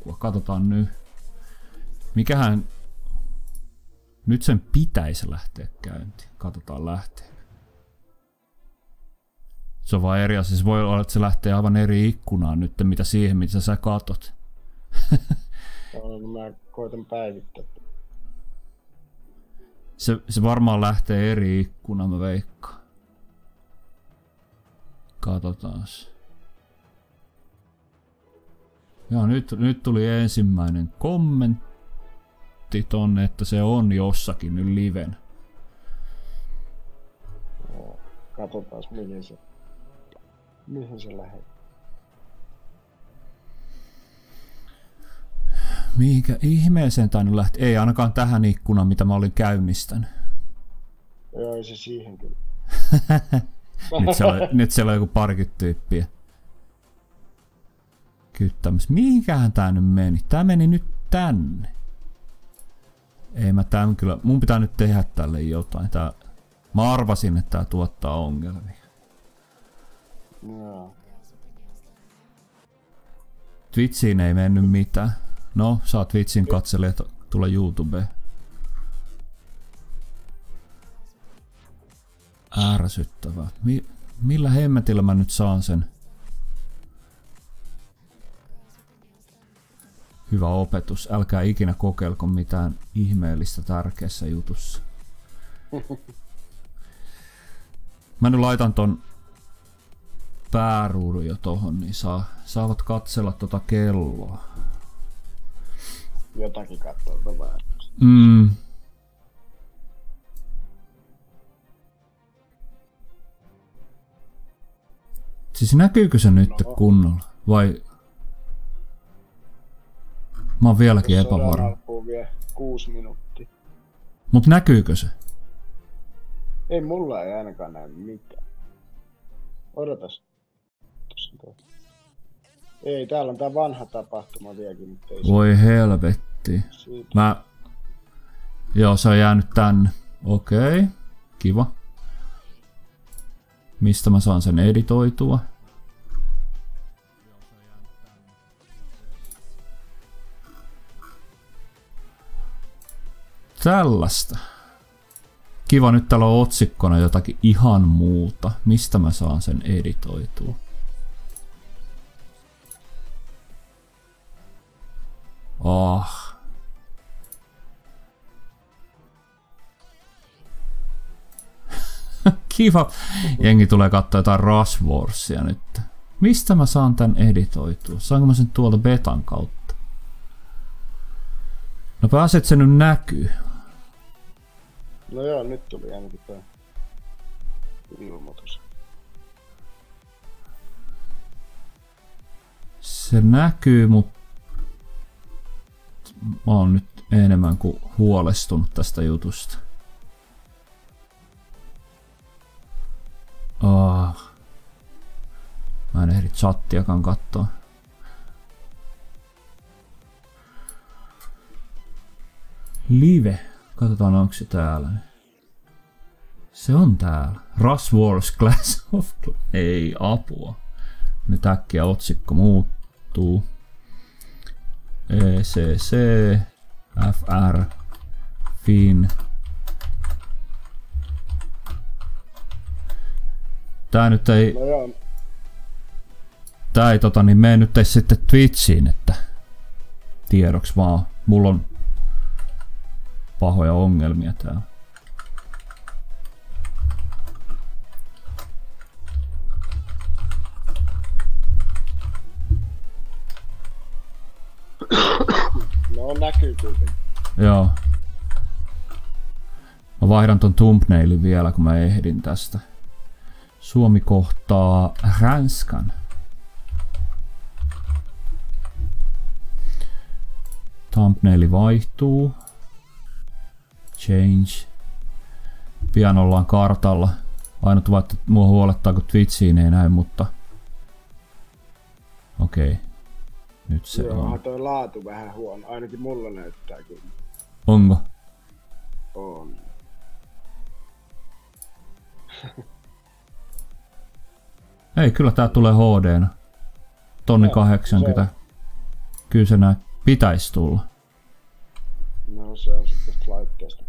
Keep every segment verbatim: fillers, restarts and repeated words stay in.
liikkua. Katsotaan nyt. Mikähän... Nyt sen pitäisi lähteä käyntiin. Katsotaan lähteä. Se on vaan eri asia. Se voi olla, että se lähtee aivan eri ikkunaan nyt, mitä siihen, mitä sä katot. No, mä koitan päivittää. Se, se varmaan lähtee eri ikkunaan, mä veikkaan. Katsotaas. Joo, nyt, nyt tuli ensimmäinen kommentti tonne, että se on jossakin nyt liven. No, katsotaas mihin se, mihin se lähettää. Mihinkä ihmeeseen tainnut lähteä? Ei ainakaan tähän ikkunaan, mitä mä olin käynnistänyt. Joo, ei se siihen kyllä. nyt, siellä, nyt siellä on joku parikymmentä tyyppiä. Kyttämässä. Mihinkähän tää nyt meni? Tää meni nyt tänne. Ei mä tämän kyllä... Mun pitää nyt tehdä tälle jotain. Tää, mä arvasin, että tää tuottaa ongelmia. Joo. Twitchiin ei mennyt mitään. No, saa Twitchin katselijat tulla YouTubeen. Ärsyttävää. Mi- millä hemmetillä mä nyt saan sen? Hyvä opetus. Älkää ikinä kokeilko mitään ihmeellistä tärkeässä jutussa. Mä nyt laitan ton pääruudun jo tohon, niin saa, saavat katsella tota kelloa. Jotakin katsoa vähän. Mm. Siis näkyykö se nyt no. kunnolla? Vai... Mä oon vieläkin epävarma. Alkuun vielä kuusi minuuttia. Mut näkyykö se? Ei mulla ei ainakaan näy mitään. Odotas. Ei, täällä on tää vanha tapahtuma vieläkin, mutta ei. Voi helvetti. Siitä. Mä... Joo, se on jäänyt tänne. Okei. Okay. Kiva. Mistä mä saan sen editoitua? Tällaista. Kiva, nyt täällä on otsikkona jotakin ihan muuta. Mistä mä saan sen editoitua? Ah. Kiva. Jengi tulee katsoa jotain Rush Warsia nyt. Mistä mä saan tän editoitua? Saanko mä sen tuolta betan kautta? No pääset se nyt näkyy. No joo, nyt tuli ainakin tää ilmoitus. Se näkyy, mutta mä oon nyt enemmän kuin huolestunut tästä jutusta. Oh. Mä en ehdi chattiakaan katsoa. Live. Katsotaan onko se täällä. Se on täällä. Rush Wars Clash of Clans. Ei apua. Nyt äkkiä otsikko muuttuu. E C C F R Fin. Tää nyt ei... No joo. Tää ei tota niin mene nyt ei sitten Twitchiin, että tiedoksi vaan. Mulla on pahoja ongelmia täällä. No näkyy kuitenkin. Joo. Mä vaihdan ton thumbnailin vielä, kun mä ehdin tästä. Suomi kohtaa Ranskan. Thumbnaili vaihtuu. Change. Pian ollaan kartalla. Ainut vaan, että mua huolettaa, kun Twitchiin ei näy, mutta... Okei. Okay. Nyt se joo, on. toi laatu vähän huono. Ainakin mulla näyttää kyllä. Onko? On. Ei, kyllä tää tulee H D:nä. Tonni kahdeksankymmentä. Kyllä se näyttää. Pitäis tulla. No se on sitten laitteesta.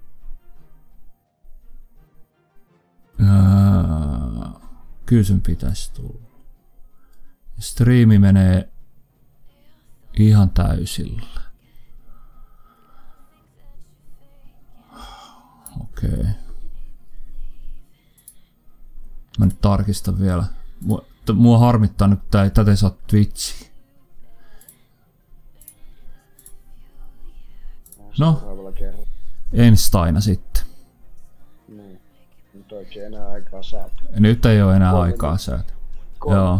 Öö, kyllä sen pitäis tulla. Striimi menee ihan täysillä. Okei. Okay. Mä nyt tarkistan vielä. Mua, mua harmittaa nyt, että tätä ei saa Twitchiin. No, ensi aina sitten. Niin. Nyt oikein enää aikaa säätä. Nyt ei ole enää Kolme aikaa säätä. Joo.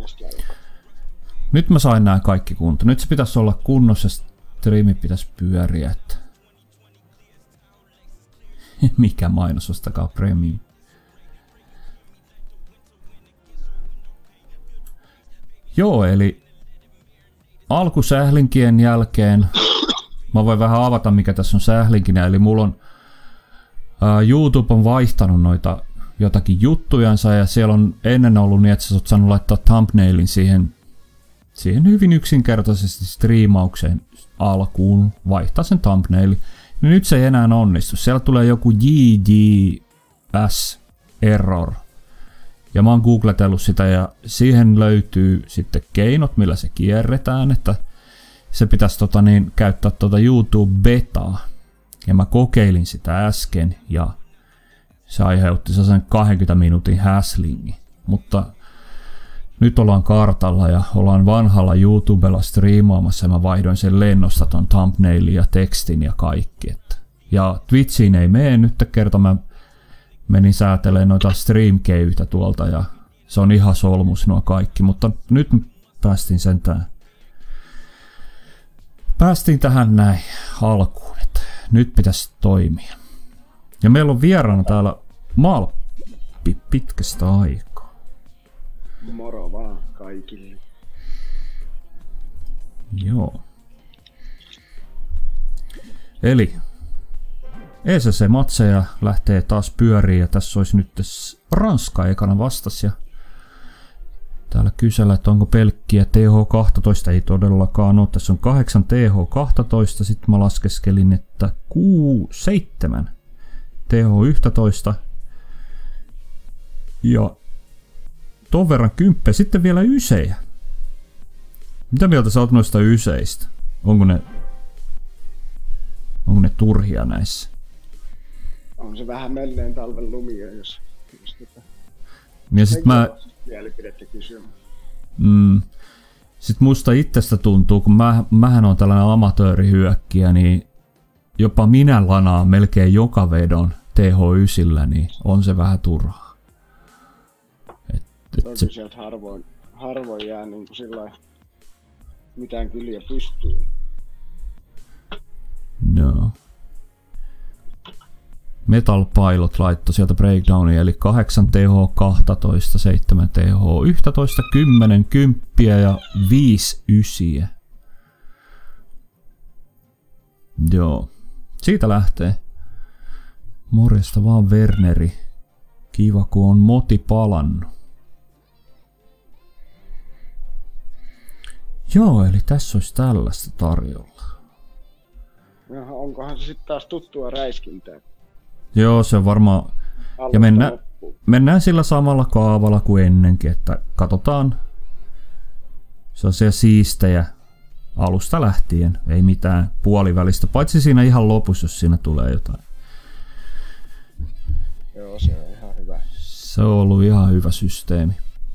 Nyt mä sain nää kaikki kunto. Nyt se pitäisi olla kunnossa, striimi pitäisi pyöriä. Että... Mikä mainos, ostakaa premium. Joo, eli alkusählinkien jälkeen mä voin vähän avata, mikä tässä on sählinkinä. Eli mulla on ää, YouTube on vaihtanut noita jotakin juttujansa ja siellä on ennen ollut niin, että sä oot saanut laittaa thumbnailin siihen, siihen hyvin yksinkertaisesti striimaukseen alkuun, vaihtaa sen thumbnailin. Ja nyt se ei enää onnistu. Siellä tulee joku J J S error. Ja mä oon googletellut sitä ja siihen löytyy sitten keinot, millä se kierretään, että se pitäisi tota niin, käyttää tota YouTube betaa. Ja mä kokeilin sitä äsken ja se aiheutti sen kaksikymmentä minuutin häslingin. Mutta nyt ollaan kartalla ja ollaan vanhalla YouTubella striimaamassa ja mä vaihdoin sen lennosta ton thumbnailin ja tekstin ja kaikki. Että. Ja Twitchiin ei mene nyt kerta mä menin säätelemään noita streamkeytä tuolta ja se on ihan solmus nuo kaikki, mutta nyt päästiin sentään. Päästiin tähän näin alkuun, että nyt pitäisi toimia. Ja meillä on vieraana täällä Malppi pitkästä aikaa. Moro vaan kaikille. Joo. Eli E C C-matseja lähtee taas pyöriin ja tässä olisi nyt Ranska ekana vastas ja täällä kysellä, että onko pelkkiä T H kaksitoista, ei todellakaan ole. Tässä on kahdeksan T H kaksitoista, sitten mä laskeskelin, että kuusi, seitsemän T H yksitoista ja ton verran kymppiä, sitten vielä ysejä. Mitä mieltä sä oot noista yseistä? Onko ne, onko ne turhia näissä? On se vähän menneen talven lumia, jos... jos tota... Ja sit mä... Mielipidettä kysymään. Mm, sit musta itsestä tuntuu, kun mä, mähän on tällainen amatöörihyökkiä, niin jopa minä lanaan melkein joka vedon T H yhdeksän, niin on se vähän turhaa. Et, et Toki se... sieltä harvoin, harvoin jää niinku sillä mitään kyliä pystyy. No. Metal Pilot laittoi sieltä breakdownia, eli kahdeksan T H kaksitoista, seitsemän T H yksitoista, kymmenen kymppiä ja viisi ysiä. Joo. Siitä lähtee. Morjesta vaan Werneri. Kiva kun on moti palannut. Joo, eli tässä olisi tällaista tarjolla. Jaha, onkohan se sitten taas tuttua räiskintää? Joo, se on varmaan. Ja mennään, mennään sillä samalla kaavalla kuin ennenkin, että katsotaan sellaisia siistejä alusta lähtien. Ei mitään puolivälistä, paitsi siinä ihan lopussa, jos siinä tulee jotain. Joo, se on ihan hyvä. Se on ollut ihan hyvä systeemi.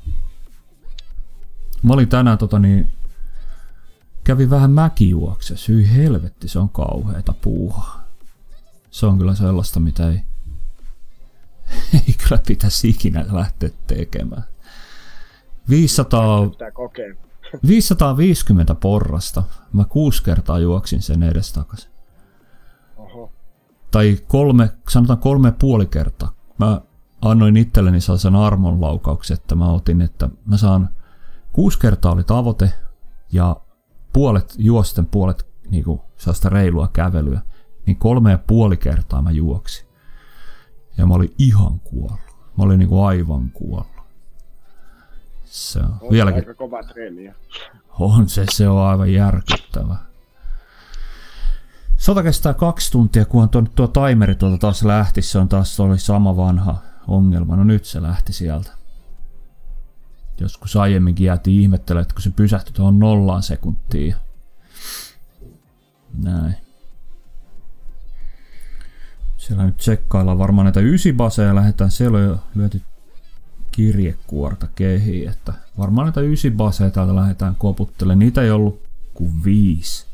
Mä olin tänään tota niin, kävin vähän mäkijuokse. Hyi helvetti, se on kauheeta puuhaa. Se on kyllä sellaista, mitä ei, ei kyllä pitäisi ikinä lähteä tekemään. viisisataa, viisisataaviisikymmentä porrasta. Mä kuusi kertaa juoksin sen edestakaisin. Oho. Tai kolme, sanotaan kolme ja puoli kertaa. Mä annoin itselleni sellaisen armonlaukauksen, että mä otin, että mä saan kuusi kertaa oli tavoite ja puolet juosten puolet niinku sellaista reilua kävelyä. Niin kolme ja puoli kertaa mä juoksin. Ja mä olin ihan kuollut. Mä olin niinku aivan kuollut. Se on, on vieläkin... aika kova treeniä. On se, se on aivan järkyttävä. Sota kestää kaksi tuntia, kunhan tuo, tuo timeri tuolta taas lähti. Se on taas oli sama vanha ongelma. No nyt se lähti sieltä. Joskus aiemminkin jäätiin ihmettelemään, että kun se pysähtyi tuohon nollaan sekuntiin. Näin. Siellä nyt tsekkaillaan varmaan näitä ysibaseja. Lähdetään, siellä on jo lyöty kirjekuorta kehiin. Että varmaan näitä ysibaseja täältä lähdetään koputtelemaan. Niitä ei ollut kuin viisi.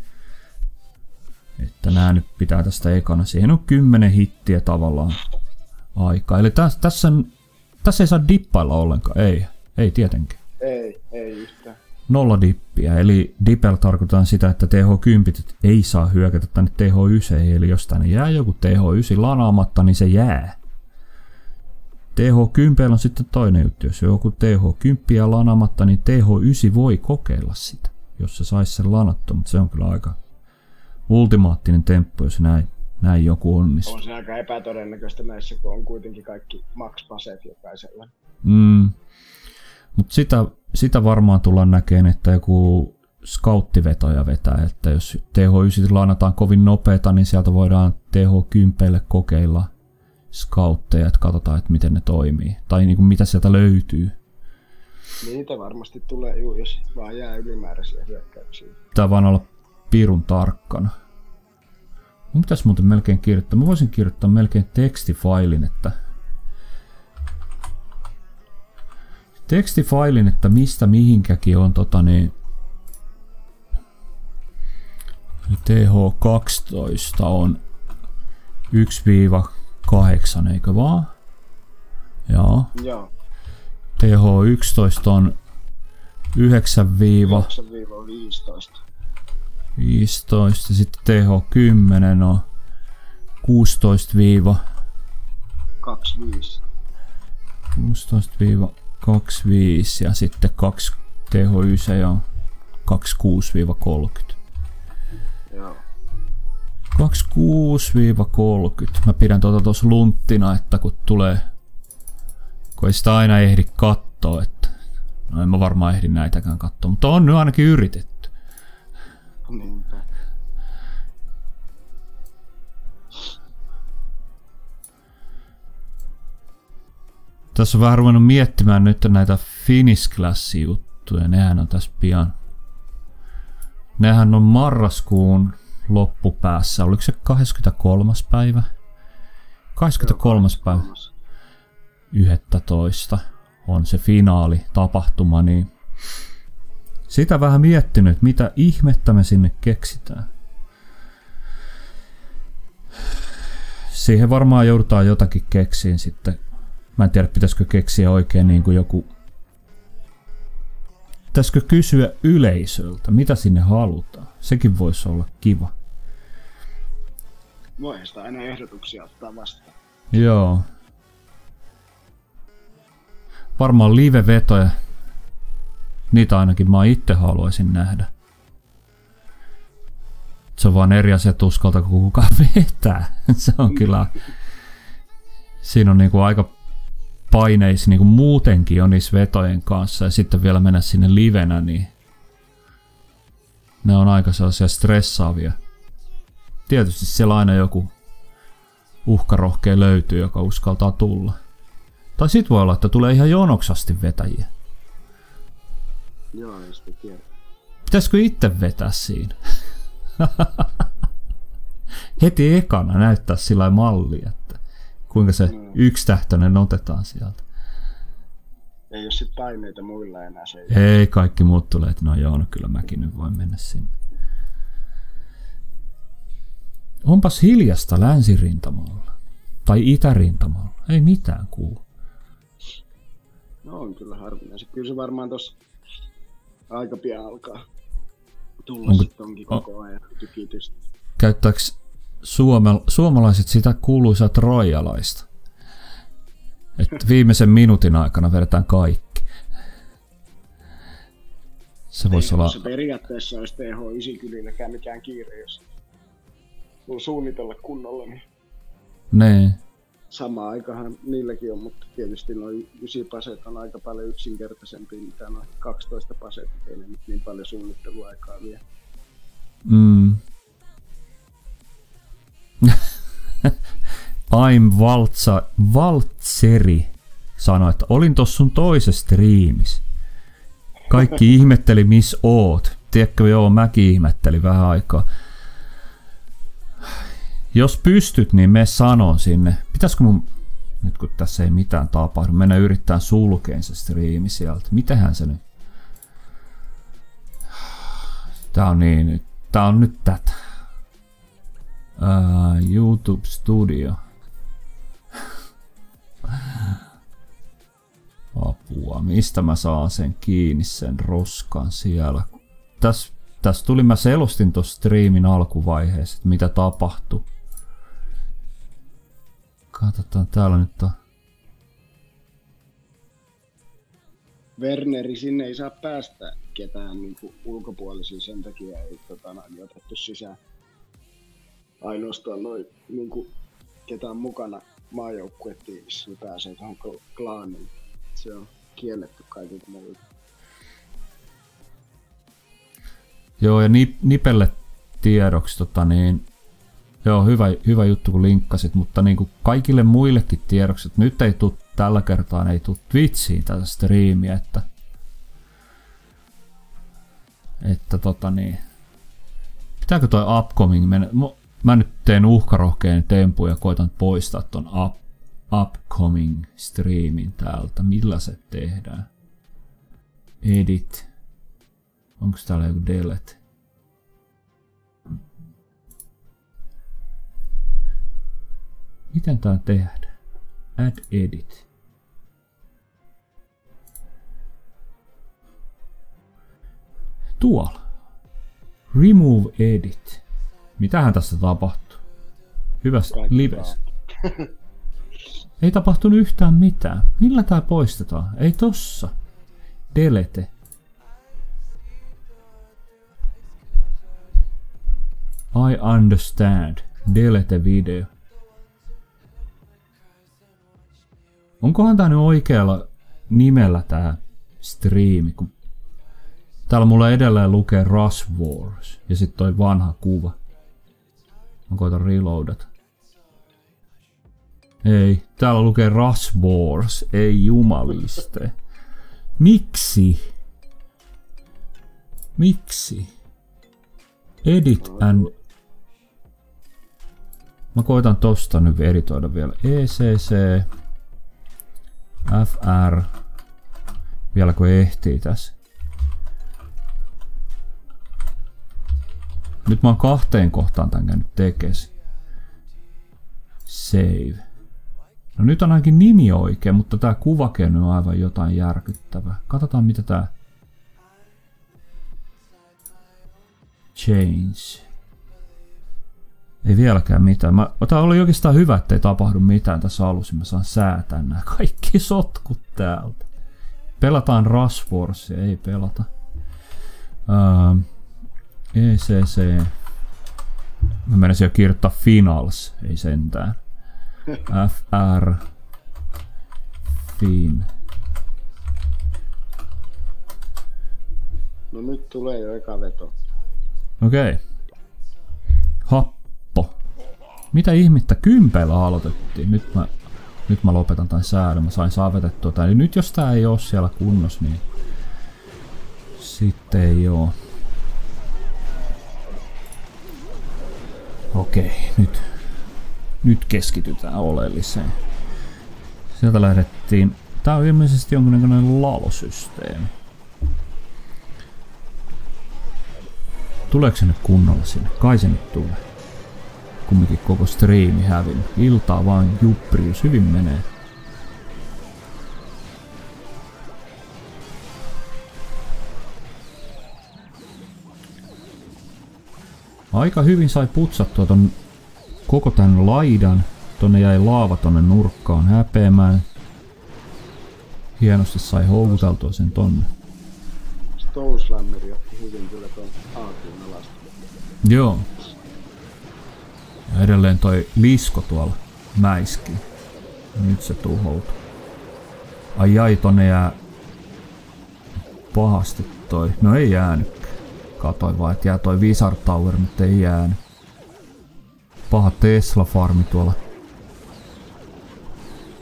Että nää nyt pitää tästä ekana. Siihen on kymmenen hittiä tavallaan aikaa. Eli tässä, tässä, tässä ei saa dippailla ollenkaan. Ei, ei tietenkään. Ei, ei yhtään. Nolla dippiä. Eli dipellä tarkoitaan sitä, että T H kymmenen ei saa hyökätä tänne T H yhdeksän. Eli jos tänne jää joku T H yhdeksän lanaamatta, niin se jää. T H kymmenen on sitten toinen juttu. Jos joku T H kymmenen lanaamatta, niin T H yhdeksän voi kokeilla sitä. Jos se saisi sen lanattua, mutta se on kyllä aika ultimaattinen temppu, jos näin, näin joku onnistuu. On se aika epätodennäköistä näissä, kun on kuitenkin kaikki max-paseet jokaisella. Mm. Mutta sitä, sitä varmaan tullaan näkemään, että joku scouttivetoja vetää, että jos T H yhdeksän lanataan kovin nopeata, niin sieltä voidaan T H kymmenen kokeilla scoutteja, että katsotaan, että miten ne toimii. Tai niin kuin mitä sieltä löytyy. Niitä varmasti tulee, juu, jos vaan jää ylimääräisiä hyökkäyksiä. Pitää vaan olla pirun tarkkana. Mun pitäisi muuten melkein kirjoittaa. Mä voisin kirjoittaa melkein tekstifailin, että tekstifailin, että mistä mihinkäkin on tota niin T H kaksitoista on yksi kahdeksan, eikö vaan? Joo. Joo. T H yksitoista on yhdeksän viisitoista. viisitoista. Sitten T H kymmenen on kuusitoista kaksikymmentäviisi. kuusitoista kaksikymmentäviisi ja sitten kaksi T H yhdeksän on kaksikymmentäkuusi kolmekymmentä. Joo. kaksikymmentäkuusi kolmekymmentä. Mä pidän tuota tuossa lunttina, että kun tulee, kun ei sitä aina ehdi kattoo, että no en mä varmaan ehdi näitäkään katsoa, mutta on nyt ainakin yritetty. Niinpä. Tässä on vähän ruvennut miettimään nyt näitä Finish Classin juttuja. Nehän on tässä pian. Nehän on marraskuun loppupäässä. Oliko se kahdeskymmeneskolmas päivä? kahdeskymmeneskolmas päivä. yksitoista on se finaali tapahtuma, niin sitä vähän miettinyt, mitä ihmettä me sinne keksitään. Siihen varmaan joudutaan jotakin keksiin sitten. Mä en tiedä, pitäisikö keksiä oikein niin kuin joku. Pitäisikö kysyä yleisöltä, mitä sinne halutaan? Sekin voisi olla kiva. Voihan sitä aina ehdotuksia ottaa vastaan. Joo. Varmaan live-vetoja. Niitä ainakin mä itse haluaisin nähdä. Se on vaan eri asia tuskalta, kun kukaan vetää. Se on kyllä. Siinä on niinku aika paineissa niinku muutenkin on niissä vetojen kanssa. Ja sitten vielä mennä sinne livenä, niin ne on aika sellaisia stressaavia. Tietysti siellä aina joku uhkarohkea löytyy, joka uskaltaa tulla. Tai sit voi olla, että tulee ihan jonoksasti vetäjiä. Joo, ei sitä tiedä. Pitäisikö itse vetää siinä? Heti ekana näyttää sillä mallia, että kuinka se mm. yksitähtöinen otetaan sieltä. Ei ole sit paineita muilla enää se. Ei, kaikki muut tulee, että no joo, no kyllä mäkin nyt voin mennä sinne. Onpas hiljasta länsirintamalla. Tai itärintamalla. Ei mitään kuulu. No on kyllä harvinaisen. Kyllä se varmaan tossa aika pian alkaa tulla Onko, sit onkin koko ajan tykitystä. Käyttääkö suome, suomalaiset sitä kuuluisaa troijalaista? Että viimeisen minuutin aikana vedetään kaikki. Se voisi olla. Se periaatteessa olisi T H yhdeksän kylilläkään mikään kiire, jos on suunnitella kunnolla, niin Nee. sama aikahan niilläkin on, mutta tietysti noin yhdeksän paset on aika paljon yksinkertaisempia, mitä noin kaksitoista paset, ei ne nyt niin paljon suunnitteluaikaa vie. Mm. I'm Valtsa, Valtseri sanoi, että olin tossa sun toisessa striimissä. Kaikki ihmetteli, missä oot. Tiedätkö, joo, mäkin ihmettelin vähän aikaa. Jos pystyt, niin me sanon sinne. Pitäisikö mun, nyt kun tässä ei mitään tapahdu, mennä yrittää sulkeen se striimi sieltä. Mitähän se nyt? Tää on niin, tää on nyt tätä. Uh, YouTube Studio. Apua, mistä mä saan sen kiinni, sen roskan siellä? Tässä täs tuli, mä selostin tuossa striimin alkuvaiheessa, että mitä tapahtui. Katsotaan, täällä nyt on. Werneri, sinne ei saa päästä ketään niin kuin ulkopuolisia, sen takia ei tota, niin otettu sisään. Ainoastaan noin niin kuin ketään mukana maajoukkuetiimissä, niin pääsee tuohon klaaniin. Se on kielletty kaikilta muilta. Joo, ja nip, Nipelle tiedoksi, tota niin, joo, hyvä, hyvä juttu kun linkkasit, mutta niin kuin kaikille muillekin tiedoksi, että nyt ei tule tällä kertaa, ei tule Twitchiin tätä striimiä, että, että tota niin, pitääkö toi upcoming mennä? Mä nyt teen uhkarohkeen tempun ja koitan poistaa ton up, upcoming streamin täältä. Millä se tehdään? Edit. Onko täällä joku delete? Miten tää tehdään? Add edit. Tuolla. Remove edit. Mitähän tässä tapahtuu? Hyvässä livessä. Ei tapahtunut yhtään mitään. Millä tää poistetaan? Ei tossa. Delete. I understand. Delete video. Onkohan tää nyt oikealla nimellä tää striimi? Kun täällä mulla edelleen lukee Rush Wars ja sit toi vanha kuva. Mä koitan reloadata. Ei, täällä lukee Rush Wars, ei jumaliste. Miksi? Miksi? Edit and... Mä koitan tosta nyt editoida vielä. E C C. F R. Vielä kun ehtii tässä. Nyt mä oon kahteen kohtaan tän käynyt tekes. Save. No nyt on ainakin nimi oikein, mutta tää kuvake on aivan jotain järkyttävää. Katsotaan mitä tää... Change. Ei vieläkään mitään. Mä, tää oli oikeastaan hyvä, ettei tapahdu mitään tässä alussa. Mä saan säätää nää kaikki sotkut täältä. Pelataan Rush Warsia, ei pelata. Uh, E C C. Mä menisin jo kirjoittaa Finals, ei sentään. F R. Fin. No nyt tulee jo eka veto. Okei. Okay. Happo. Mitä ihmettä? Kympeillä aloitettiin. Nyt mä, nyt mä lopetan tämän säädön. Mä sain saavetettua tää. Eli nyt jos tää ei oo siellä kunnossa, niin sitten ei oo. Okei, nyt, nyt keskitytään oleelliseen. Sieltä lähdettiin. Tää on ilmeisesti jonkinlainen lalosysteemi. Tuleeko se nyt kunnolla sinne? Kai se nyt tulee. Kumminkin koko striimi hävin. Iltaa vaan jupprius. Hyvin menee. Aika hyvin sai putsattua ton koko tän laidan. Tonne jäi laava tonne nurkkaan häpeämään. Hienosti sai houkuteltua sen tonne. Stoneslammeri otti hyvin kyllä ton aakuun alasta. Joo. Ja edelleen toi lisko tuolla mäiskii. Nyt se tuhoutui. Ai ai, tonne jää pahasti toi. No ei jäänyt. Katoin vaan, että jää toi Wizard Tower, mutta ei jäänyt. Paha Tesla-farmi tuolla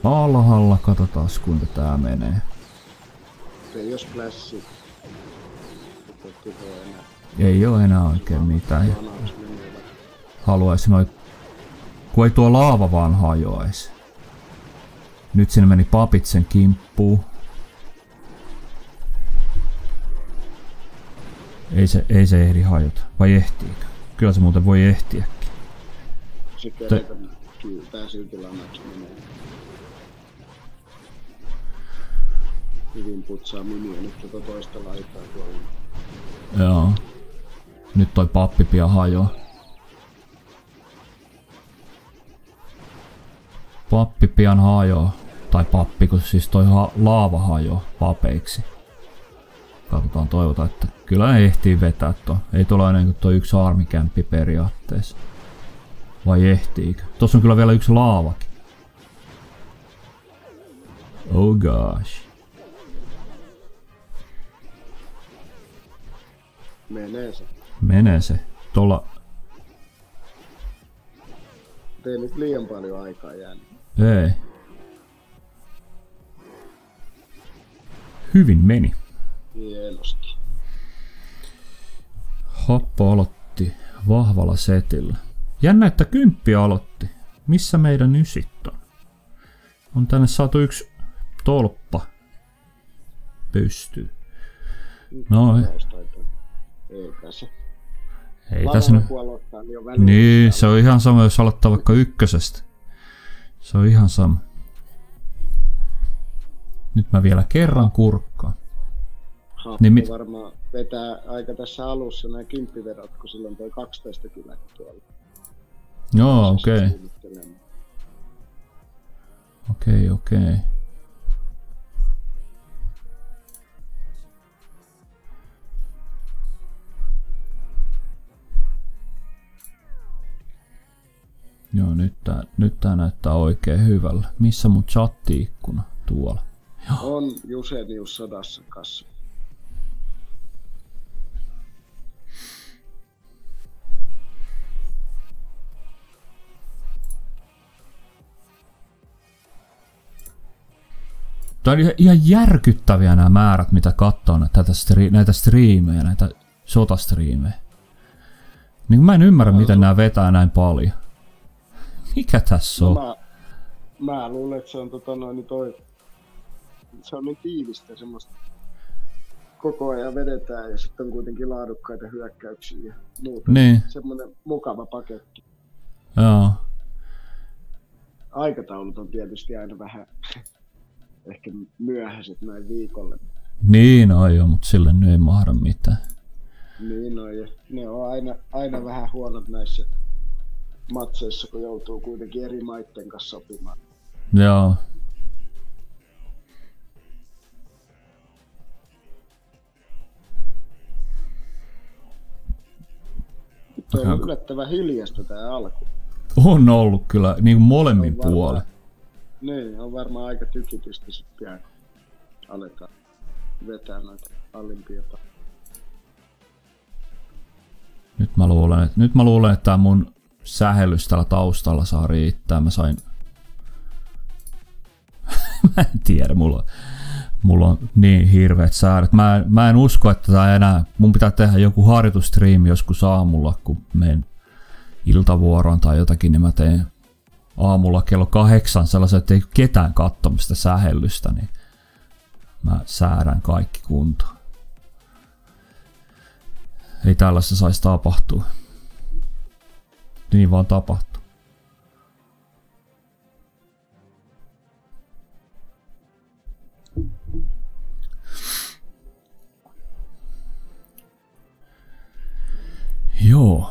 alhaalla, katsotaan kuinka tää menee. Se ei oo splassi. Ei oo enää oikein mitään. Haluaisin noin... Kun ei tuo laava vaan hajoaisi. Nyt sinne meni papit sen kimppuun. Ei se, ei se ehdi hajota. Vai ehtiikö? Kyllä se muuten voi ehtiäkin. Se kerätä tää silti lanaksi menee. Hyvin putsaa miniä nyt tota toista laitaa tuolla. Joo. Nyt toi pappi pian hajoaa. Pappi pian hajoaa. Tai pappi, kun siis toi ha laava hajoaa papeiksi. Katsotaan, toivotaan, että kyllä ne ehtii vetää tuon. Ei tuolla ennen kuin tuo yksi armikämppi periaatteessa. Vai ehtiikö? Tossa on kyllä vielä yksi laavakin. Oh gosh. Menee se. Menee se. Tuolla... Ei nyt liian paljon aikaa jäänyt. Ei. Hyvin meni. Hienosti. Happo aloitti vahvalla setillä. Jännä, että kymppi aloitti. Missä meidän ysit on? On tänne saatu yksi tolppa pystyy. No ei tässä. Ei tässä nyt. Niin, niin se on ihan sama, jos aloittaa vaikka ykkösestä. Se on ihan sama. Nyt mä vielä kerran kurkkaan. Happo niin mit... varmaan vetää aika tässä alussa nämä kymppiverot, kun silloin toi kaksitoista kyllä tuolla. Joo, okei. Okay. Okei, okay, okei. Okay. Joo, nyt tää, nyt tää näyttää oikein hyvällä. Missä mun chatti-ikkuna? Tuolla. Joo. On Jusenius sodassa kanssa. Tää on ihan järkyttäviä nämä määrät, mitä katsoo näitä, stri- näitä striimejä, näitä sotastriimejä. Niin mä en ymmärrä, no, miten nämä vetää näin paljon. Mikä tässä on? No, mä, mä luulen, että se on tota noin toi... Se on niin tiivistä semmoista. Koko ajan vedetään ja sitten on kuitenkin laadukkaita hyökkäyksiä ja muuta. Niin. Semmoinen mukava paketti. Joo. Aikataulut on tietysti aina vähän ehkä myöhäiset näin viikolle. Niin on jo, mutta sille nyt ei mahda mitään. Niin on ja ne on aina, aina vähän huonot näissä matseissa, kun joutuu kuitenkin eri maitten kanssa sopimaan. Joo. Nyt on yllättävän hiljasta tää alku. On ollut kyllä, niin kuin molemmin puolin. Niin, on varmaan aika tykitystä sit pian, kun aletaan vetää näitä alimpia. Nyt mä luulen, että, nyt mä luulen, että tää mun sähellys täällä taustalla saa riittää. Mä sain... mä en tiedä, mulla, mulla on niin hirveät säädöt. Mä en, mä en usko, että tää enää... Mun pitää tehdä joku harjoitustriimi joskus aamulla, kun menen iltavuoroon tai jotakin, niin mä teen aamulla kello kahdeksan sellaisen, että ei ketään katsomista sähellystä, niin mä säädän kaikki kuntoon. Ei tällaista saisi tapahtua. Niin vaan tapahtuu. Joo.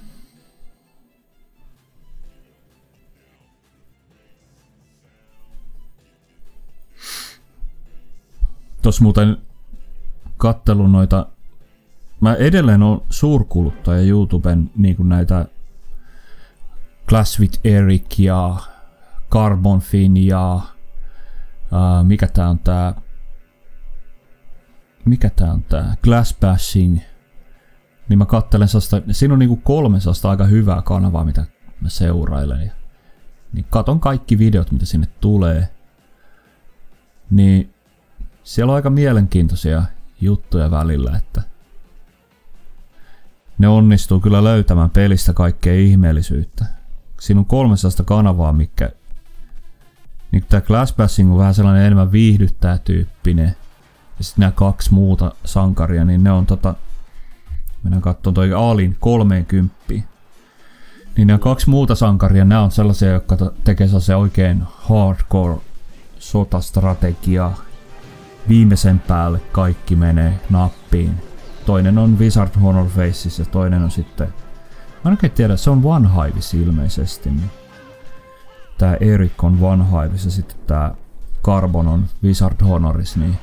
Tuossa muuten kattelun noita... Mä edelleen on suurkuluttaja YouTuben niin kuin näitä Clash with Eric ja Carbon Fin ja uh, mikä tää on tää mikä tää on tää Glass Bashing. Niin mä kattelen sellaista, siinä on niinku kolmesataa aika hyvää kanavaa, mitä mä seurailen. Ja, niin katon kaikki videot, mitä sinne tulee. Niin siellä on aika mielenkiintoisia juttuja välillä, että ne onnistuu kyllä löytämään pelistä kaikkea ihmeellisyyttä. Siinä on kolmesataa kanavaa, mikä niin tää Clash Bashing on vähän sellainen enemmän viihdyttää tyyppinen. Ja sitten nämä kaksi muuta sankaria, niin ne on tota... Mennään katsomaan toi Alin kolmekymmentä. Niin nämä kaksi muuta sankaria, nämä on sellaisia, jotka tekee sellaisia oikein hardcore sotastrategiaa. Viimeisen päälle kaikki menee nappiin. Toinen on Wizard Honor Faces ja toinen on sitten... Mä en oikein tiedä, se on One Hives ilmeisesti. Niin tää Erik on One Hives ja sitten tää Carbon on Wizard Honoris. Niin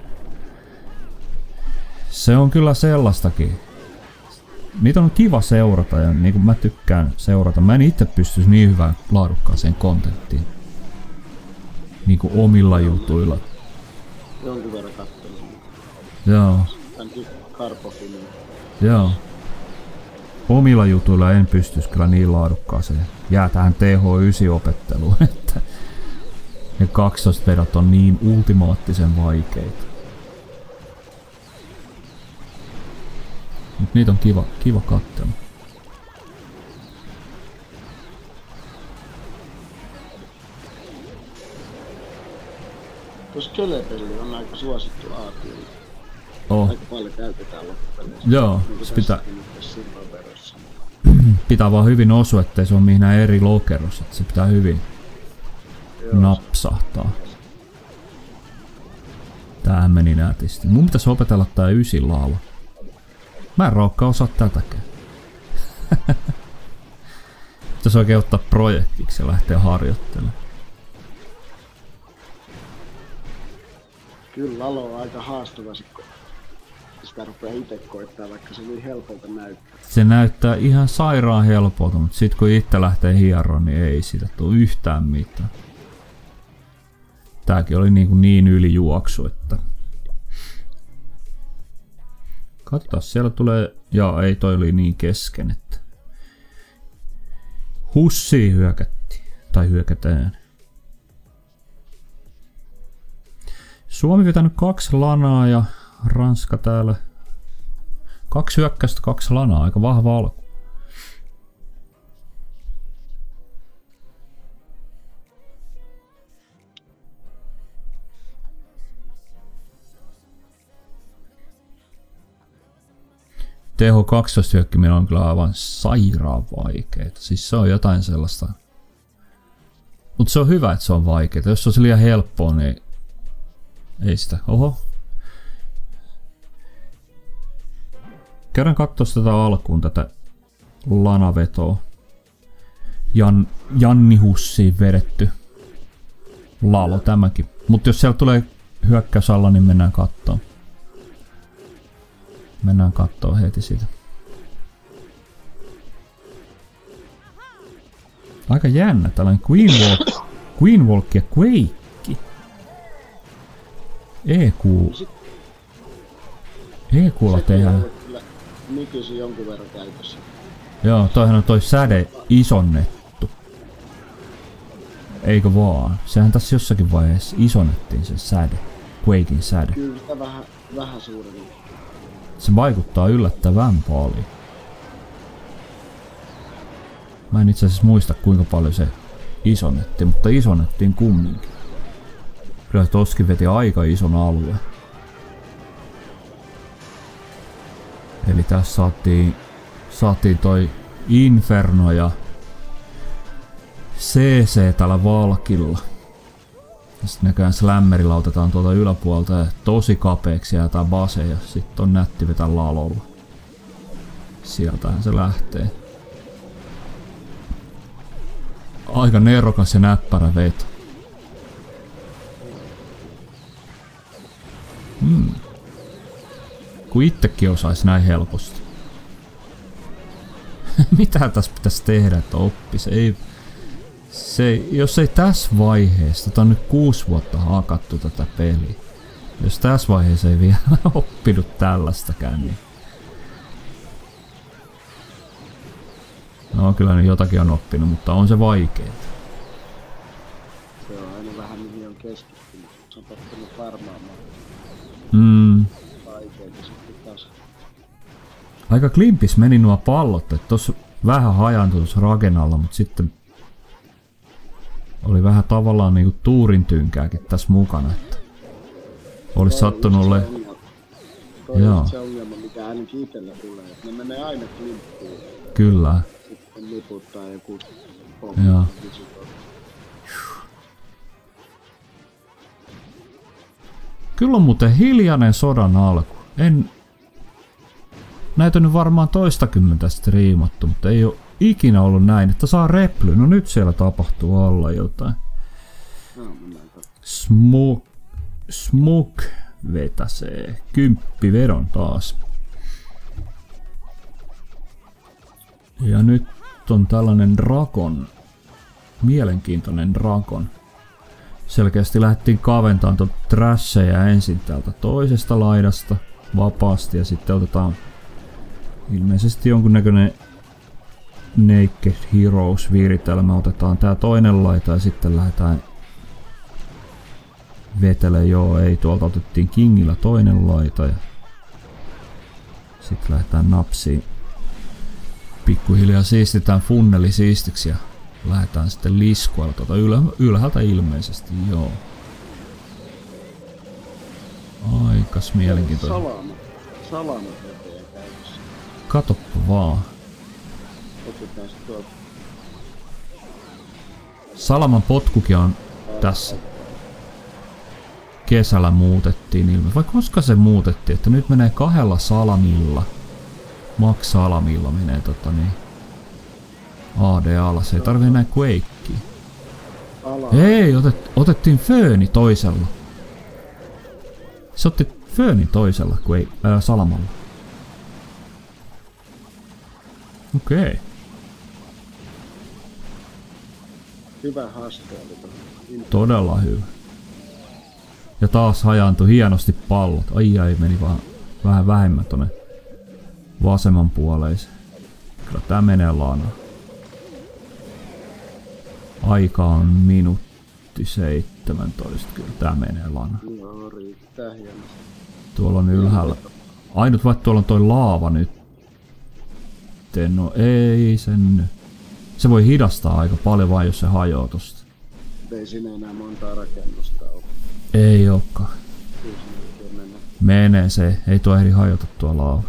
se on kyllä sellaistakin. Niitä on kiva seurata ja niin kuin mä tykkään seurata. Mä en itse pystyisi niin hyvään laadukkaaseen kontenttiin. Niin kuin omilla jutuilla. Jonkun verran kattelun. Joo. Tämänkin Karpofilmin. Joo. Omilla jutuilla en pystyisi kyllä niin laadukkaaseen. Jää tähän T H yhdeksän opetteluun, että ne kaksitoista vedot on niin ultimaattisen vaikeita. Mut niitä on kiva, kiva katsella. Tuossa Kelepeli on aika suosittu aatio. Oh. Aika paljon käytetään loppupeleissä. Joo, se pitää, pitää vaan hyvin osua, ettei se ole mihinään eri lokerossa. Se pitää hyvin Joo. napsahtaa. Tää meni nätisti. Mun pitäisi opetella tää ysin laulu. Mä en raukkaan osaa tätäkään. Pitäisi oikein ottaa projektiksi ja lähteä harjoittelemaan. Kyllä Lalo on aika haastava, kun sitä rupeaa itse koittaa, vaikka se niin helpolta näyttää. Se näyttää ihan sairaan helpolta, mutta sit kun itse lähtee hieroon, niin ei siitä tule yhtään mitään. Tääkin oli niin, kuin niin ylijuoksu, että... Katsotaan, siellä tulee... Jaa, ei toi oli niin kesken, että... Hussiin hyökättiin. Tai hyökätään. Suomi vetänyt kaksi lanaa ja Ranska täällä. Kaksi hyökkäystä, kaksi lanaa. Aika vahva alku. T H kaksitoista hyökkiminen on kyllä aivan sairaan vaikeeta. Siis se on jotain sellaista. Mutta se on hyvä, että se on vaikeeta. Jos se olisi liian helppoa, niin ei sitä. Oho. Kerran katsoa tätä alkuun, tätä lanavetoa. Jan, Janni Hussiin vedetty lalo tämäkin. Mutta jos siellä tulee hyökkäys alla, niin mennään kattoon. Mennään kattoo heti siitä. Aika jännä tällainen Queen Walk, Queen Walk ja Quake. E Q. E Q:lla tehdään. Nykyisin jonkun verran käytössä. Joo, toihan on toi säde isonnettu. Eikö vaan? Sehän tässä jossakin vaiheessa isonnettiin se säde. Quakein säde. Kyllä sitä vähän, vähän suuremmin. Se vaikuttaa yllättävän paljon. Mä en itse asiassa muista kuinka paljon se isonnettiin, mutta isonnettiin kumminkin. Kyllä toskin veti aika ison alueen. Eli tässä saatiin, saatiin toi Inferno ja C C tällä Valkilla. Ja sit näköjään Slammerilla otetaan tuolta yläpuolta ja tosi kapeeksi jää tää base ja sit on nätti vetää lalolla. Sieltähän se lähtee. Aika nerokas ja näppärä veto. Hmm. Kun itsekin osais näin helposti. Mitä tässä pitäisi tehdä, että oppis? Ei, se, jos ei tässä vaiheessa, tätä on nyt kuusi vuotta hakattu tätä peliä. Jos tässä vaiheessa ei vielä oppinut tällaistäkään, niin... No kyllä niin jotakin on oppinut, mutta on se vaikeeta. Se on aina vähän mihin on keskittynyt. on tottunut farmaamaan. Mm. Vaikeita sitten taas. Aika klimpis meni nuo pallot, että tossa vähän hajaantui tuossa rakenalla, mutta sitten oli vähän tavallaan niinku tuurin tynkääkin tässä mukana, että olisi sattunut ole. Toi on se ongelma, mikä ainakin itsellä tulee, että ne menee aina klimppiin. Kyllä. Sitten liputtaa joku Joo. Kyllä on muuten hiljainen sodan alku. En... Näitä on nyt varmaan toistakymmentä striimattu, mutta ei ole ikinä ollut näin, että saa reply. No nyt siellä tapahtuu alla jotain. Smuk... Smuk vetäsee. Kymppi vedon taas. Ja nyt on tällainen drakon. Mielenkiintoinen drakon. Selkeästi lähdettiin kaventamaan tuon trashejä ensin täältä toisesta laidasta vapaasti ja sitten otetaan ilmeisesti jonkunnäköinen Naked Heroes viritelmä. Otetaan tää toinen laita ja sitten lähdetään vetele. Joo, ei, tuolta otettiin Kingillä toinen laita ja sitten lähdetään napsiin. Pikkuhiljaa siistitään funneli siistiksi ja lähdetään sitten liskoilla tuota ylhä ylhäältä ilmeisesti, joo. Aikas mielenkiintoinen. Salama. Salama eteen käynnissä. Katoppa vaan. Otetaan se tuolta. Salaman potkukin on tässä. Kesällä muutettiin ilme. Vai koska se muutettiin, että nyt menee kahdella salamilla. Max salamilla menee tota niin. A D alas, ei tarvii näin Quakea. Ei, otet, otettiin Fööni toisella. Se otti Fööni toisella Quake, ää, salamalla. Okei. Okay. Hyvä haaste oli. Todella hyvä. Ja taas hajaantui hienosti pallot. Ai ai, meni vaan vähän vähemmän tonne vasemman puoleiseen. Kyllä tää menee laanaan. Aika on minuutti seitsemäntoista, kyllä tää menee lana. Joo, riittää hienosti. Tuolla on ylhäällä. Ainut vaikka tuolla on toi laava nyt. No ei sen nyt. Se voi hidastaa aika paljon vain jos se hajoaa tosta. Ei siinä enää montaa rakennusta ole. Ei ookaan. Menee se, ei tuo ehdi hajota tuo laava.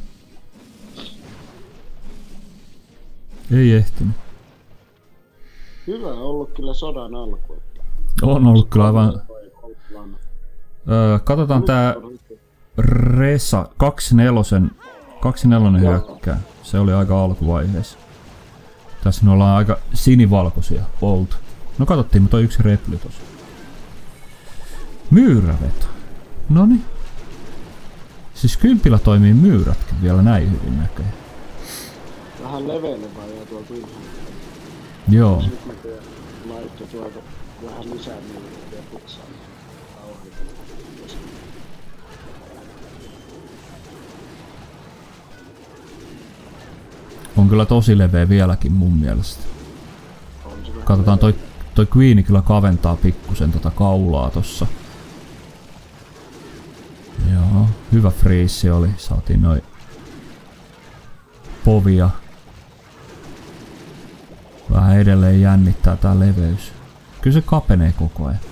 Ei ehtinyt. Hyvä on ollut kyllä sodan alku. On ollut kyllä aivan... Öö, katsotaan tää Resa kaksikymmentäneljä hyökkää. Se oli aika alkuvaiheessa. Tässä me ollaan aika sinivalkoisia oltu. No katsottiin, mutta on yksi reply tossa. Myyräveto. Noni. Siis kympillä toimii myyrätkin vielä näin hyvin näköjään. Vähän leveilevää ja tuolta ylhäältä. Joo. Nyt mä teen laitto tuolta vähän lisää myyrätiä pizzaa. On kyllä tosi leveä vieläkin mun mielestä. Katsotaan, toi, toi Queeni kyllä kaventaa pikkusen tota kaulaa tossa. Joo, hyvä friisi oli. Saatiin noin povia. Vähän edelleen jännittää tää leveys. Kyllä se kapenee koko ajan.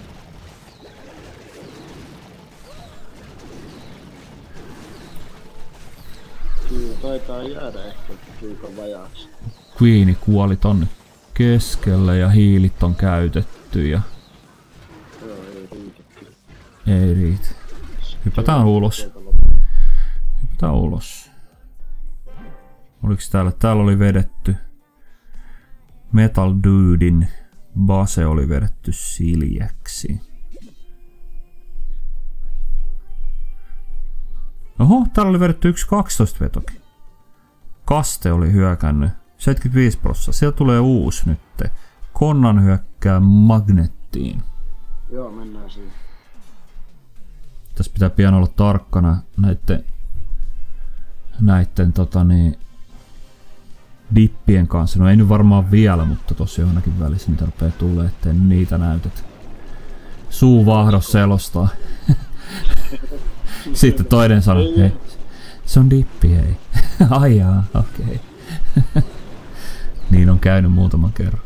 Kyllä taitaa jäädä ehkä viikon vajaaksi. Queeni kuoli tonne keskelle ja hiilit on käytetty ja... Joo, ei riitä kyllä. Ei riitä. Hypätään ulos. Hypätään ulos. Oliks täällä? Täällä oli vedetty... Metal Dudein base oli vedetty siljäksi. Oho, täällä oli vedetty yksi kaksitoista vetokin. Kaste oli hyökännyt. seitsemänkymmentäviisi prosenttia. Sieltä tulee uusi nyt. Konnan hyökkää Magnettiin. Joo, mennään siihen. Tässä pitää pian olla tarkkana näitten näitten tota niin dippien kanssa. No ei nyt varmaan vielä, mutta tossa johonkin välissä niitä rupeaa tulee, ettei niitä näytetä. suu vahdos selostaa. Sitten toinen sanoo, hei, se on dippi, hei. Ai jaa, okei. Okay. Niin on käynyt muutaman kerran.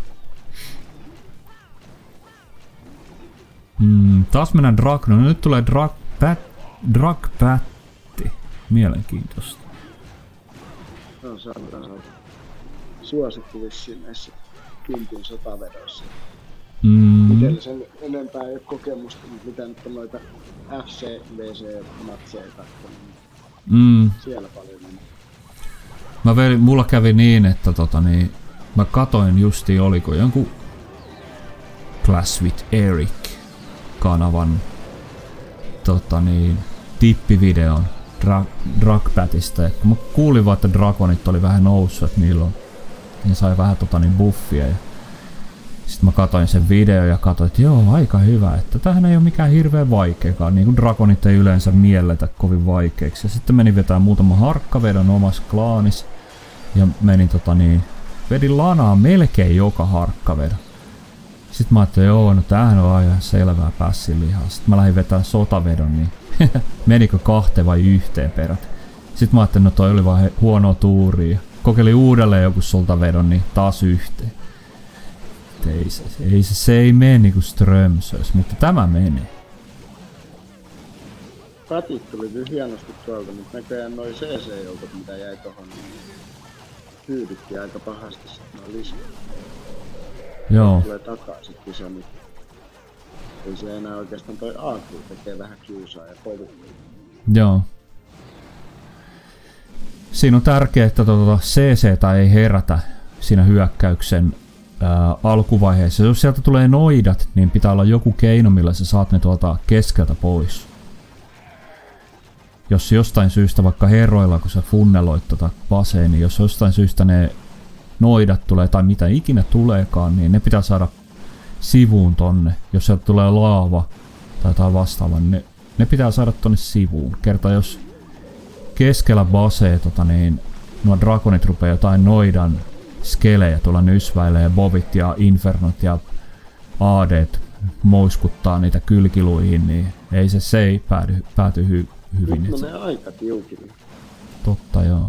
Mm, taas mennään drag, no nyt tulee drag, pat, drag patti. Mielenkiintoista. No se on suosittu vissiin näissä kympin sotavedoissa. Mm. Itellä sen enempää ei ole kokemusta, mutta mitä nyt on noita F C V C-matseja kattonut, Mm. siellä paljon meni. Mä vein, mulla kävi niin, että tota niin, mä katoin justiin, oliko jonkun Clash with Eric kanavan tota niin, tippivideon dra, Dragpatista. Mä kuulin vaan, että Dragonit oli vähän noussut, että niillä on, ne sai vähän tota niin buffia. Ja sitten mä katoin sen video ja katsoin, että joo, aika hyvä, että tämähän ei ole mikään hirveän vaikeakaan, niin kuin Dragonit ei yleensä mielletä kovin vaikeiksi. Ja sitten menin vetää muutama harkkavedon omassa klaanissa ja menin tota niin, vedin lanaa melkein joka harkkavedon. Sitten mä ajattelin, joo, no tämähän on aivan selvää pässinlihaa. Sitten mä lähdin vetämään sotavedon, niin menikö kahteen vai yhteen perät. Sitten mä ajattelin, no toi oli vaan huonoa tuuria. Kokeilin uudelleen joku sotavedon, niin taas yhteen. Ei se, ei se, se ei mene niinku Strömsös, mutta tämä menee. Patit tuli kyllä hienosti tuolta, mutta näköjään noi C C-joukot, mitä jäi tohon, niin hyydytti aika pahasti sitten noin lisää. Joo. Tulee takaisin kisa, niin ei se enää oikeastaan toi A Q tekee vähän kiusaa ja povittaa. Joo. Siinä on tärkeää, että tuota C C:tä ei herätä siinä hyökkäyksen ää, alkuvaiheessa. Jos sieltä tulee noidat, niin pitää olla joku keino, millä sä saat ne tuolta keskeltä pois. Jos jostain syystä vaikka herroilla, kun sä funneloit tota baseen, niin jos jostain syystä ne noidat tulee tai mitä ikinä tuleekaan, niin ne pitää saada sivuun tonne. Jos sieltä tulee laava tai jotain vastaavaa, niin ne, ne pitää saada tonne sivuun. Kerta jos keskellä basee tota niin, nuo dragonit rupeaa jotain noidan skelejä tulla nysväilee, bovit ja infernot ja aadeet mouskuttaa niitä kylkiluihin, niin ei se, se ei päädy, pääty hy, hyvin. Nyt menee aika tiukille. Totta joo.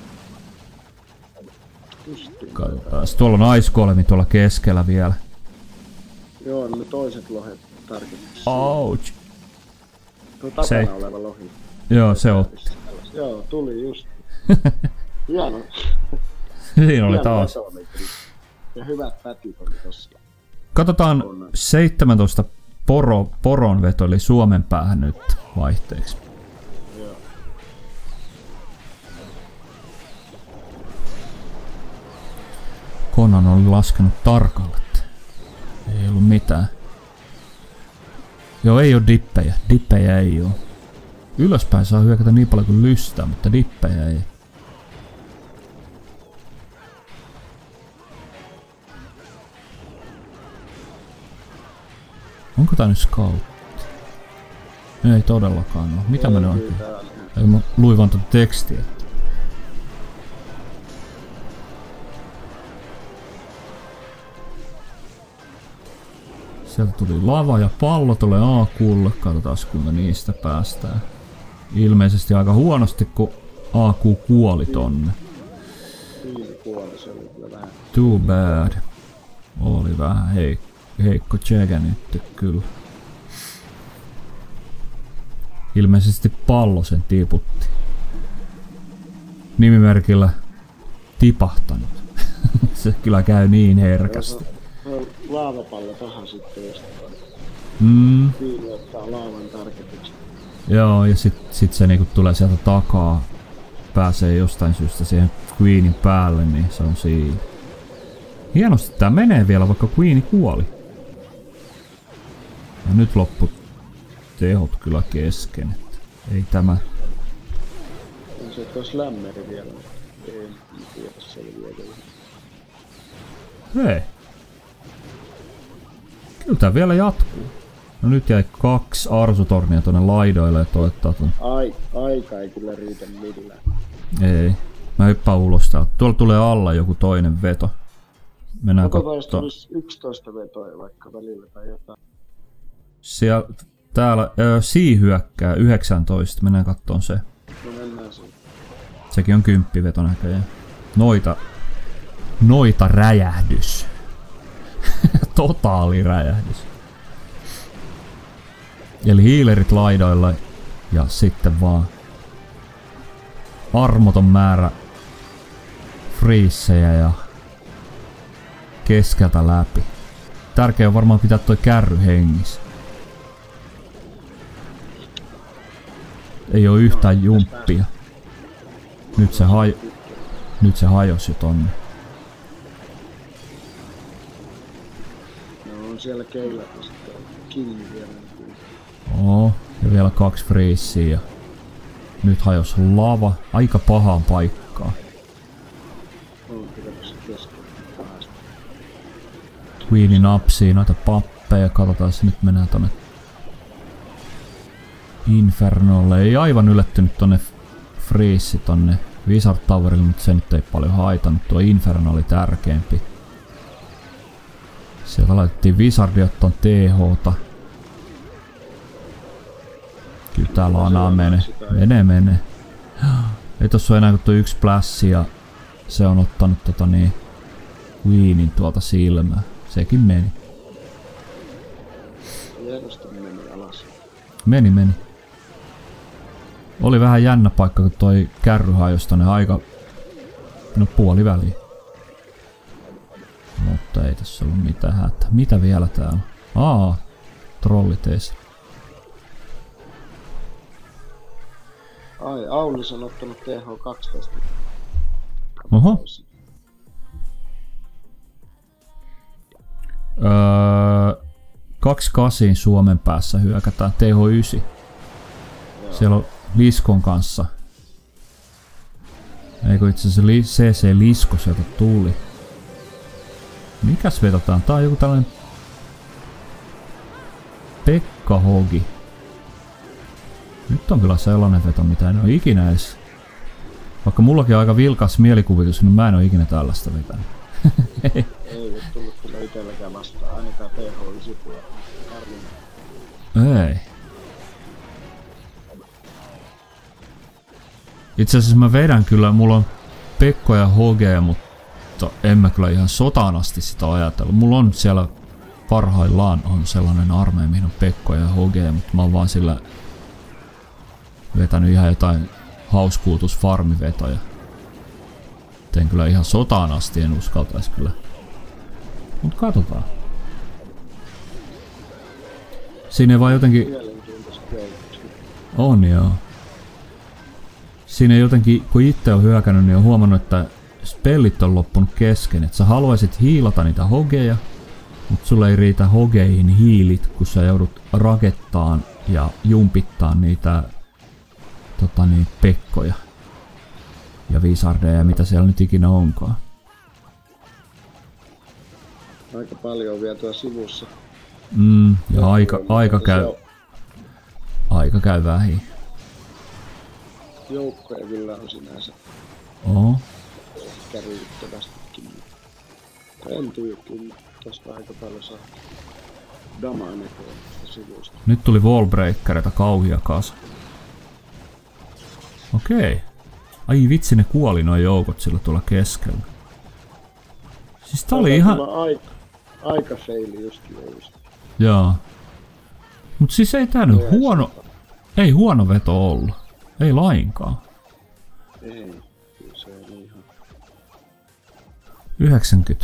Katsotaan. Tuolla on Ice Golemi tuolla keskellä vielä. Joo, ne toiset lohet tarkoitus. Ouch. Tuo takana se oleva lohi. Joo, se otti. Joo, tuli just. Hieno. Siinä oli taas. Ja hyvät pätit oli tossa. Katsotaan seitsemäntoista poro, poronveto, eli Suomen päähän nyt vaihteeksi. Joo. Conan oli laskenut tarkalle. Ei ollut mitään. Joo, ei oo dippejä. Dippejä ei oo. Ylöspäin saa hyökätä niin paljon kuin lystää, mutta dippejä ei. Onko tää nyt scout? Ei todellakaan oo. Mitä mä ne oikein? Ei, mä luin vaan tuota tekstiä. Sieltä tuli lava ja pallo tulee A Q:lle. Katsotaan kuinka niistä päästään. Ilmeisesti aika huonosti, kun A Q kuoli tonne. Too bad. Oli vähän heikko, heikko tsekä nyt kyllä. Ilmeisesti pallo sen tiputti. Nimimerkillä tipahtanut. Se kyllä käy niin herkästi. Laavapallo tähän sitten jostain. Mm. Kiinni ottaa laavan tarkoituksen. Joo, ja sit, sit se niinku tulee sieltä takaa. Pääsee jostain syystä siihen Queenin päälle, niin se on siinä. Hienosti tää menee vielä, vaikka Queeni kuoli. Ja nyt loppu tehot kyllä kesken. Ei tämä... On se tuossa lämmeri vielä. Ei, en tiedä selviä. Hei. Kyllä tää vielä jatkuu. No nyt jäi kaksi arsutornia tonne laidoille ja toittaa ton. Ai, aika ei kyllä riitä millään. Ei. Mä hyppään ulos täältä. Tuolla tulee alla joku toinen veto. Mennään katsotaan, katsomaan. Jos tulisi yksitoista vetoja vaikka välillä tai jotain. Siellä, täällä ö, Sii hyökkää yhdeksäntoista. Mennään kattoon se. No mennään siihen. Sekin on kymppiveto näköjään. Noita. Noita räjähdys. Totaali räjähdys. Eli hiilerit laidoilla ja sitten vaan armoton määrä friissejä ja keskeltä läpi. Tärkeää on varmaan pitää toi kärry hengissä. Ei oo yhtään jumppia. Nyt se, haj... Nyt se hajosi jo tonne. No on siellä keilät ja sitten kiinni vielä. Oo, ja vielä kaksi friissiä ja nyt hajos lava aika pahaan paikkaan. On kyllä tässä keskellä pahasti. Queeni napsii noita pappeja, katsotaan se nyt mennään tonne Infernolle. Ei aivan yllättynyt tonne friissi tonne Wizard Towerille, mutta se nyt ei paljon haitannut. Tuo Inferno oli tärkeämpi. Sieltä laitettiin Wizardia ton T H:ta. Kyllä tää lanaa menee. Menee, menee. Ei tossa oo enää kuin tuo yksi plässi ja se on ottanut tota niin Queenin tuolta silmää. Sekin meni. Järjestelmä meni alas. Meni, meni. Oli vähän jännä paikka, kun toi kärry hajosi tonne aika... No puoliväliin. Mutta ei tässä ollut mitään hätää. Mitä vielä täällä on? Aa, trollit ees. Ai, Aulis on ottanut T H kaksitoista. Oho. Öö, kaksi kasin Suomen päässä hyökätään. T H yhdeksän. Joo. Siellä on Liskon kanssa. Eikö itse asiassa C C Lisko sieltä tuli. Mikäs vetotaan? Tää on joku tällainen Pekka Hogi. Nyt on kyllä sellainen veto, mitä en oo ikinä edes. Vaikka mullakin on aika vilkas mielikuvitus, niin mä en oo ikinä tällaista vetänyt. Ei ole tullut kyllä itselläkään vastaan, ainakaan T H yhdeksän puolella. Ei. Itse asiassa mä vedän kyllä, mulla on Pekko ja Hogeja, mutta en mä kyllä ihan sotaan asti sitä ajatellut. Mulla on siellä parhaillaan on sellainen armeija, mihin on Pekko ja Hogeja, mutta mä oon vaan sillä vetänyt ihan jotain hauskuutusfarmivetoja. Teen kyllä ihan sotaan asti, en uskaltais kyllä. Mut katsotaan. Siinä ei vaan jotenkin... On joo. Siinä ei jotenkin, kun itse on hyökännyt, niin on huomannut, että spellit on loppunut kesken. Että sä haluaisit hiilata niitä hogeja, mutta sulle ei riitä hogeihin hiilit, kun sä joudut rakettaan ja jumpittaan niitä tota niin, pekkoja ja wizardeja, mitä siellä nyt ikinä onkaan. Aika paljon vielä tuossa sivussa. Mm, ja aika, aika käy, aika käy vähin. Joukkoja kyllä on sinänsä. Oho. Ehkä riittävästikin. En tiedä, kyllä tosta aika paljon saa damaa näköä sivusta. Nyt tuli wallbreakereita kauhia kasa. Okei. Ai vitsi, ne kuoli nuo joukot sillä tuolla keskellä. Siis tää oli ihan... Aika, aika faili just just. Joo. Mut siis ei tää nyt huono... Ei huono veto ollut. Ei lainkaan. Ei. Kyllä se oli ihan... yhdeksänkymmentä.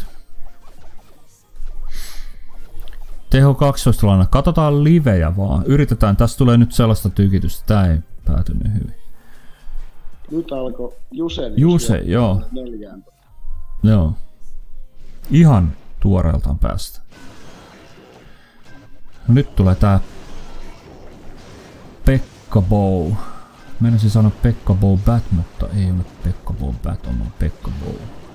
T H kaksitoista laina. Katsotaan livejä vaan. Yritetään. Tästä tulee nyt sellaista tykitystä. Tää ei päätynyt hyvin. Nyt alkoi Juse. Juse, joo. Neljään. Joo. Ihan tuoreeltaan päästä. No nyt tulee tää Pekka Bow. Meinasin sanoa Pekka Bow Bat, mutta ei ole Pekka Bow Bat, on Pekka Bow.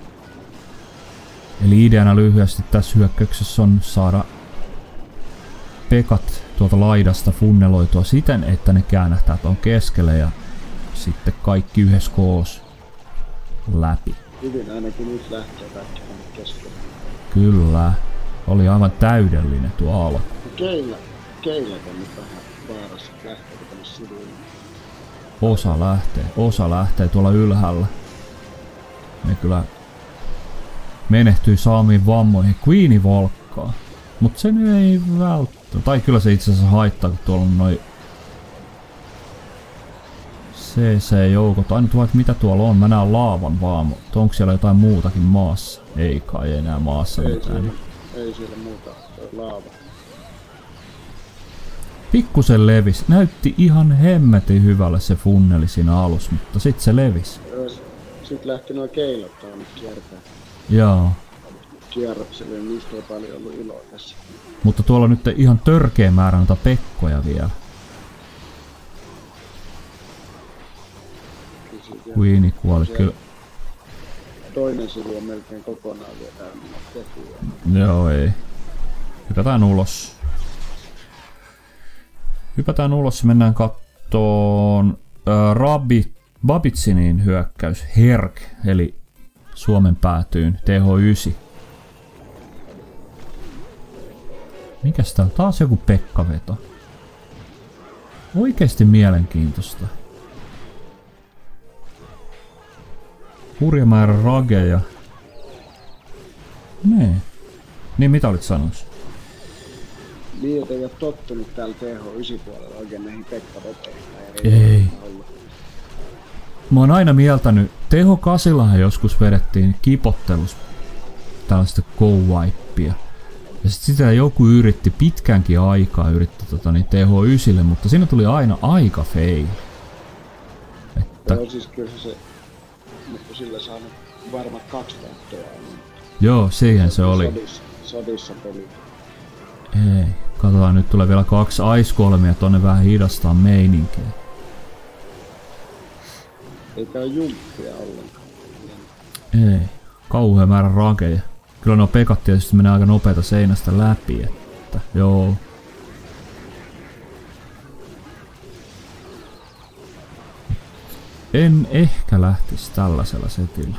Eli ideana lyhyesti tässä hyökkäyksessä on saada pekat tuolta laidasta funneloitua siten, että ne käännähtää tuon keskelle ja sitten kaikki yhdessä koos läpi. Hyvin ainakin nyt lähtee kaikki tänne keskelle. Kyllä. Oli aivan täydellinen tuo alku. Keillä, keilat on nyt vähän vaarassa, lähteekö tänne sivuille? Osa lähtee, osa lähtee tuolla ylhäällä. Ne kyllä menehtyy saamiin vammoihin. Queeni volkkaa. Mut se nyt ei välttämättä. Tai kyllä se itse asiassa haittaa, kun tuolla on noi C C-joukot. Ainut vaikka mitä tuolla on. Mä näen laavan vaan, mutta onko siellä jotain muutakin maassa? Ei kai enää maassa ei mitään. Siellä, ei siellä muuta laava. Pikkusen levis. Näytti ihan hemmetin hyvälle se funneli siinä alussa, mutta sit se levis. Sitten lähti nuo keilot nyt kiertää. Joo. Kierrokselle, niin niistä ei paljon ollut iloa tässä. Mutta tuolla on nyt ihan törkeä määrä noita pekkoja vielä. Queeni kuoli kyllä. Toinen sivu on melkein kokonaan vielä täynnä ketjuja. Joo, ei. Hypätään ulos. Hypätään ulos ja mennään kattoon äh, Rabbit, Babitsinin hyökkäys Herk, eli Suomen päätyyn T H yhdeksän. Mikäs tää on? Taas joku Pekka-veto. Oikeesti mielenkiintoista. Hurja määrä rageja. Nee. Niin mitä olit sanois? Niin, et ei oo tottunut täällä T H yhdeksän puolella oikein näihin Pekka-veteihin. Ei. Mä oon aina mieltänyt, T H kahdeksan joskus vedettiin kipottelus tällaista go-wipea. Ja sit sitä joku yritti pitkäänkin aikaa, yritti tota, niin T H yhdeksän, mutta siinä tuli aina aika fail. Että... Joo, siis kyllä se, mutta sillä saanut varmaan kaksi tahtoa. Joo, siihen se oli. Sodissa, sodissa peli. Ei, katsotaan, nyt tulee vielä kaksi Ice Golmia tonne vähän hidastaa meininkiä. Eikä oo jumppia ollenkaan. Ei, kauhea määrä rakeja. Kyllä nuo pekat tietysti menee aika nopeeta seinästä läpi, että joo. En ehkä lähtisi tällaisella setillä.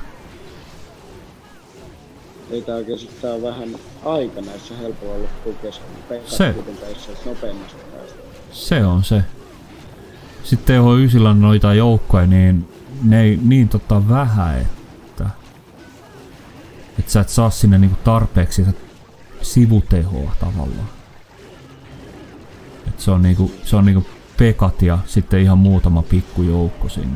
Ei tää oikeesti, tää on vähän aika näissä helpolla loppuun kesällä. Se. Nopeammasta päästä. Se on se. Sitten T H yhdeksän on noita joukkoja, niin ne ei niin tota vähän, että et sä et saa sinne niinku tarpeeksi sitä sivutehoa tavallaan. Et se on niinku, se on niinku pekat ja sitten ihan muutama pikkujoukko sinne.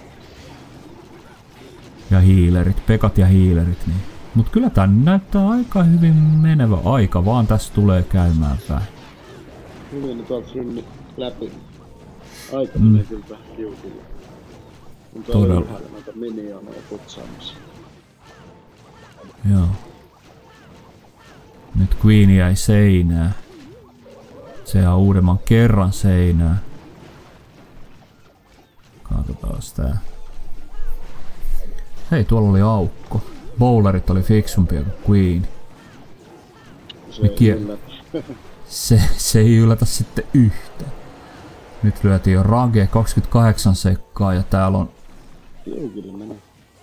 Ja hiilerit, pekat ja hiilerit niin. Mut kyllä tää näyttää aika hyvin menevä aika, vaan tässä tulee käymään vähän. Hyvin ne tuolta rynni läpi. Aika mm. menee kyllä vähän kiukille. On tuolla ylhäällä noita minioneja putsaamassa. Joo. Nyt Queen jäi seinään. Se jää uudemman kerran seinään. Katsotaan tää. Hei, tuolla oli aukko. Bowlerit oli fiksumpia kuin Queen. Se ei kie- se, se ei yllätä sitten yhtään. Nyt lyötiin jo rage kaksikymmentäkahdeksan sekkaa ja täällä on... Tiukille menee.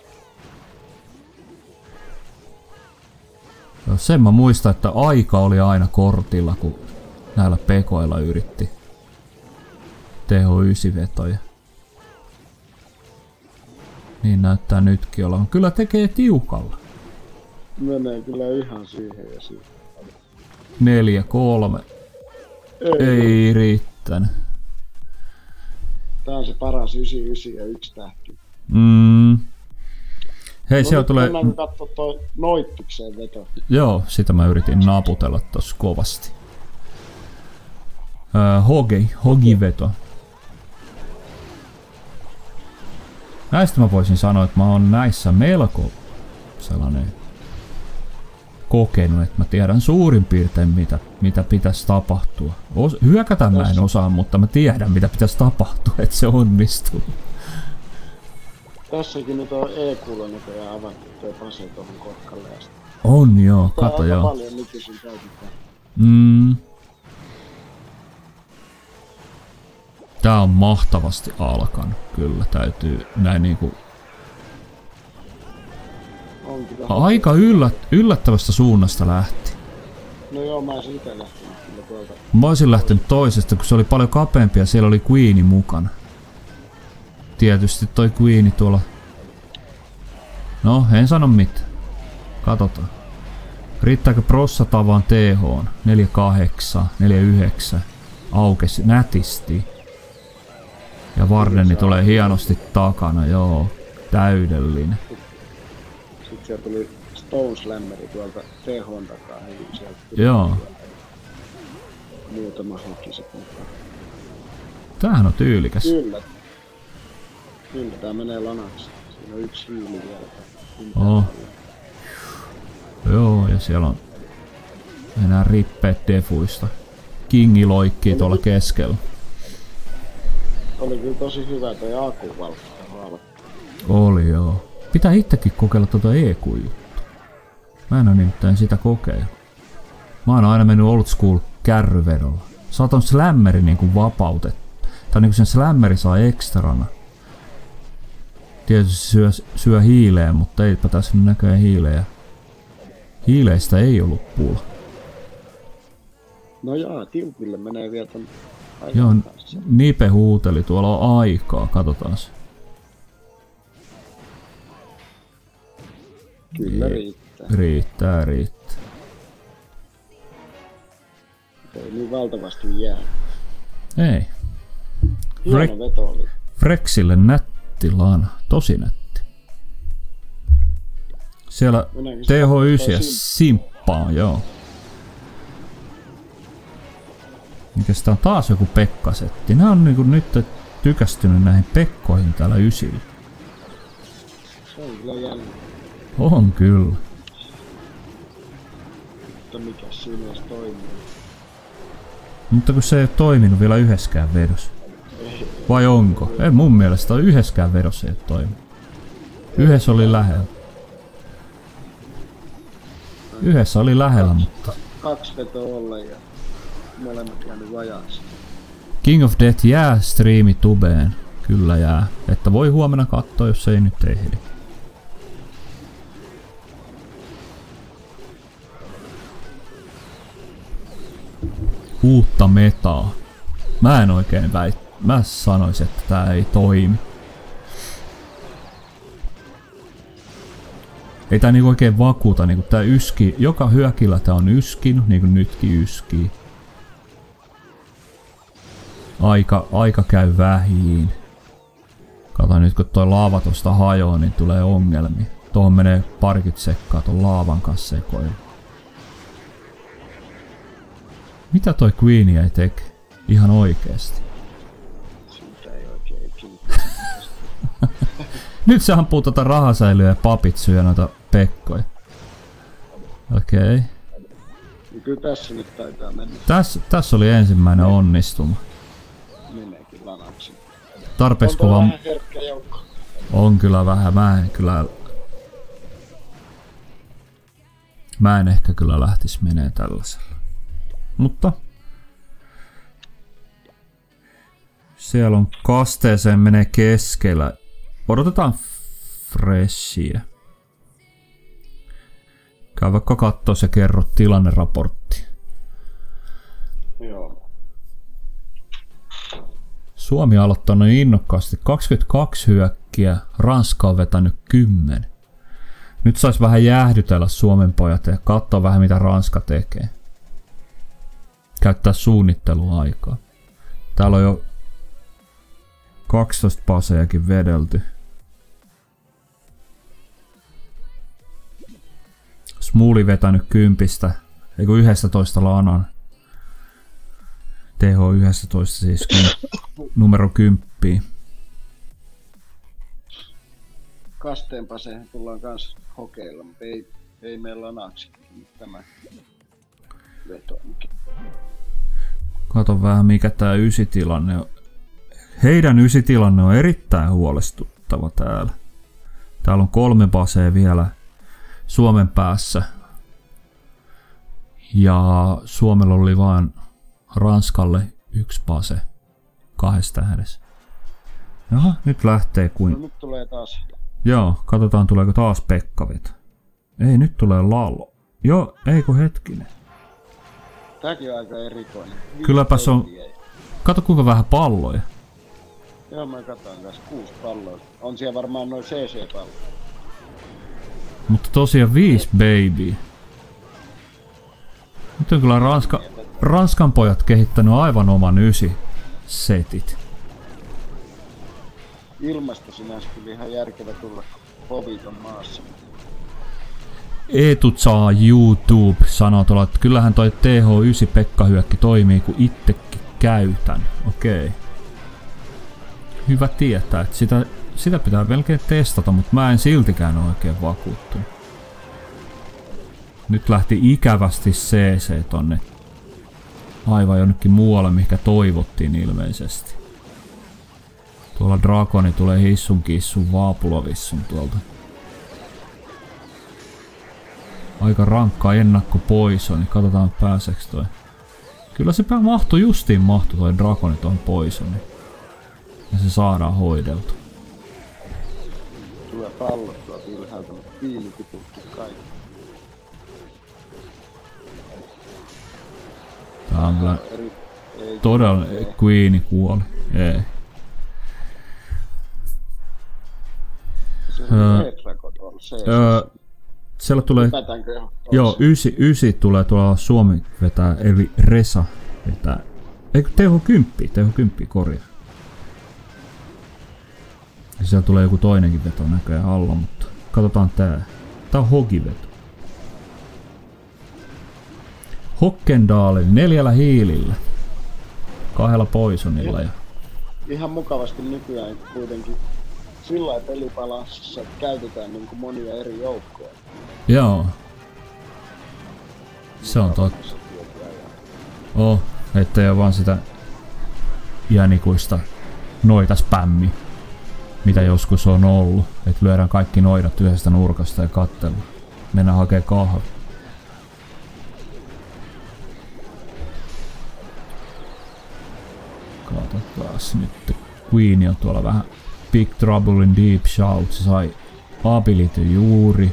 Sen mä muistan, että aika oli aina kortilla, kun näillä pekoilla yritti T H yhdeksän vetoja. Niin näyttää nytkin olevan. Kyllä tekee tiukalla. Menee kyllä ihan siihen ja siihen. Neljä, kolme. Ei, Ei riittänyt. Tää on se paras yhdeksänkymmentäyhdeksän ja yksi tähti. Mm. Hei, no siellä tulee... Mennäänkö katsoa toi Noittikseen veto? Joo, sitä mä yritin naputella tossa kovasti. Öö, Hogi, Hogi veto. Näistä mä voisin sanoa, että mä oon näissä melko sellainen kokenut, että mä tiedän suurin piirtein mitä, mitä pitäisi tapahtua. Os, hyökätä mä en osaa, mutta mä tiedän mitä pitäisi tapahtua, että se onnistuu. Tässäkin nyt on E-kuulla näköjään avattu tuo pase tuohon Kotkalle asti. On joo, kato joo. Tää on paljon nykyisin käytetään. Mm. Tää on mahtavasti alkanut, kyllä täytyy näin niinku... Aika yllät, yllättävästä suunnasta lähti. No joo, mä olisin ite lähtenyt kyllä tuolta. Mä olisin lähtenyt toisesta, kun se oli paljon kapeampi ja siellä oli Queeni mukana. Tietysti toi Queeni tuolla. No, en sano mitään. Katsotaan. Riittääkö prossata vaan T H? neljä kahdeksan, neljä yhdeksän. Aukesi nätisti. Ja Vardeni tulee hienosti takana, joo. Täydellinen. Sitten sieltä tuli Stone Slammeri tuolta T H:n takaa. Joo. Muutama hokiset mukaan. Tämähän on tyylikäs. Kyllä. Kyllä tää menee lanaksi. Siinä on yksi hiili vielä. Oh. Joo, ja siellä on enää rippeet defuista. Kingi loikkii tuolla keskellä. Oli kyllä tosi hyvä toi akuvalkka. Oli joo. Pitää itsekin kokeilla tuota E Q-juttua. Mä en oo nimittäin sitä kokeilla. Mä oon aina mennyt old school kärryvedolla. Sä oot on slammeri niinku vapautettu. Tai niinku sen slammeri saa ekstrana. Tietysti syö, syö hiileen, mutta eipä tässä näköjään hiileä. Hiileistä ei ollut pula. No jaa, tiukille menee vielä ton joo, Nipe huuteli, tuolla on aikaa, katsotaan se. Kyllä riittää. Riittää, riittää. Ei niin valtavasti jää. Ei. Hieno veto oli. Frexille nätti lana, tosi nätti. Siellä T H yhdeksän ja simppaa, joo. Mikäs tää on taas joku Pekka-setti. Nää on niinku nyt tykästynyt näihin Pekkoihin täällä ysillä. Se on kyllä jännä. On kyllä. Mutta mikäs siinä edes toimii? Mutta kun se ei ole toiminut vielä yhdessäkään vedossa. Vai onko? Ei mun mielestä yhdessäkään vedossa ei ole toiminut. Yhdessä oli lähellä. Yhdessä oli lähellä, mutta... Kaksi vetoa ollen ja molemmat jäänyt vajaaksi. King of Death jää striimi tubeen. Kyllä jää. Että voi huomenna katsoa, jos ei nyt ehdi. Uutta metaa. Mä en oikein väit. Mä sanoisin, että tää ei toimi. Ei tää niinku oikein vakuuta, niinku tää yski. Joka hyökillä tää on yskinyt, niinku nytkin yskii. Aika, aika käy vähiin. Kato nyt kun toi laava tosta hajoaa, niin tulee ongelmia. Tuohon menee parikymmentä sekkaa ton laavan kanssa sekoilu. Mitä toi Queenie ei teke? Ihan oikeesti. Siitä ei oikein kiinni. Nyt se ampuu tota rahasäilyä ja papit syö noita Pekkoja. Okei. Okay. Niin kyllä tässä nyt taitaa mennä. Tässä täs oli ensimmäinen onnistuma. Meneekin lanaksi. Tarpeeksi kova... On vähän herkkä joukko. On kyllä vähän. Mä en kyllä... Mä en ehkä kyllä lähtis menee tällaisella. Mutta... Siellä on kasteeseen menee keskellä. Odotetaan freshia. Käy vaikka kattoo ja kerro tilanneraportti. Joo. Suomi on aloittanut innokkaasti kaksikymmentäkaksi hyökkiä, Ranska on vetänyt kymmenen. Nyt sais vähän jäähdytellä Suomen pojat ja katsoa vähän mitä Ranska tekee. Käyttää suunnitteluaikaa. Täällä on jo kaksitoista pasejakin vedelty. Smuuli vetänyt kympistä, eiku yksitoista lanan. T H yksitoista siis numero kymmenen. Kasteen paseihin tullaan kans hokeilla, mutta ei, ei meillä lanaksi tämä veto. Kato vähän mikä tää ysitilanne on. Heidän ysitilanne on erittäin huolestuttava täällä. Täällä on kolme basea vielä Suomen päässä. Ja Suomella oli vain Ranskalle yksi base kahdesta tähdessä. Jaha, nyt lähtee kuin... No, nyt tulee taas. Joo, katsotaan tuleeko taas Pekka veto. Ei, nyt tulee Lalo. Joo, eikö hetkinen. Tääkin on aika erikoinen. Kylläpäs on... Kato kuinka vähän palloja. Joo, mä katson kanssa kuusi palloa. On siellä varmaan noin C C-palloja. Mutta tosiaan viisi baby. Nyt on kyllä Ranska, Ranskan pojat kehittänyt aivan oman ysi setit. Ilmasta sinänsä kyllä ihan järkevä tulla hoviton maassa. Eetut saa YouTube sanoo tuolla, että kyllähän toi T H yhdeksän Pekka-hyökki toimii kun itsekin käytän. Okei. Hyvä tietää, että sitä, sitä pitää melkein testata, mutta mä en siltikään ole oikein vakuuttunut. Nyt lähti ikävästi C C tonne aivan jonnekin muualle, mikä toivottiin ilmeisesti. Tuolla Dragoni tulee hissun kissun vaapulovissun tuolta. Aika rankka ennakko pois on, niin katsotaan pääseekö toi. Kyllä se mahtuu justiin mahtuu toi Dragoni tuon poisoni. Ja se saadaan hoideltu. Tulee pallot tuolta ylhäältä, mutta piilitiputki kaikki. Tää on kyllä todella... Queeni kuoli. Ei. Se on Retrako tuolla C C. Siellä tulee... Joo, ysi, ysi tulee tuolla Suomi vetää, eli Resa vetää. Eikö T H kymmenen, T H kymmenen korjaa. Ja siellä tulee joku toinenkin veto näköjään alla, mutta katsotaan tää. Tää on Hogi-veto. Hokkendaalin neljällä hiilillä. Kahdella poisonilla. Ja... Ihan mukavasti nykyään kuitenkin sillä lailla pelipalassissa käytetään niin kuin monia eri joukkoja. Joo. Se on totta. Oh, ettei ole vaan sitä iänikuista noita spämmi, mitä joskus on ollut. Että lyödään kaikki noidat yhdestä nurkasta ja katsellaan. Mennään hakee kahvi. Katsotaas nyt. Queen on tuolla vähän Big Trouble in Deep Shout. Se sai ability juuri.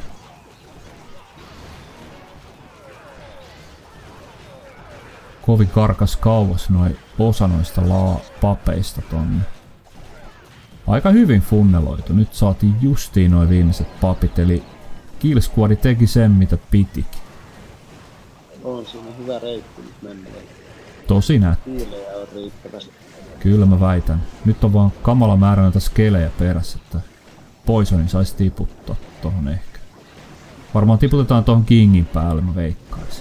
Kovin karkas kauas noin osa noista laa papeista tonne. Aika hyvin funneloitu. Nyt saatiin justiin noin viimeiset papit, eli Kill Squad teki sen mitä pitikin. On siinä hyvä reitti nyt mennä. Tosi näet. Hiilejä on riittävästi. Kyllä mä väitän. Nyt on vaan kamala määrä noita skelejä perässä, että Poisonin saisi tiputtaa tohon ehkä. Varmaan tiputetaan tohon Kingin päälle, mä veikkaisin.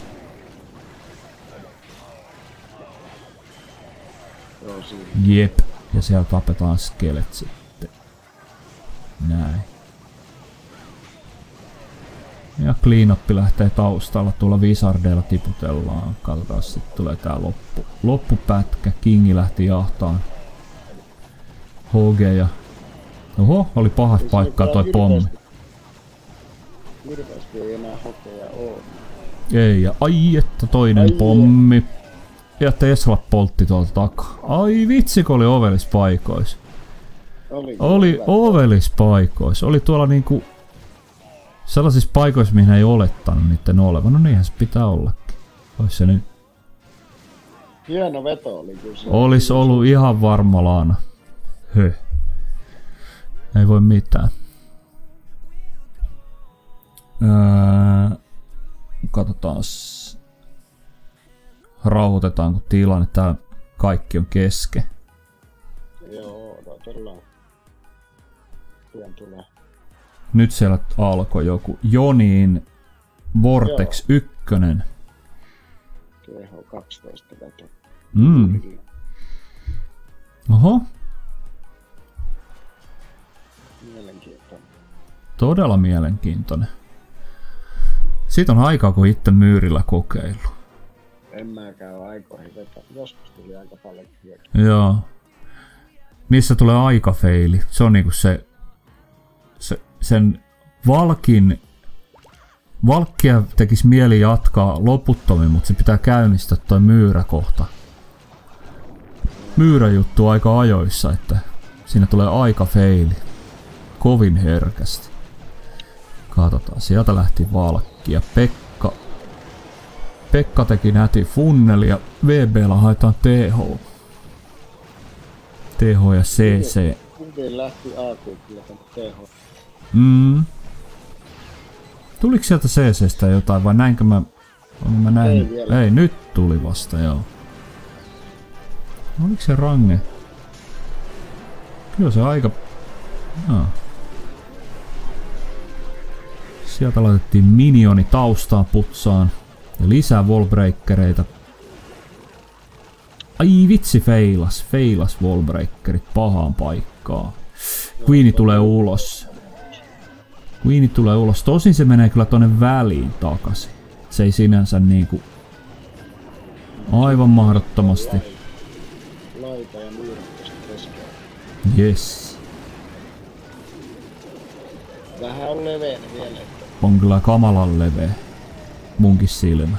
Jep, ja siellä tapetaan skelet sitten. Näin. Ja cleanup lähtee taustalla, tuolla Wizardeilla tiputellaan. Katsotaan, sitten tulee tää loppu, loppupätkä. Kingi lähti jahtaan H G ja... Oho, oli pahas paikkaa toi pommi. Hirveästi ei enää hokeja oo. Ei, ja ai että toinen ai pommi. Ja Tesla poltti tuolta takaa. Ai vitsi, kun oli ovelis paikois. Oli, oli ovelis paikois. Oli tuolla niinku... Sellaisissa paikoissa, mihin ei olettanut niitten olevan. No niinhän se pitää ollakin. Ois se nyt... Hieno veto oli kyllä se. Olis ollut ihan varmalaana. Höh. Ei voi mitään. Öö, katsotaas. Rauhoitetaanko tilanne. Tää kaikki on kesken. Joo, odotellaan. Pian tulee. Nyt siellä alkoi joku Joniin Vortex yksi. T H kaksitoista veto. Mm. Oho. Mielenkiintoinen. Todella mielenkiintoinen. Siitä on aikaa, kun itse myyrillä kokeillut. En mäkään aikoihin vetä. Joskus tuli aika paljon hyökkäyksiä. Joo. Niissä tulee aikafeili. Se on niinku se... se sen Valkin... Valkkia tekisi mieli jatkaa loputtomiin, mutta se pitää käynnistää toi myyräkohta. Myyräjuttu aika ajoissa, että siinä tulee aikafeili. Kovin herkästi. Katsotaan, sieltä lähti Valkki ja Pekka. Pekka teki näti funneli ja V B:llä haetaan T H. T H ja C C. Hyvin lähti A Q kyllä T H. Mm. Tuliko sieltä C C:stä jotain vai näinkö mä... Mä näin... Ei vielä. Ei, nyt tuli vasta, joo. Oliko se range? Kyllä se aika... No. Sieltä laitettiin minioni taustaa putsaan. Ja lisää wallbreakereita. Ai vitsi, feilas. Feilas wallbreakerit pahaan paikkaan. Queeni tulee ulos. Queeni tulee ulos. Tosin se menee kyllä tonne väliin takaisin. Se ei sinänsä niinku... Aivan mahdottomasti. Laita ja myyrät tästä keskellä. Yes. Vähän on leveä vielä. On kyllä kamalan leveä. Munkin silmä.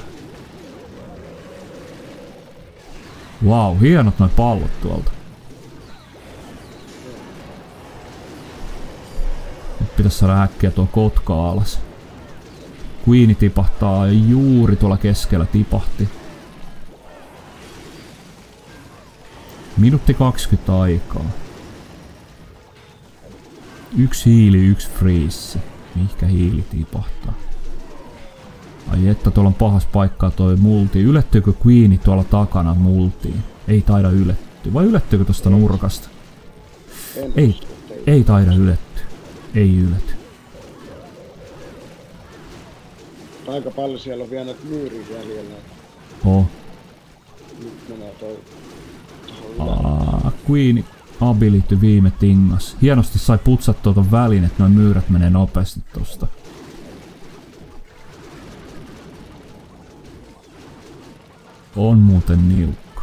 Wow, hienot noi pallot tuolta. Nyt pitäis saada äkkiä tuo kotka alas. Queeni tipahtaa juuri tuolla keskellä tipahti. Minuutti kaksikymmentä aikaa. Yksi hiili, yksi freeze. Mihinkä hiili tipahtaa? Ai että, tuolla on pahas paikkaa toi multi. Ylettyykö Queeni tuolla takana multiin? Ei taida ylettyä. Vai ylettyykö tosta nurkasta? Ei, ei taida ylettyä. Ei ylety. Aika paljon siellä on vielä näitä myyriä jäljellä. Oh. Nyt menee toi... Aa, Queeni ability viime tingas. Hienosti sai putsattua ton välin, että noin myyrät menee nopeasti tosta. On muuten niukka.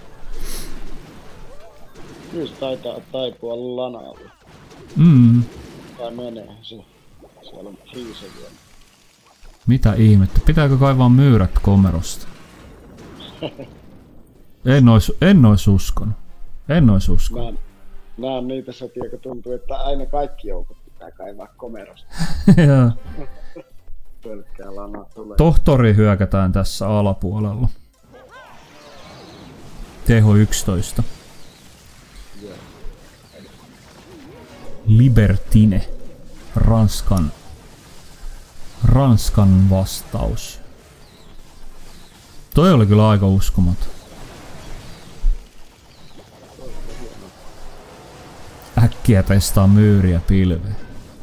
Kyllä se taitaa taipua lanalle. Mm. Tai menee se. Siellä on hiise vielä. Mitä ihmettä? Pitääkö kaivaa myyrät komerosta? En ois, en ois uskonut. En ois uskonut. Nää, nää on niitä sotia, kun tuntuu, että aina kaikki joukot pitää kaivaa komerosta. Pelkkää lana tulee. Tohtori hyökätään tässä alapuolella. T H yksitoista. Yeah. Libertine. Ranskan. Ranskan vastaus. Toi oli kyllä aika uskomaton. Äkkiä testaa myyriä pilveen.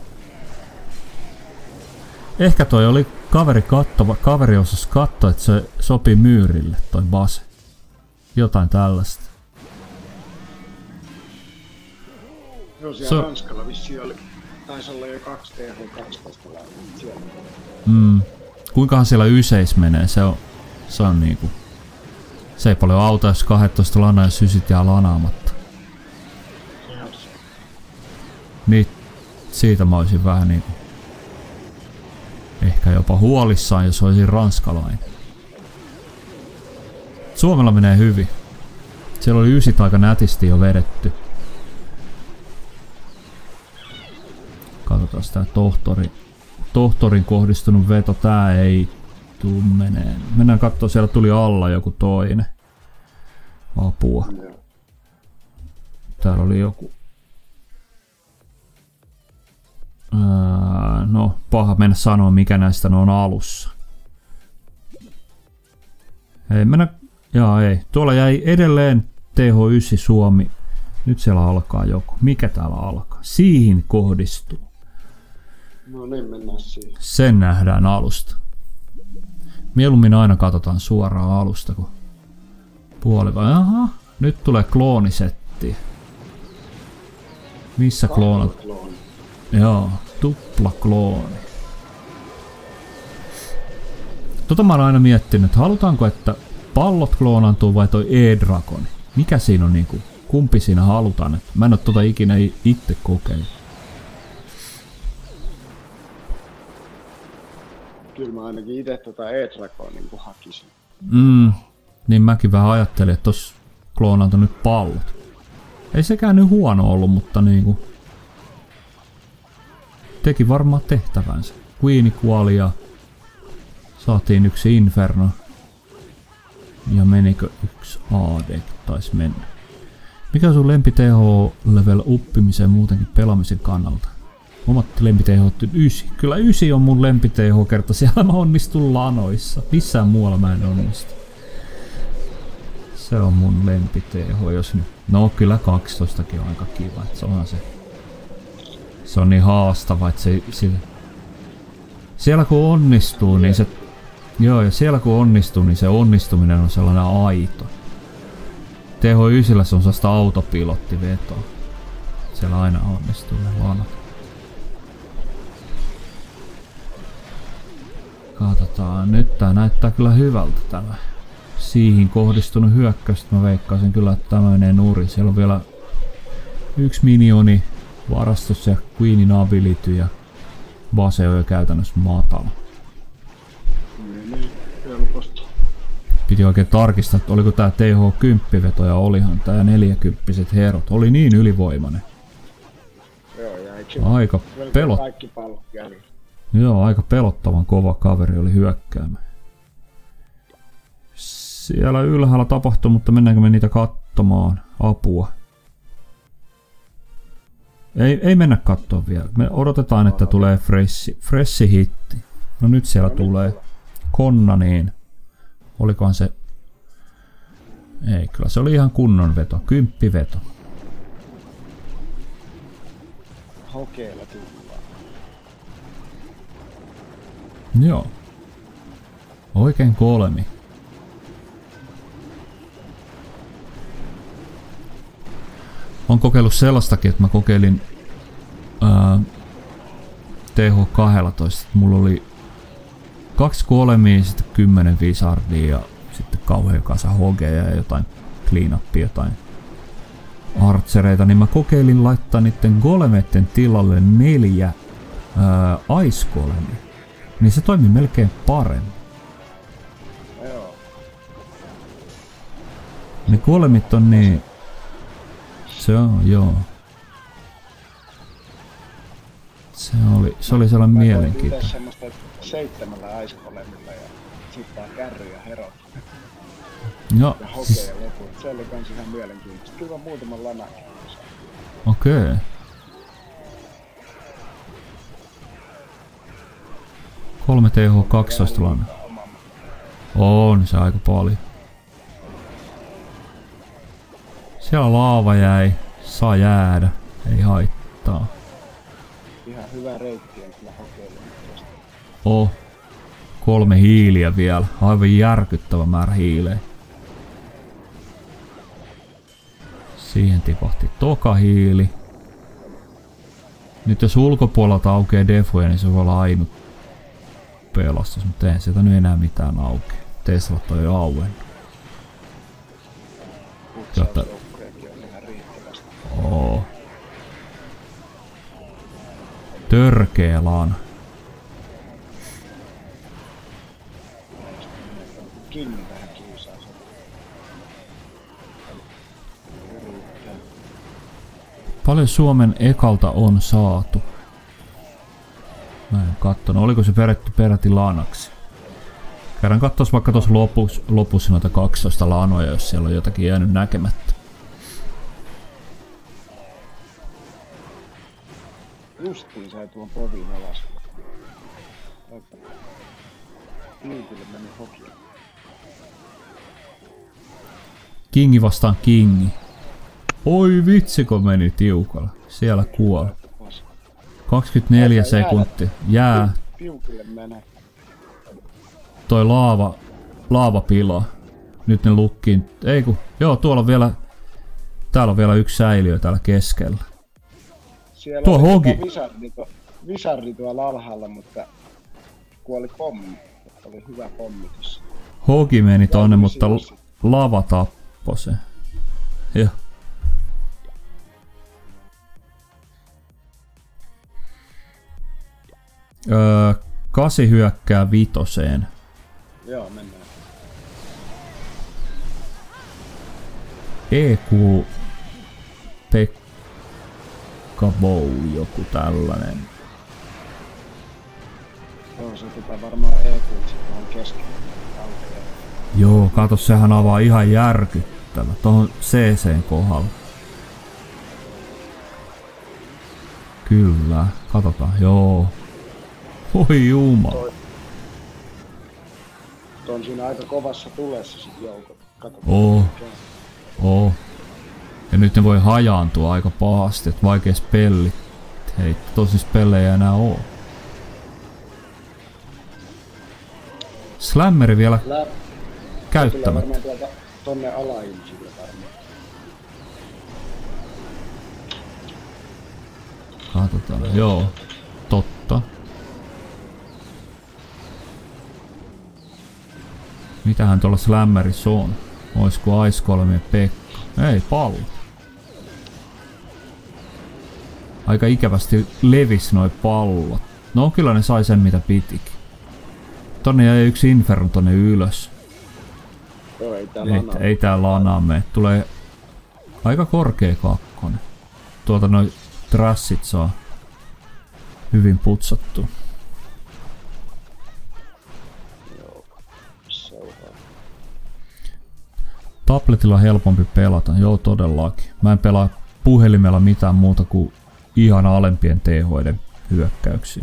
Ehkä toi oli kaveri kattova, kaveri osasi katsoa, että se sopii myyrille toi base. Jotain tällaista. Joo, siellä So, Ranskalla vissiin oli. Taisi olla jo kaksi T H kaksitoista siellä. mm, kuinkahan siellä yseis menee, se on, se on niinku... Se ei paljon auta, jos kaksitoista lanaa ja sysit jää lanaamatta. Niin, siitä mä olisin vähän niinku... Ehkä jopa huolissaan, jos olisin ranskalainen. Suomella menee hyvin. Siellä oli ysit aika nätisti jo vedetty. Katsotaan sitä tohtori. Tohtorin kohdistunut veto, tää ei tuu menee. Mennään kattoo, siellä tuli alla joku toinen. Apua. Täällä oli joku... Ää, no, paha mennä sanoa mikä näistä ne on alussa. Ei mennä... Jaa ei. Tuolla jäi edelleen T H yhdeksän Suomi. Nyt siellä alkaa joku. Mikä täällä alkaa? Siihen kohdistuu. No niin, mennään siihen. Sen nähdään alusta. Mieluummin aina katsotaan suoraan alusta, kun puoli vai... Aha, nyt tulee kloonisetti. Missä kloonat? Klooni. Joo, tupla klooni. Tota mä oon aina miettinyt, halutaanko, että pallot kloonaantuu vai toi E-Dragoni? Mikä siinä on niinku, kumpi siinä halutaan? Et mä en oo tota ikinä itse kokeillut. Kyllä mä ainakin ite tota E-Dragoa niinku hakisin. Mm, niin mäkin vähän ajattelin, että tossa kloonaantu nyt pallot. Ei sekään nyt huono ollut, mutta niinku... Teki varmaan tehtävänsä. Queeni kuoli ja saatiin yksi Inferno. Ja menikö yksi A D? Taisi mennä. Mikä on sun lempi T H-level uppimiseen muutenkin pelaamisen kannalta? Omat lempi T H yhdeksän. Kyllä yhdeksän on mun lempi T H kerta. Siellä mä onnistun lanoissa. Missään muualla mä en onnistu. Se on mun lempi T H, jos nyt... No kyllä kaksitoistakin on aika kiva. Se onhan se... Se on niin haastava, että se... se siellä kun onnistuu, niin se... Joo, ja siellä kun onnistuu, niin se onnistuminen on sellainen aito. T H yhdeksän se on sellaista autopilottivetoa. Siellä aina onnistuu ne lanat. Katsotaan, nyt tää näyttää kyllä hyvältä tämä. Siihen kohdistunut hyökkäys. Mä veikkaisin kyllä, että tämä menee nurin. Siellä on vielä yksi minioni varastus ja Queenin ability ja base on jo käytännössä matala. Piti oikein tarkistaa, että oliko tää T H kymmenen veto ja olihan tää neljäkymppiset herot. Oli niin ylivoimainen. Joo, ja aika pelot... Joo, aika pelottavan kova kaveri oli hyökkäämään. Siellä ylhäällä tapahtui, mutta mennäänkö me niitä katsomaan? Apua. Ei, ei mennä katsoa vielä. Me odotetaan, että tulee freshi, freshi hitti. No nyt siellä tulee Konna, niin olikohan se... Ei, kyllä se oli ihan kunnon veto. Kymppiveto. Hokeilla tullaan. Joo. Oikein kolmi. Olen kokeillut sellaistakin, että mä kokeilin ää, T H kaksitoista. Mulla oli kaksi kolmia, sitten kymmenen viisardia ja sitten kauhean kasa hogeja ja jotain cleanupia, jotain archereita. Niin mä kokeilin laittaa niiden golemeiden tilalle neljä ää, ice golemia. Niin se toimi melkein paremmin. Joo. Ne golemit on niin... Se on, joo. Se oli, se oli sellainen mielenkiintoinen. Mä semmoista seitsemällä aiskolemilla ja sitten kärry ja herot. No, ja hokeja siis... loput. Se oli kans ihan mielenkiintoista. Kyllä muutaman lanakin. Okei. Okay. Kolme T H kaksitoista lana. On se aika paljon. Siellä laava jäi. Saa jäädä. Ei haittaa. Ihan hyvä reitti on kyllä hokeilla. Oh. Kolme hiiliä vielä. Aivan järkyttävä määrä hiileä. Siihen tipahti toka hiili. Nyt jos ulkopuolelta aukeaa defoja, niin se voi olla ainut pelastus, mutta eihän sieltä nyt enää mitään auki. Teslat on jo auennut. Jotta... Oo. Törkeä lana. Kinni vähän kiusaa sen. Paljon Suomen ekalta on saatu? Mä en kattonut. Oliko se perätty peräti lanaksi? Käydään katsois vaikka tuossa lopussa, lopussa noita kaksitoista lanoja, jos siellä on jotakin jäänyt näkemättä. Justiin sai tuon povin alas. Liitille meni hokia. Kingi vastaan Kingi. Oi vitsi, kun meni tiukalla. Siellä kuoli. kaksikymmentäneljä sekuntia. Jää. Tiukille menee. Toi laava, laava pilaa. Nyt ne lukkiin. Ei ku, joo, tuolla on vielä, täällä on vielä yksi säiliö täällä keskellä. Siellä tuo Hogi. Visardi, visardi tuolla alhaalla, mutta kuoli pommi. Oli hyvä pommitus. Hogi meni tonne, mutta lava tappoi se. Joo. Öö, kasi hyökkää vitoseen. Joo, mennään. E Q Pekka Bow, joku tällainen. Joo, se pitää varmaan E Q sitten on keskellä. Joo, kato, sehän avaa ihan järkyttävä. Tuohon C C:n kohdalla. Kyllä, katsotaan, joo. Oi jumala. Toi, toi on siinä aika kovassa tulessa sit joukot. Katsotaan. Oo. Oo. Ja nyt ne voi hajaantua aika pahasti, että vaikea spellit. Hei, tosin spellejä enää oo. Slammeri vielä Lä... käyttämättä. Tuolta tonne alaihmisille varmaan. Katsotaan, joo. Totta. Mitähän tuolla Slammerissä on? Oisko Ice kolme ja Pekka? Ei, pallo. Aika ikävästi levis noi pallot. No kyllä ne sai sen mitä pitikin. Tonne jäi yksi Inferno tonne ylös. Joo, ei tää Ei, lana. ei tää lanaa mene. Tulee aika korkea kakkonen. Tuolta noi trassit saa hyvin putsattua. Joo, seuraa. Tabletilla on helpompi pelata, joo todellakin. Mä en pelaa puhelimella mitään muuta kuin ihan alempien T H:iden hyökkäyksiä.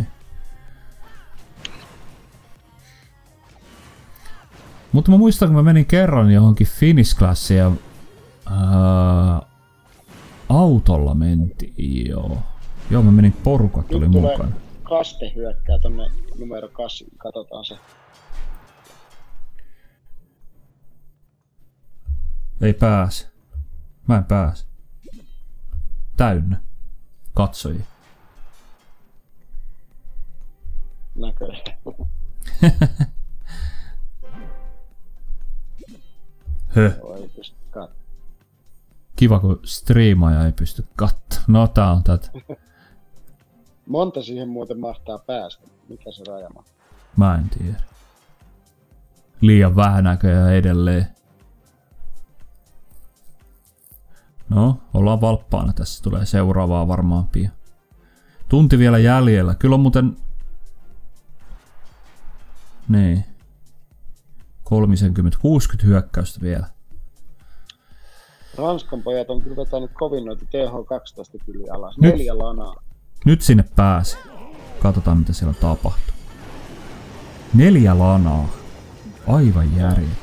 Mutta mä muistan, kun mä menin kerran johonkin Finish Classiin ja ää, autolla mentiin, joo. Joo, mä menin, porukat oli mukana. Kaste hyökkää tonne numero kahdeksan, katsotaan se. Ei pääse. Mä en pääse. Täynnä. Katsojia. Näköjään. Höh. Joo, ei pysty katsomaan. Kiva, kun striimaaja ei pysty katsomaan. No tää on tätä. Monta siihen muuten mahtaa päästä? Mikä se raja mahtaa? Mä en tiedä. Liian vähän näköjään edelleen. No, ollaan valppaana. Tässä tulee seuraavaa varmaan pian. Tunti vielä jäljellä. Kyllä on muuten... Niin. kolmekymmentä kuusikymmentä hyökkäystä vielä. Ranskan pojat on kyllä vetänyt kovin noita T H kaksitoista kyllä alas. Nyt, Neljä lanaa. Nyt sinne pääsi. Katsotaan mitä siellä tapahtuu. Neljä lanaa. Aivan järjet.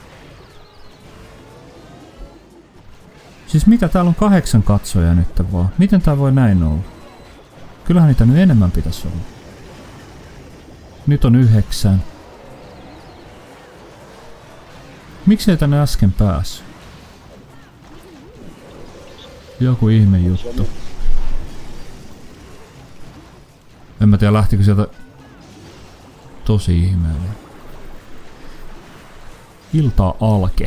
Siis mitä täällä on kahdeksan katsojaa nyt vaan? Miten tää voi näin olla? Kyllähän niitä nyt enemmän pitäisi olla. Nyt on yhdeksän. Miksi ei tänne äsken päässyt? Joku ihme juttu. En mä tiedä lähtikö sieltä tosi ihmeellinen. Iltaa alke.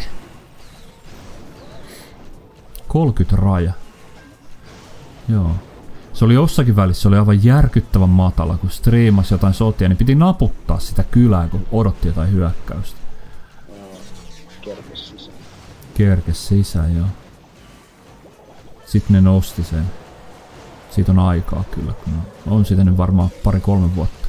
kolmekymmentä raja. Joo. Se oli jossakin välissä, se oli aivan järkyttävän matala, kun striimasi jotain sotia, niin piti naputtaa sitä kylää, kun odotti jotain hyökkäystä. Kerkes sisään. Kerkes sisään, joo. Sitten ne nosti sen. Siitä on aikaa kyllä, kun on sitä nyt varmaan pari-kolme vuotta.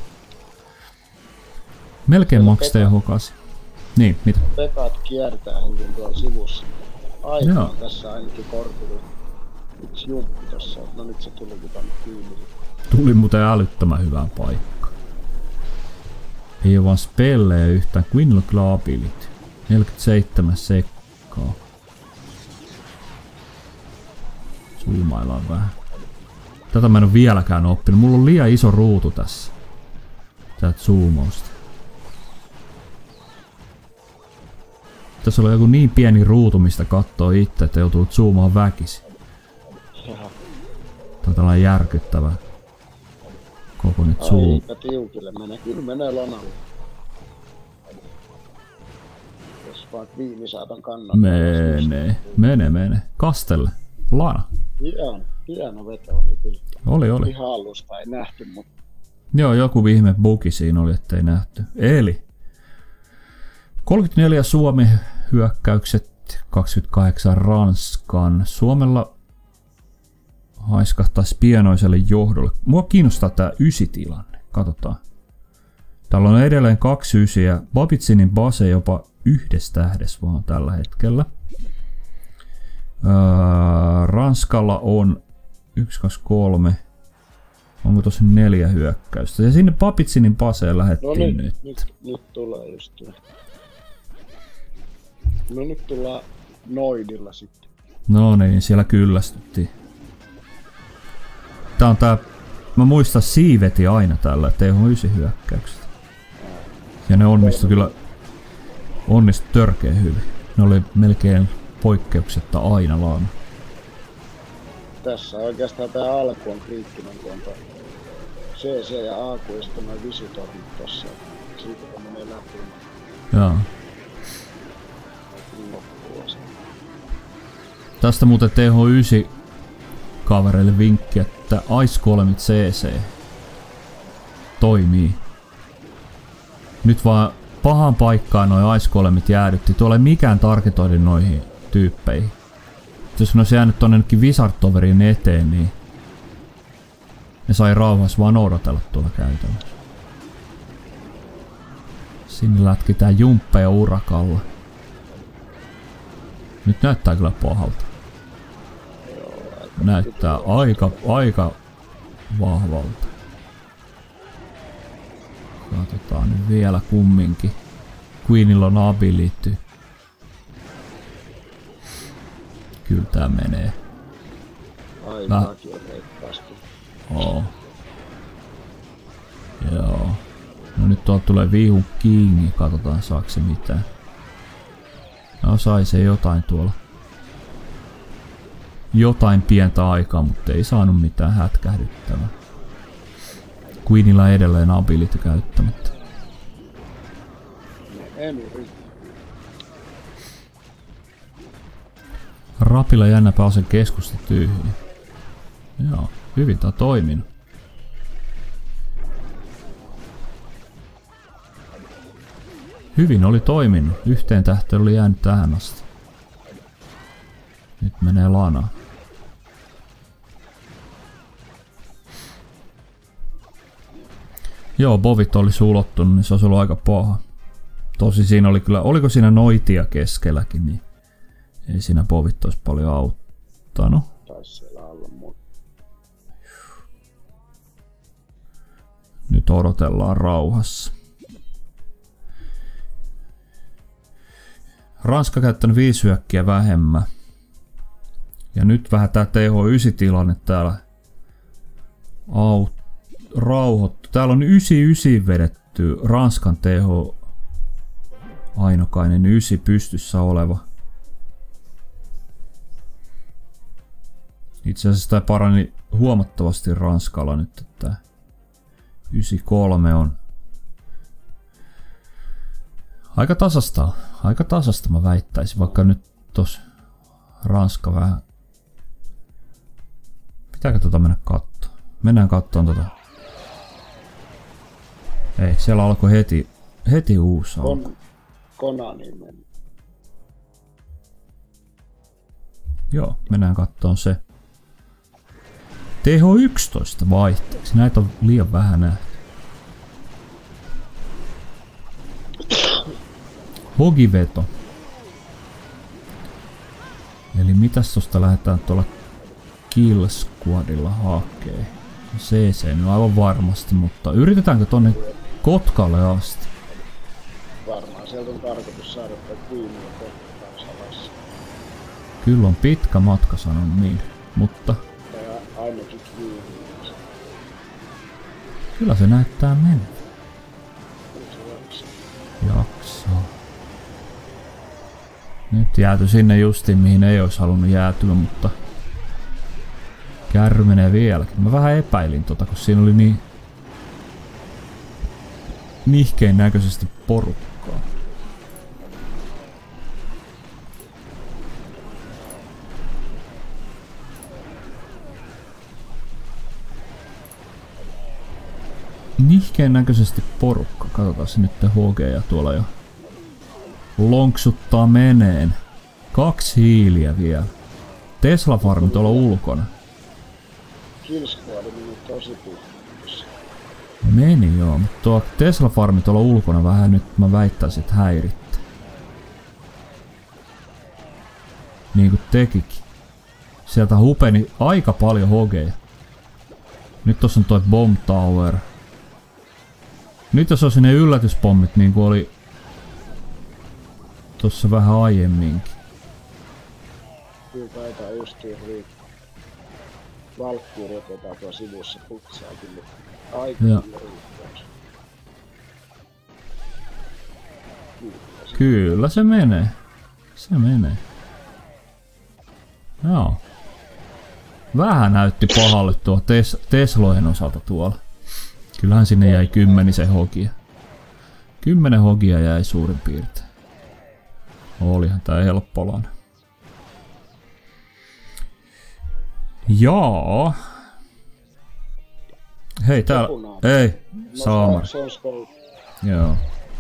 Melkein maks T H kahdeksan. Niin, mitä? Pekat kiertää henkin tuolla sivussa. Aika Joo. on tässä ainakin kortilla. Yksi jumppi tossa. No nyt se tulikin tonne kiinni. Tuli muuten älyttömän hyvään paikkaan. Ei oo vaan spellejä yhtään. Queen Look Ability. neljäkymmentäseitsemän sekkaa. Zoomaillaan vähän. Tätä mä en oo vieläkään oppinut. Mulla on liian iso ruutu tässä. Täältä zoomausta. Tässä on joku niin pieni ruutu, mistä kattoo itse, että joutuu zoomaan väkisin. Tää on tällainen järkyttävä koko nyt zoom. Aika tiukille menee. Kyllä menee lanalle. Jos vaikka viinisaatan kannattaa. Mene, mene, mene. Kastelle. Lana. Hieno, hieno veto oli kyllä. Oli, oli. Ihan alusta ei nähty, mutta... Joo, joku ihme bugi siinä oli, ettei nähty. Eli kolmekymmentäneljä Suomi hyökkäykset, kaksikymmentäkahdeksan Ranskan. Suomella haiskahtaisi pienoiselle johdolle. Mua kiinnostaa tää ysi-tilanne. Katsotaan. Täällä on edelleen kaksi ysiä. Babitsinin base jopa yhdessä tähdessä vaan tällä hetkellä. Öö, Ranskalla on yksi, kaksi, kolme. Onko tosi neljä hyökkäystä? Ja sinne Papitsinin paseen lähettiin no nyt. nyt. Nyt, nyt tulee just tuo. No nyt tullaan Noidilla sitten. No niin, siellä kyllästyttiin. Tää on tää... Mä muistan siiveti aina tällä T H yhdeksän hyökkäykset. Ja ne onnistu kyllä... Onnistu törkeä hyvin. Ne oli melkein poikkeuksetta aina laana. Tässä oikeastaan tää alku on kriittinen, kun on toi C C ja A Q ja sitten noin visitornit tossa. Siitä kun menee läpi. Joo. Tästä muuten T H yhdeksän kavereille vinkki, että Ice Golemit C C toimii. Nyt vaan pahan paikkaan noi Ice Golemit jäädytti. Tuolla ei mikään targetoidi noihin tyyppeihin. Jos ne olisi jäänyt tonnekin Wizard-toverin eteen, niin ne sai rauhassa vaan odotella tuolla käytällä. Sinne lätkitään jumppeja urakalla. Nyt näyttää kyllä pahalta. Näyttää aika, aika vahvalta. Katsotaan nyt vielä kumminkin. Queenilla on ability. Kyllä tää menee. Aikaakin on reippaasti. Oo. Joo. No nyt tuolta tulee Vihun Kingi. Katsotaan saako se mitään. No sai se jotain tuolla. Jotain pientä aikaa, mutta ei saanut mitään hätkähdyttävää. Queenilla edelleen ability käyttämättä. Rapilla jännä pääsen keskusta tyhjiä. Joo, hyvin tää on toiminut. Hyvin oli toiminut. Yhteen tähteen oli jäänyt tähän asti. Nyt menee lanaa. Joo, bovit oli sulottunut, niin se olisi ollut aika paha. Tosi siinä oli kyllä, oliko siinä noitia keskelläkin, niin ei siinä bovit olisi paljon auttanut. Taisi siellä olla muuta. Nyt odotellaan rauhassa. Ranska käyttänyt viisi hyökkiä vähemmän. Ja nyt vähän tää T H yhdeksän tilanne täällä aut, rauhoittu. Täällä on yhdeksänkymmentäyhdeksän vedetty Ranskan T H ainokainen yhdeksän pystyssä oleva. Itse asiassa tää parani huomattavasti Ranskalla nyt, että yhdeksänkymmentäkolme on aika tasasta, aika tasasta mä väittäisin, vaikka nyt tos Ranska vähän. Pitääkö tota mennä kattoon? Mennään kattoon tota. Ei, siellä alkoi heti, heti uusi alku. Kon, Konaniin meni. Joo, mennään kattoon se. T H yksitoista vaihteeksi, näitä on liian vähän nähty. Hogiveto. Eli mitäs tosta lähdetään tuolla Kill Squadilla hakee? C C nyt aivan varmasti, mutta yritetäänkö tonne Kotkalle asti? Varmaan sieltä on tarkoitus saada tai Queenia Kotkaan salassa. Kyllä on pitkä matka, sanon niin, mutta Tai ainakin Queenia. kyllä se näyttää mennä. Jaksaa. Nyt jääty sinne justiin mihin ei olisi halunnut jäätyä, mutta kärry menee vieläkin. Mä vähän epäilin tota, kun siinä oli niin nihkein näköisesti porukkaa. Nihkein näköisesti porukka. Katsotaan se nyt H G ja tuolla jo lonksuttaa meneen. Kaksi hiiliä vielä. Tesla farmi tuolla ulkona. Kill Squad meni tosi pitkässä. Meni joo, mutta tuo Tesla farmi tuolla ulkona vähän nyt mä väittäisin, että häiritti. Niinku tekikin. Sieltä hupeni aika paljon hogeja. Nyt tossa on toi Bomb Tower. Nyt jos olisi ne yllätyspommit niinku oli tossa vähän aiemminkin. Kyllä taitaa justiin riittää. Valkkuurit jotain tuo sivussa putsaa kyllä. Aika kyllä riittää. Kyllä se menee. Se menee. Joo. Vähän näytti pahalle tuo tes Teslojen osalta tuolla. Kyllähän sinne jäi kymmenisen hogia. Kymmenen hogia jäi suurin piirtein. Olihan tää helppolainen. Joo. Hei täällä. Ei. Saamari. Joo.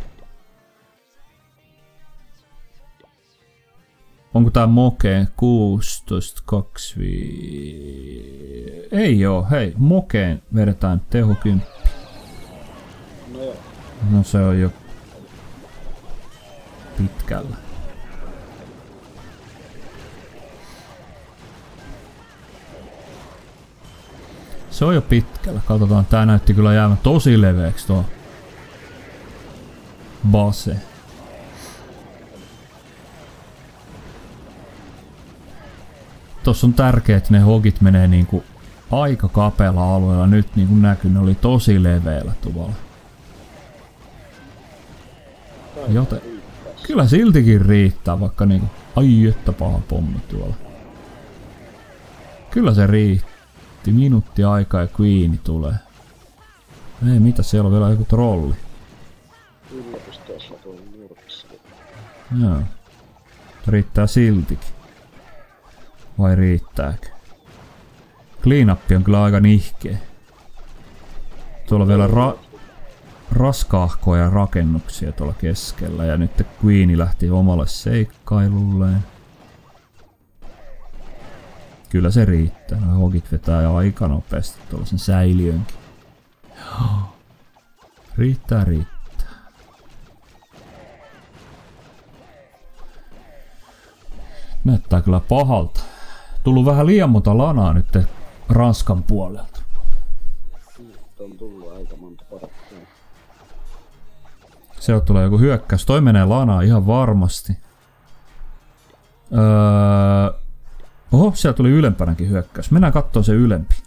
Onko tää Mokeen kuusitoista kaksi viisi? Ei oo, hei, Mokeen vedetään teho kymmenen. No joo. No se on jo pitkällä. Se on jo pitkällä. Katsotaan, tää näytti kyllä jäävän tosi leveäksi tuo base. Tossa on tärkeää, että ne hogit menee niinku aika kapealla alueella. Nyt niinku näkyy, ne oli tosi leveällä tuolla. Joten kyllä siltikin riittää, vaikka niinku ai että paha pommi tuolla. Kyllä se riittää. Minuutti aikaa ja Queeni tulee. Ei mitä, siellä on vielä joku trolli. Yllätys tuossa tuolla nurkassa. Joo. Riittää siltikin. Vai riittääkö? Cleanup on kyllä aika nihkeä. Tuolla on vielä ra raskaahkoja rakennuksia tuolla keskellä. Ja nyt Queeni lähti omalle seikkailulleen. Kyllä se riittää. No hogit vetää aika nopeasti tuollaisen säiliönkin. Riittää, riittää. Näyttää kyllä pahalta. Tullut vähän liian monta lanaa nyt Ranskan puolelta. Nyt on tullut aika monta parakkaa. Sieltä tulee joku hyökkäys. Toi menee lanaa ihan varmasti. Öö... Oho, siellä tuli ylempänäkin hyökkäys. Mennään katsomaan se ylempi.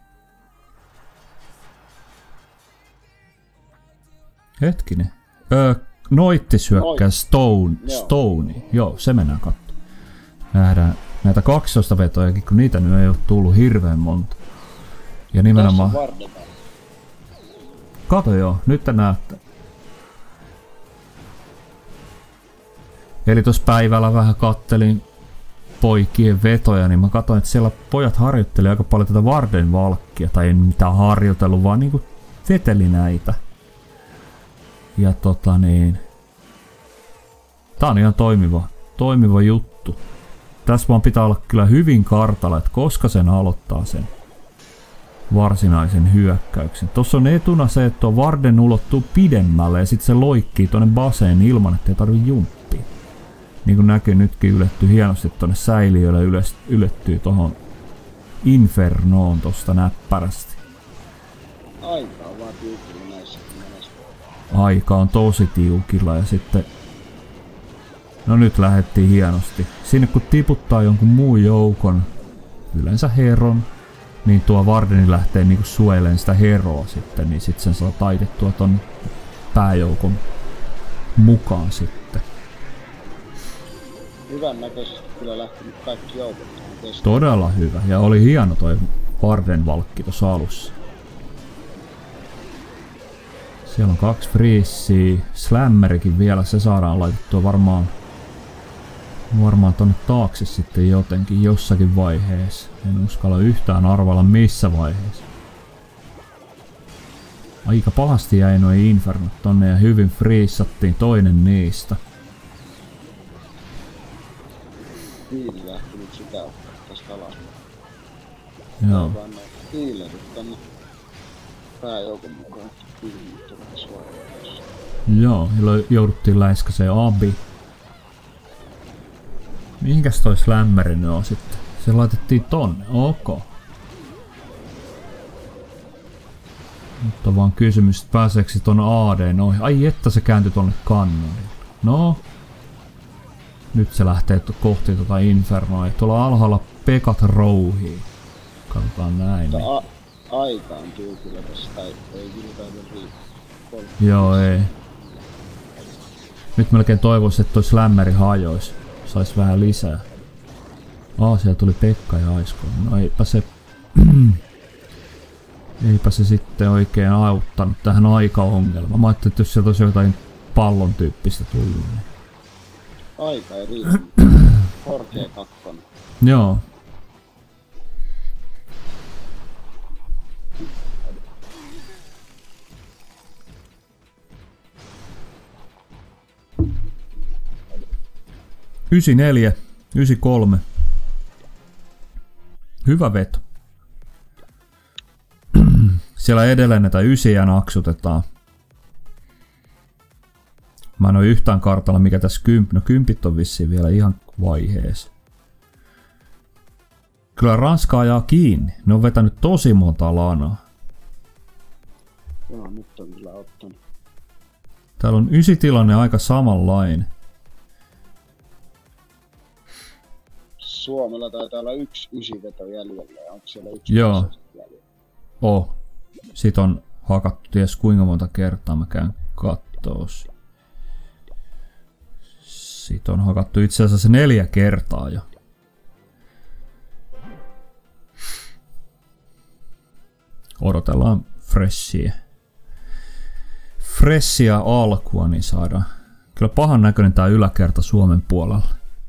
Hetkinen. Öö, Noittis hyökkäys Stone. Stone. Joo, se mennään katsomaan. Nähdään näitä kaksitoista vetojakin, kun niitä nyt ei ole tullut hirveän monta. Ja nimenomaan... Kato joo, nyt te näette. Eli tuossa päivällä vähän kattelin poikien vetoja, niin mä katsoin, että siellä pojat harjoitteli aika paljon tätä Varden valkkia. Tai ei mitään harjoitellut, vaan niinku veteli näitä. Ja tota niin... Tää on ihan toimiva, toimiva juttu. Tässä vaan pitää olla kyllä hyvin kartalla, että koska sen aloittaa sen varsinaisen hyökkäyksen. Tuossa on etuna se, että tuo Varden ulottuu pidemmälle ja sitten se loikkii tuonne baseen ilman, ettei tarvitse jumppia. Niin kuin näkyy, nytkin ylettyy hienosti tuonne säiliölle, ylettyy tuohon Infernoon tosta näppärästi. Aika on vaan tiukilla näissä monessa. Aika on tosi tiukilla ja sitten... No nyt lähdettiin hienosti. Sinne kun tiputtaa jonkun muun joukon, yleensä heron, niin tuo Vardeni lähtee niinku suojelemaan sitä heroa sitten, niin sitten sen saa taitettua ton pääjoukon mukaan sitten. Hyvän näköisesti kyllä lähtenyt kaikki joukot. Todella hyvä, ja oli hieno toi Varden valkki tuossa alussa. Siellä on kaksi friissiä, Slammerikin vielä, se saadaan laitettua varmaan Varmaan tonne taakse sitten jotenkin jossakin vaiheessa. En uskalla yhtään arvalla missä vaiheessa. Aika pahasti jäi noi Infernot tonne ja hyvin friissattiin toinen niistä. Hiili lähti nyt sitä ottaa tästä alas. Joo. Vaan noin hiilerit tänne pääjoukon mukaan. Hiilit tulisi vaiheessa. Joo, jouduttiin läiskäseen Abi. Mihinkäs toi slämmeri nyt on sitten? Se laitettiin tonne, ok. Nyt on vaan kysymys, että pääseekö ton A D noihin. Ai että se kääntyi tonne kannoniin. No. Nyt se lähtee kohti tota Infernoa. Tuolla alhaalla Pekat rouhii. Katsotaan näin. Niin. A- aika on kyllä tässä, tai ei kyllä taida riittää. Joo, ei. Nyt melkein toivoisin, että toi slämmeri hajoisi. Sais vähän lisää. Aa, siellä tuli Pekka ja Aisko. No eipä se... eipä se sitten oikein auttanut tähän aikaongelmaan. Mä ajattelin, että jos sieltä olisi jotain pallon tyyppistä tullut. Niin... Aika ei riitä. Korkea kakkonen. Joo. yhdeksänkymmentäneljä, yhdeksänkymmentäkolme. Hyvä veto. Siellä edelleen näitä ysiä naksutetaan. Mä en oo yhtään kartalla mikä tässä kymp... No kympit on vissiin vielä ihan vaiheessa. Kyllä Ranska ajaa kiinni. Ne on vetänyt tosi monta lanaa. Joo, nyt on kyllä ottanut. Täällä on ysitilanne aika samanlainen. Suomella taitaa olla yksi ysiveto jäljellä ja onko siellä yksi Joo. jäljellä? Oh. Sit on hakattu ties kuinka monta kertaa, mä käyn kattoos. Sit on hakattu itse asiassa neljä kertaa jo. Odotellaan freshia. Freshia alkua, niin saadaan. Kyllä pahan näköinen tää yläkerta Suomen puolella.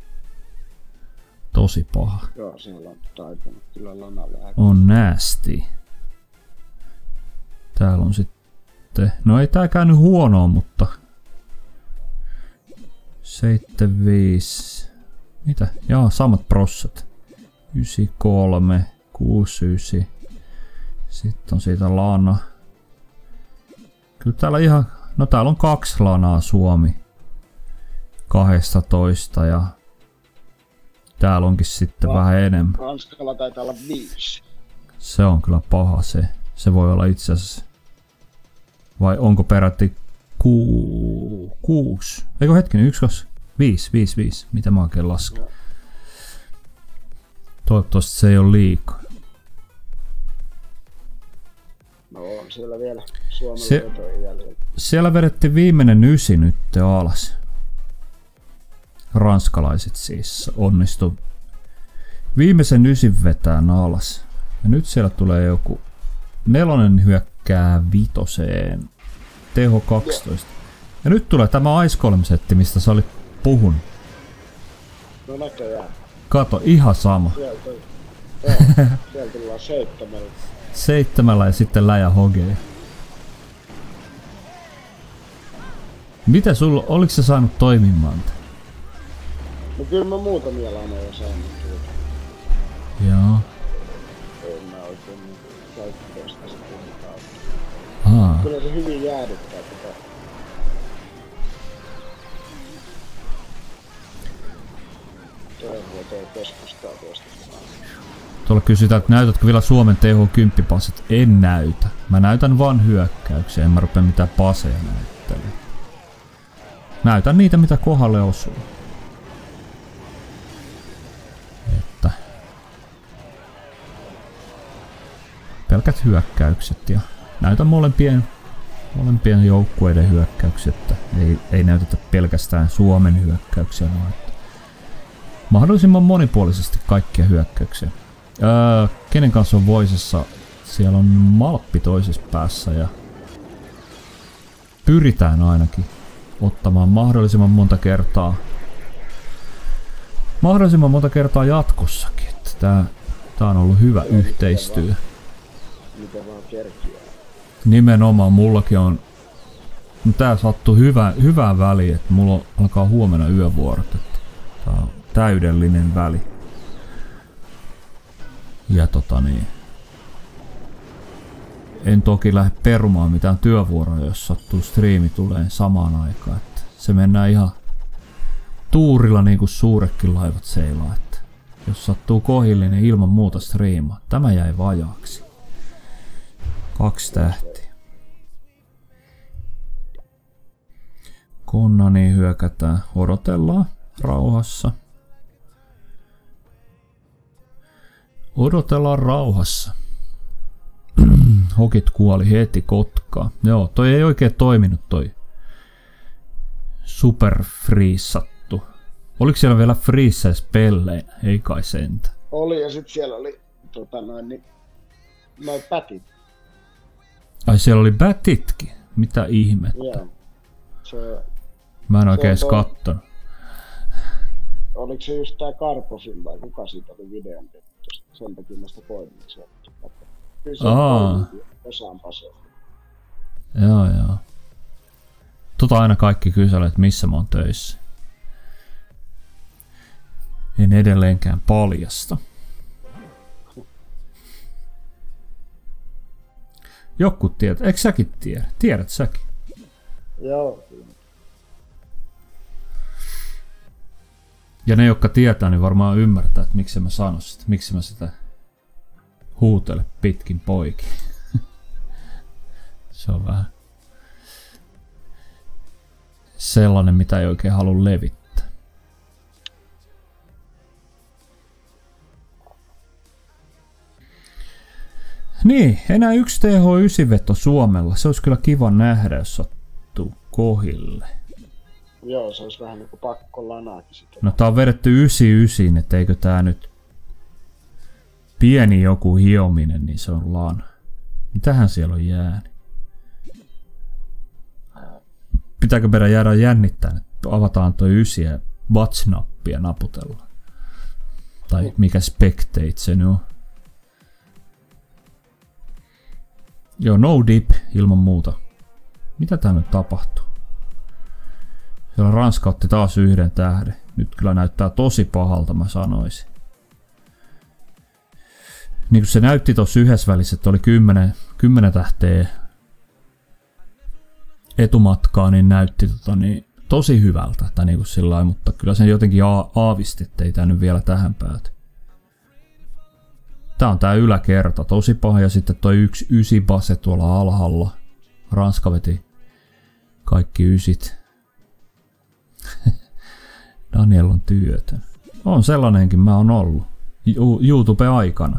Tosi paha. Joo, siellä on taipunut kyllä lanalle. On nasty. Täällä on sitten... No ei tää käynyt huonoa, mutta... seitsemänkymmentäviisi... Mitä? Jaa, samat prossat. yhdeksänkymmentäkolme, kuusikymmentäyhdeksän. Sitten on siitä lana. Kyllä täällä ihan... No täällä on kaksi lanaa Suomi. kaksitoista ja... Täällä onkin sitten Va- vähän enemmän. Ranskalla taitaa olla viisi. Se on kyllä paha se. Se voi olla itse asiassa... Vai onko peräti ku... kuusi? Eikö hetkinen, yksi, kaksi, viisi, viisi, viisi. Mitä mä oikein lasken? Toivottavasti se ei ole liikaa. No on siellä vielä Suomella se, jäljellä. Siellä vedettiin viimeinen ysi nyt alas. Ranskalaiset siis onnistu viimeisen ysin vetään alas. Ja nyt siellä tulee joku nelonen hyökkää vitoseen. Teho kaksitoista. Ja nyt tulee tämä Ice kolme setti, mistä sä olit puhunut. No näköjään. Kato, ihan sama. Sieltä, joo, sieltä tullaan seitsemällä. Seitsemällä ja sitten läjä hogee. Mitä sulla, oliko se saanut toimimaan? No kyllä mä muutamia lanoja saanut tuota. Joo. En mä oikein käyttää sitä sitten mitään. Aa. Kyllä se hyvin jäädyttää tätä. Toivoo toi keskustaa tuosta. Tuolla kysytään, että näytätkö vielä Suomen T H kymmenen passit? En näytä. Mä näytän vaan hyökkäyksiä, en mä rupea mitään paseja näyttelemään. Näytän niitä, mitä kohdalle osuu. Että... pelkät hyökkäykset ja näytän molempien, molempien joukkueiden hyökkäykset, että ei, ei näytetä pelkästään Suomen hyökkäyksiä, vaan että mahdollisimman monipuolisesti kaikkia hyökkäyksiä. Öö, kenen kanssa on Voisessa? Siellä on Malppi toisessa päässä ja pyritään ainakin ottamaan mahdollisimman monta kertaa mahdollisimman monta kertaa jatkossakin. Että tää, tää on ollut hyvä ja yhteistyö. Mitä vaan kerkiää. Nimenomaan mullakin on. Tää sattuu hyvä, hyvään väliin, että mulla alkaa huomenna yövuorot. Että tää on täydellinen väli. Ja tota niin. En toki lähde perumaan mitään työvuoroja, jos sattuu striimi tulee samaan aikaan. Että se mennään ihan tuurilla niin kuin suuretkin laivat seilaa, että jos sattuu kohille, niin ilman muuta striimaa. Tämä jäi vajaaksi. Kaksi tähtiä. Konnani hyökätään. Odotellaan rauhassa. Odotellaan rauhassa. Hokit kuoli heti Kotkaan. Joo, toi ei oikein toiminut toi super friissattu. Oliko siellä vielä friissäis pelleen? Ei kai sentä. Oli ja sit siellä oli tota noin niin noin pätit. Ai siellä oli bätitkin? Mitä ihmettä? Joo. Se, Mä en oikein edes toi... kattonut. Oliko se just tää Karpofin vai kuka siitä oli videon tehty? Sen takia mä sitä poimin sieltä. Kyllä se on osaan pasea. Joo joo. Tota aina kaikki kyselee, että missä mä oon töissä. En edelleenkään paljasta. Joku tiedät. Eikö säkin tiedä? Tiedät säkin? Joo. Ja ne, jotka tietää, niin varmaan ymmärtää, että miksi mä sanon sitä. Miksi mä sitä huutele pitkin poikin. Se on vähän sellainen, mitä ei oikein halua levittää. Niin, enää yksi T H yhdeksän veto Suomella. Se olisi kyllä kiva nähdä, jos sattuu kohille. Joo, se olisi vähän niinku pakko lanaakin sitten. No tää on vedetty yhdeksänkymmentäyhdeksän, että eikö tää nyt pieni joku hiominen, niin se on lana. Mitähän siellä on jäänyt? Pitääkö meidän jäädä jännittämään, että avataan toi ysi ja watch-nappia naputellaan? Tai mikä spectate se nyt on? Joo, no dip ilman muuta. Mitä tää nyt tapahtuu? Siellä Ranska otti taas yhden tähden. Nyt kyllä näyttää tosi pahalta, mä sanoisin. Niin kuin se näytti tossa yhdessä välissä, että oli kymmenen, kymmenen tähteä etumatkaa, niin näytti tota, niin, tosi hyvältä. Tai niin kuin sillain, mutta kyllä sen jotenkin aavisti, ettei tää nyt vielä tähän pääty. Tää on tää yläkerta, tosi paha, ja sitten toi yksi ysi base tuolla alhaalla. Ranska veti kaikki ysit. Daniel on työtön. On sellainenkin mä oon ollut. YouTube-aikana.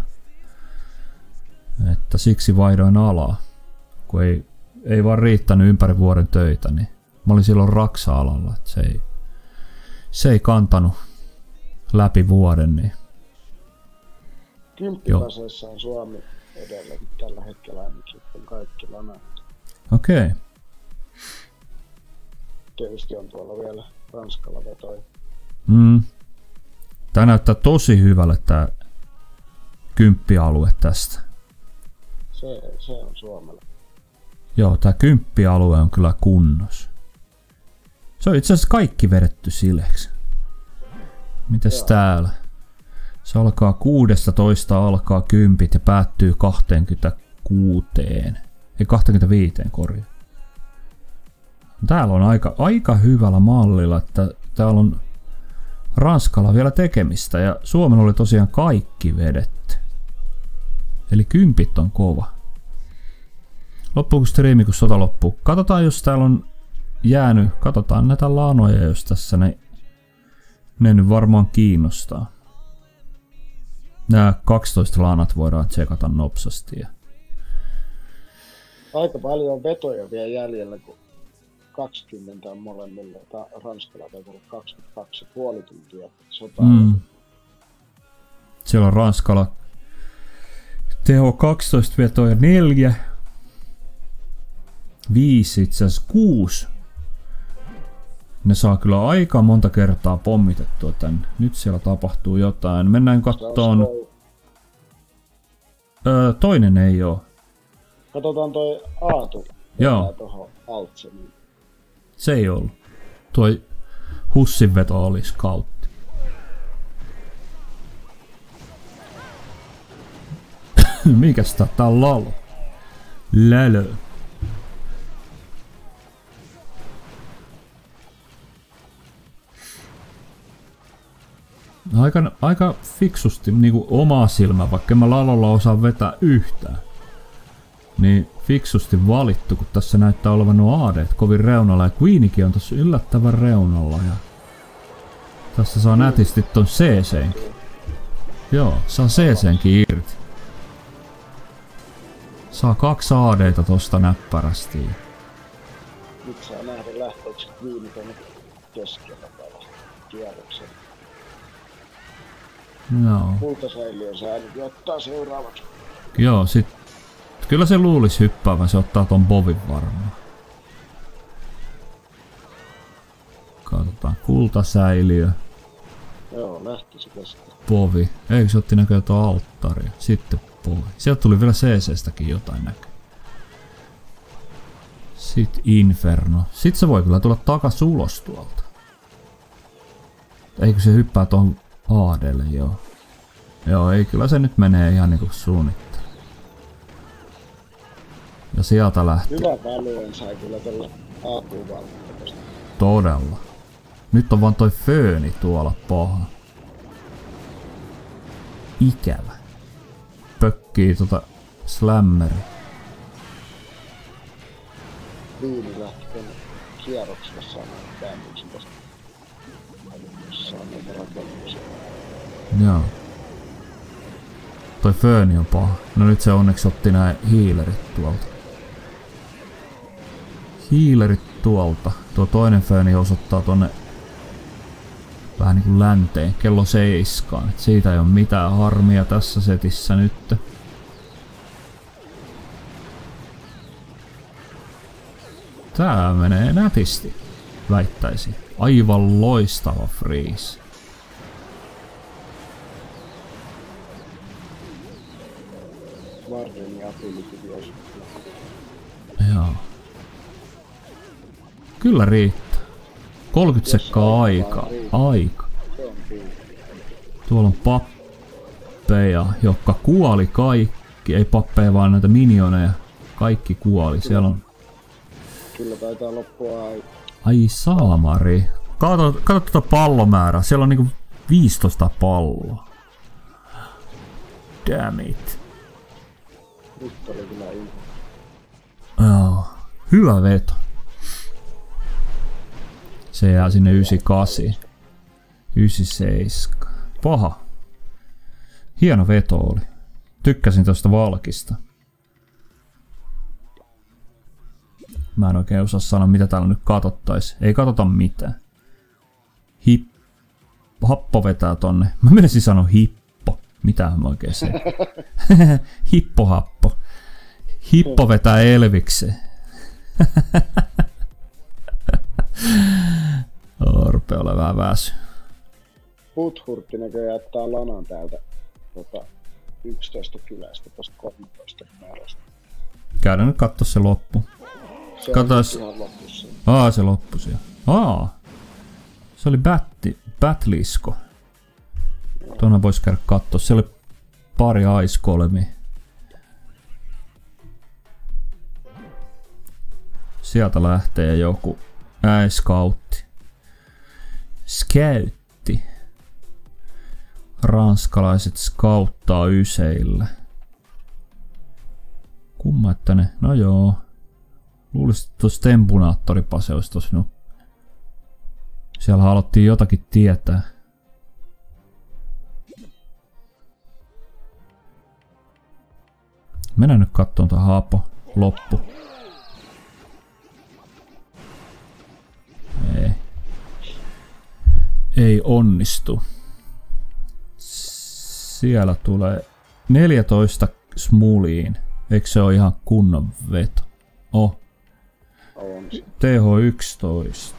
Että siksi vaihdoin alaa. Kun ei, ei vaan riittänyt ympäri vuoden töitä, niin mä olin silloin raksa-alalla. Että se, ei, se ei kantanut läpi vuoden, niin Kymppipaseissa on Suomi edelläkin tällä hetkellä ainakin on kaikki lanattu. Okei. Okay. Tietysti on tuolla vielä Ranskalla vetoi. Mm. Tää näyttää tosi hyvälle tää kymppialue tästä. Se, se on Suomella. Joo, tää kymppialue on kyllä kunnos. Se on itse asiassa kaikki vedetty sileksi. Mites Joo. täällä? Se alkaa kuusitoista alkaa kympit ja päättyy kaksikymmentäkuusi. Ei kaksikymmentäviisi korjaa. Täällä on aika, aika hyvällä mallilla, että täällä on Ranskalla vielä tekemistä ja Suomella oli tosiaan kaikki vedetty. Eli kympit on kova. Loppuuko striimi, kun sota loppuu? Katsotaan, jos täällä on jäänyt. Katsotaan näitä lanoja, jos tässä ne, ne nyt varmaan kiinnostaa. Nämä kaksitoista lanat voidaan tsekata nopsasti. Ja aika paljon vetoja vielä jäljellä, kun kaksikymmentä on molemmilla. Ranskalla on ollut kaksikymmentäkaksi pilkku viisi tuntia sotaa. Mm. Siellä on Ranskalla teho kaksitoista vetoja neljä. viisi itse asiassa kuusi. Ne saa kyllä aika monta kertaa pommitettua tän. Nyt siellä tapahtuu jotain. Mennään kattoon. Öö, toinen ei oo. Katsotaan toi Aatu. Joo. Tohon Altseniin. Se ei ollut. Tuo Hussin veto oli scoutti. Mikäs tää? Tää on Lalo. Lälö. Aika, aika fiksusti niinku omaa silmää, vaikka mä lalolla osaa vetää yhtään. Niin fiksusti valittu, kun tässä näyttää olevan nuo A D:t kovin reunalla ja Queenikin on tossa yllättävän reunalla. Ja tässä saa nätisti ton C C:nkin. Joo, saa C C:nkin irti. Saa kaksi A D:tä tosta näppärästi. Nyt saa nähdä lähteekö Queeni tonne keskellä tällä kierroksen. Joo. Kultasäiliö saa nyt ottaa seuraavaksi. Joo, sit kyllä se luulis hyppäävän, se ottaa ton Bovin varmaan. Katsotaan, kultasäiliö. Joo, lähti se keskellä. Bovi. Eikö se otti näköjään tuo alttaria? Sitten Bovi. Sieltä tuli vielä C C:stäkin jotain näköä. Sitten Inferno. Sitten se voi kyllä tulla takas ulos tuolta. Eikö se hyppää tuohon A D:lle, joo. Joo, ei kyllä se nyt menee ihan niinku suunnittelee. Ja sieltä lähti. Hyvä paljon sai kyllä tällä A Q-valmiudesta. Todella. Nyt on vaan toi Fööni tuolla paha. Ikävä. Pökkii tota Slammeri. Viini lähti tuonne kierrokselle saamaan käännyksen tästä. Saa näitä rakennuksia. Joo. Toi Fööni on paha. No nyt se onneksi otti nää hiilerit tuolta. Hiilerit tuolta. Tuo toinen Fööni osoittaa tonne vähän niinku länteen, kello seiskaan. Et siitä ei oo mitään harmia tässä setissä nyt. Tää menee nätisti, väittäisin. Aivan loistava freeze. Varden ja Apilikivios. Joo. Kyllä riittää. kolmekymmentä sekkaa aikaa. Aika. Tuolla on pappeja, jotka kuoli kaikki. Ei pappeja, vaan näitä minioneja. Kaikki kuoli. Siellä on... Kyllä taitaa loppua ai... Ai saamari. Kato, kato tuota pallomäärää. Siellä on niinku viisitoista palloa. Damn it. Nyt oli kyllä ilma. Joo. Hyvä veto. Se jää sinne yhdeksänkymmentäkahdeksan. yhdeksänkymmentäseitsemän. Paha. Hieno veto oli. Tykkäsin tosta valkista. Mä en oikein osaa sanoa mitä täällä nyt katottais. Ei katota mitään. Hip... Happo vetää tonne. Mä menisin sanoa hippo. Mitähän mä oikein se? Hippohappo. Hippo vetää Elvikseen. Orpe ole vähän väsy. Puthurtti näköjään jättää lanan täältä tota, yksitoista kylästä tosta kolmetoista määrästä. Käydään nyt katsoa se loppu. Se Katos. on ihan loppussa. Aa, se loppui siellä. Aa. Se oli Batti, Batlisko. Tuonne vois käydä katsoa. Siellä oli pari Ice-Golemia. Sieltä lähtee joku Ää, scoutti. Scoutti. Ranskalaiset scouttaa yseillä. Kumma, että ne... No joo. Luulisin, että tuossa Tempunaattoripase olisi tossa no. Siellä haluttiin jotakin tietää. Mennään nyt kattoon tuo Haapo. Loppu. Ei. Ei onnistu. Siellä tulee neljätoista smuliin. Eikö se ole ihan kunnon veto? Oh. T H yksitoista.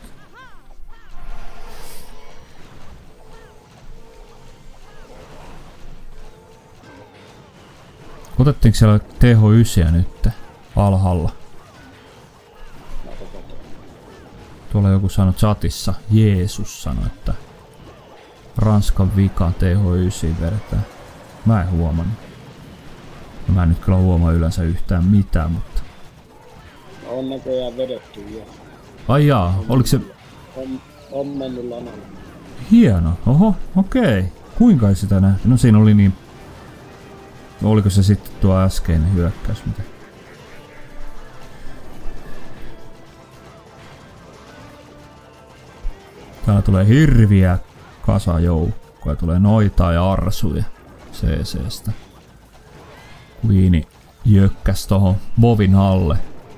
Otettiinko siellä T H yhdeksän nyt alhaalla? Tuolla joku sanoi chatissa, Jeesus sanoi, että Ranskan vika T H yhdeksän vedetään. Mä en huomannut. No, mä en nyt kyllä huomaa yleensä yhtään mitään, mutta... On näköjään vedetty jo. Ai jaa, oliko se... On, on mennyt lanalle. Hieno. Oho, okei. Kuinka ei sitä nähty? No siinä oli niin... Oliko se sitten tuo äskeinen hyökkäys? Mitä? Täällä tulee hirviä kasajoukkoja. Tulee noitaa ja arsuja C C:stä. Queeni jökkäs tohon Bovin alle.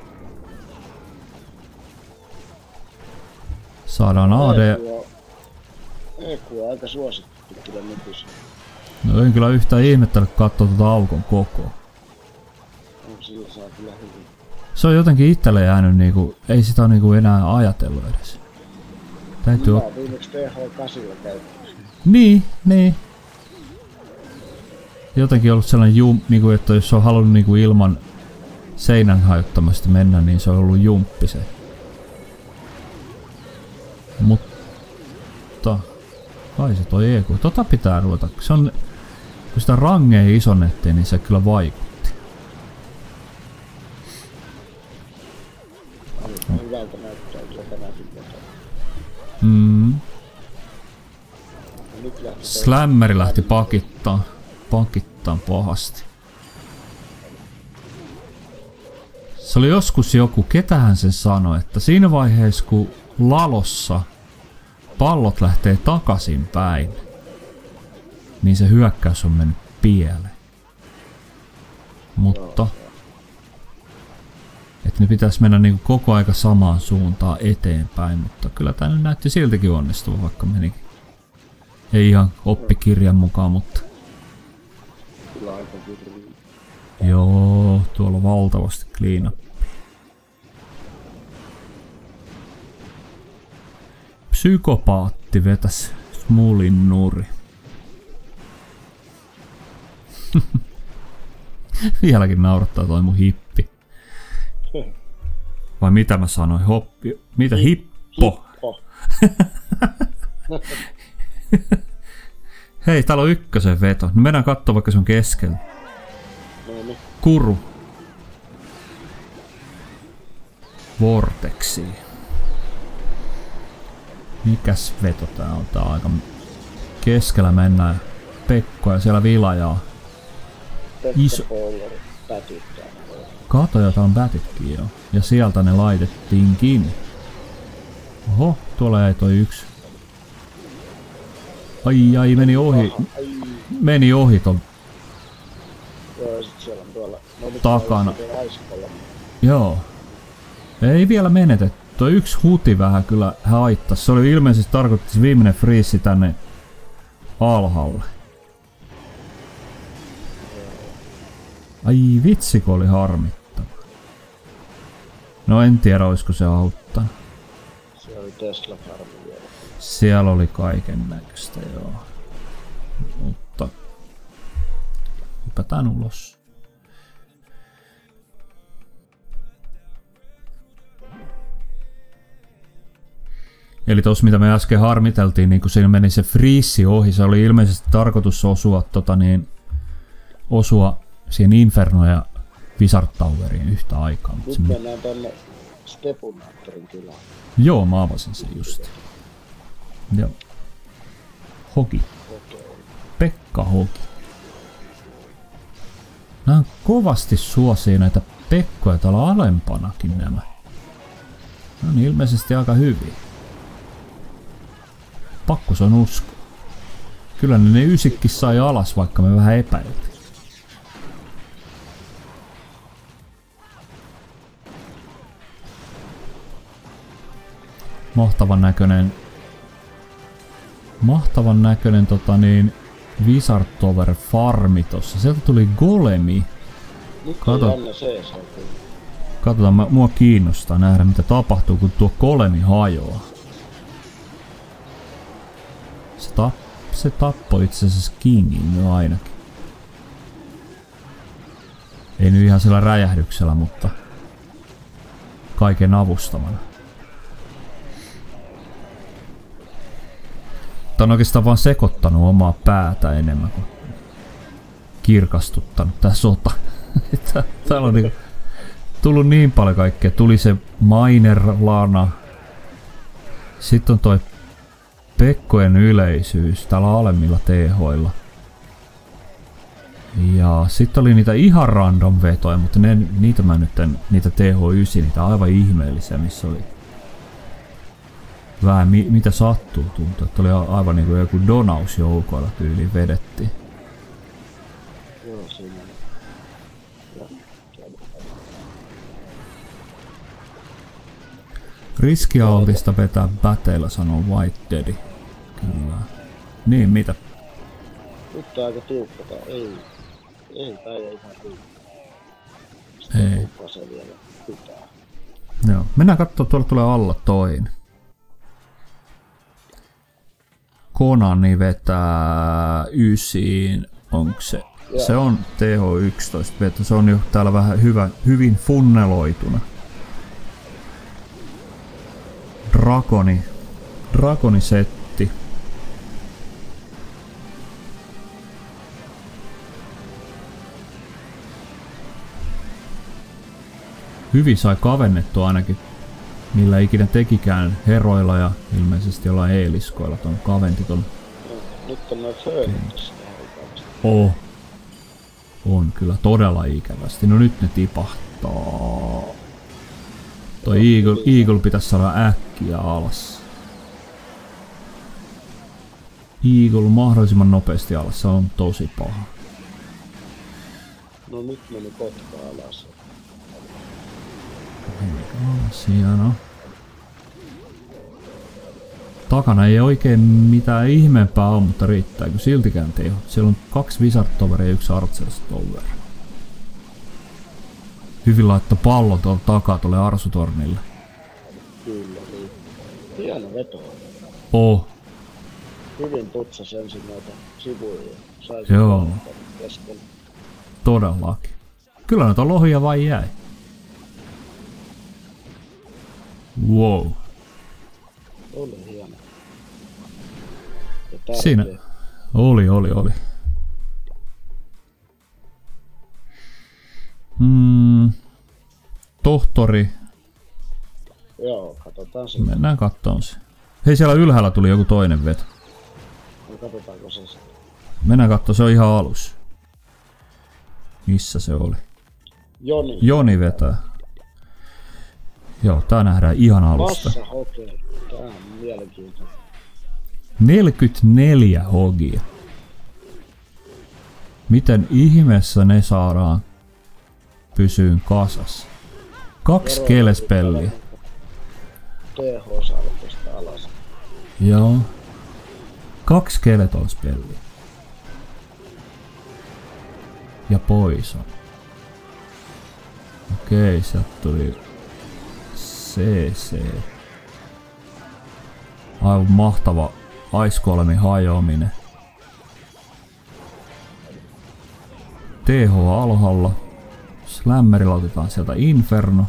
Saadaan A D... E Q on aika suosittu kyllä nykyisin. No en kyllä yhtään ihmettänyt katsoa tuota aukon kokoa. No sillä saa kyllä hyvin. Se on jotenkin itselle jäänyt niinku, ei sitä ole niinku enää ajatellut edes. Täytyy Mä o... oon viimeksi T H kahdeksan käyttänyt. Niin, niin. Jotenkin ollut sellainen jum, niinku, että jos on halunnut niinku ilman seinän hajottamasta mennä, niin se on ollut jumppi se. Mutta... Kai se toi E Q. Tota pitää ruveta. Se on... Kun sitä rangeja isonnettiin, niin se kyllä vaikutti. Hyvältä näyttää kyllä tänäkin vuonna. Mm. Slammeri lähti pakittaa. Pakittaa pahasti. Se oli joskus joku, ketähän sen sanoi, että siinä vaiheessa kun lalossa pallot lähtee takaisin päin, niin se hyökkäys on mennyt pieleen. Mutta että ne pitäisi mennä niinku koko aika samaan suuntaan eteenpäin, mutta kyllä tää nyt näytti siltikin onnistuva, vaikka meni ei ihan oppikirjan mukaan, mutta Kyllä aika virriin. joo, tuolla valtavasti clean up. Psykopaatti vetäs smulin nuri. Vieläkin naurattaa toi mun hippi. Vai mitä mä sanoin? Hoppi. Mitä? Hippo? Hippo. Hei, täällä on ykkösen veto. No mennään kattoo vaikka se on keskellä. No niin. Kuru. Vortexi. Mikäs veto tää on? Tää on aika... Keskellä mennään. Pekko ja siellä vilajaa. Iso... Kato, jota on bätitkin joo. Ja sieltä ne laitettiinkin. Oho, tuolla jäi toi yksi. Ai ai, meni ohi. Meni ohi ton Joo, sit siellä on tuolla. takana. Joo. Ei vielä menetetty. Toi yksi huti vähän kyllä haittas. Se oli ilmeisesti tarkoitti se viimeinen friisi tänne alhaalle. Ai vitsi, kun oli harmittava. No en tiedä, olisiko se auttanut. Siellä oli Tesla farmi vielä. Siellä oli kaiken näköistä, joo. Mutta hypätään ulos. Eli tos mitä me äsken harmiteltiin, niin kun siinä meni se friissi ohi, se oli ilmeisesti tarkoitus osua tota niin, osua siihen Inferno ja Wizard Toweriin yhtä aikaa. Nyt mennään tonne Stepunaattorin kylään. Joo, mä avasin sen just. Joo. Hoki. Okay. Pekka Hoki. Nää on kovasti suosii näitä Pekkoja täällä alempanakin nämä. Ne on ilmeisesti aika hyviä. Pakko se on usko. Kyllä ne, ne ysikkin sai alas, vaikka me vähän epäiltiin. Mahtavan näköinen Mahtavan näköinen tota niin Wizard Tower farmi tossa. Sieltä tuli golemi. Kato, katsotaan, mä, mua kiinnostaa nähdä mitä tapahtuu kun tuo golemi hajoaa. Se, tap, se tappoi itse asiassa Kingin jo ainakin. Ei nyt ihan sillä räjähdyksellä, mutta kaiken avustamana. Tää on oikeastaan vaan sekoittanut omaa päätä enemmän kuin kirkastuttanut tää sota. Täällä on niinku tullut niin paljon kaikkea. Tuli se Miner Lana. Sitten on toi Pekkojen yleisyys täällä alemmilla tehoilla. Ja sitten oli niitä ihan random vetoja, mutta ne, niitä mä nyt en, niitä T H yhdeksän, niitä aivan ihmeellisiä, missä oli vähän mi, mitä sattuu tuntuu, että oli aivan niinku joku donausjoukoilla tyyliin vedettiin. Joo, siinä on. Riskialtista vetää päteillä, sanoo White Daddy. Kyllä. Niin, mitä? Nyt on aika tiukka tää. Ei. Ei, tää ei ihan riittää. Ei. Se vielä pitää. Joo. Mennään kattoo, tuolla tulee alla toinen. Konani vetää ysiin. Onko se? Joo. Se on T H yksitoista veto. Se on jo täällä vähän hyvä, hyvin funneloituna. Drakoni. Drakoni setti. Hyvin sai kavennettua ainakin, millä ikinä tekikään heroilla ja ilmeisesti jollain eeliskoilla ton kaventi ton. No, nyt on noin föönitys. Oh. On kyllä todella ikävästi. No nyt ne tipahtaa. Toi Eagle, Eagle pitäisi saada äkkiä alas. Eagle mahdollisimman nopeasti alas, se on tosi paha. No nyt meni kotka alas. Alas, hieno. Takana ei oikein mitään ihmeempää ole, mutta riittääkö siltikään teho. Siellä on kaksi Wizard Toweria ja yksi Archers Tower. Hyvin laittaa pallon tuolta takaa tuolle Arsutornille. Kyllä, niin. Hieno veto. Oh. Hyvin putsas ensin noita sivuja. Joo. Todellakin. Kyllä noita lohia vain jäi. Wow. Oli hieno. Siinä. Oli, oli, oli. Mm. Tohtori. Joo, katsotaan se. Mennään kattoon se. Hei, siellä ylhäällä tuli joku toinen veto. No katsotaanko se sitten. Mennään katsomaan, se on ihan alus. Missä se oli? Joni. Joni vetää. Joo, tää nähdään ihan alusta. Massa hokei. Tää on mielenkiintoinen. neljäkymmentäneljä hogia. Miten ihmeessä ne saadaan pysyyn kasassa? Kaksi kelespelliä. T H saada tästä alas. Joo. Kaksi keletolspelliä. Ja pois on. Okei, sieltä tuli C C. Aivan mahtava Ice Golemin hajoaminen. T H alhaalla. Slammerilla otetaan sieltä Inferno.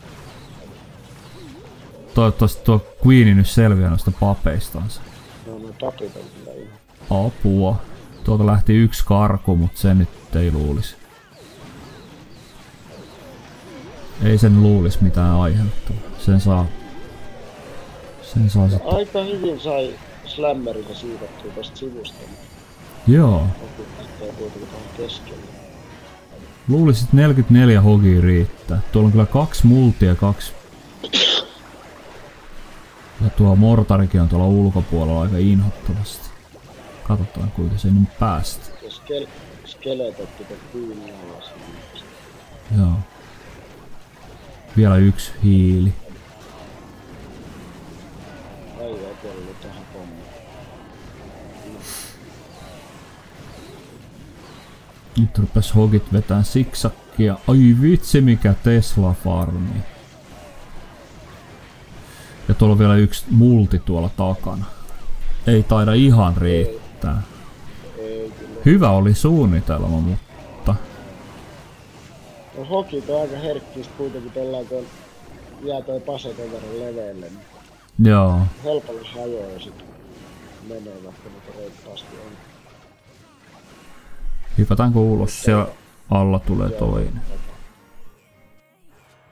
Toivottavasti tuo Queeni nyt selviää noista papeistansa. No, no papit on kyllä ihan. Apua. Tuolta lähti yksi karku, mutta se nyt ei luulisi. Ei sen luulisi mitään aiheuttavaa. Sen saa... Sen saa sitten... Aika hyvin sai Slammerilla siirrettyä tästä sivusta. Joo. Lähtee kuitenkin tähän keskelle. Luulisin, että neljäkymmentäneljä hogia riittää. Tuolla on kyllä kaksi multia ja kaksi... Ja tuo mortarikin on tuolla ulkopuolella aika inhottavasti. Katsotaan kuinka se nyt päästä. Ja skel skeletetti tuon Queenin alas. Joo. Vielä yksi hiili. Ai oikein tähän pommiin. Nyt rupes hogit vetään siksakkia. Ai vitsi mikä Tesla farmi. Ja tuolla on vielä yksi multi tuolla takana. Ei taida ihan riittää. Ei, kyllä. Hyvä oli suunnitelma, mutta... No hokit on aika herkkis kuitenkin tällä kun jää toi pase ton verran leveelle. Niin Joo. helpolla hajoaa ja sit menee vaikka niitä reippaasti on. Hypätäänkö ulos? Siellä alla tulee toinen.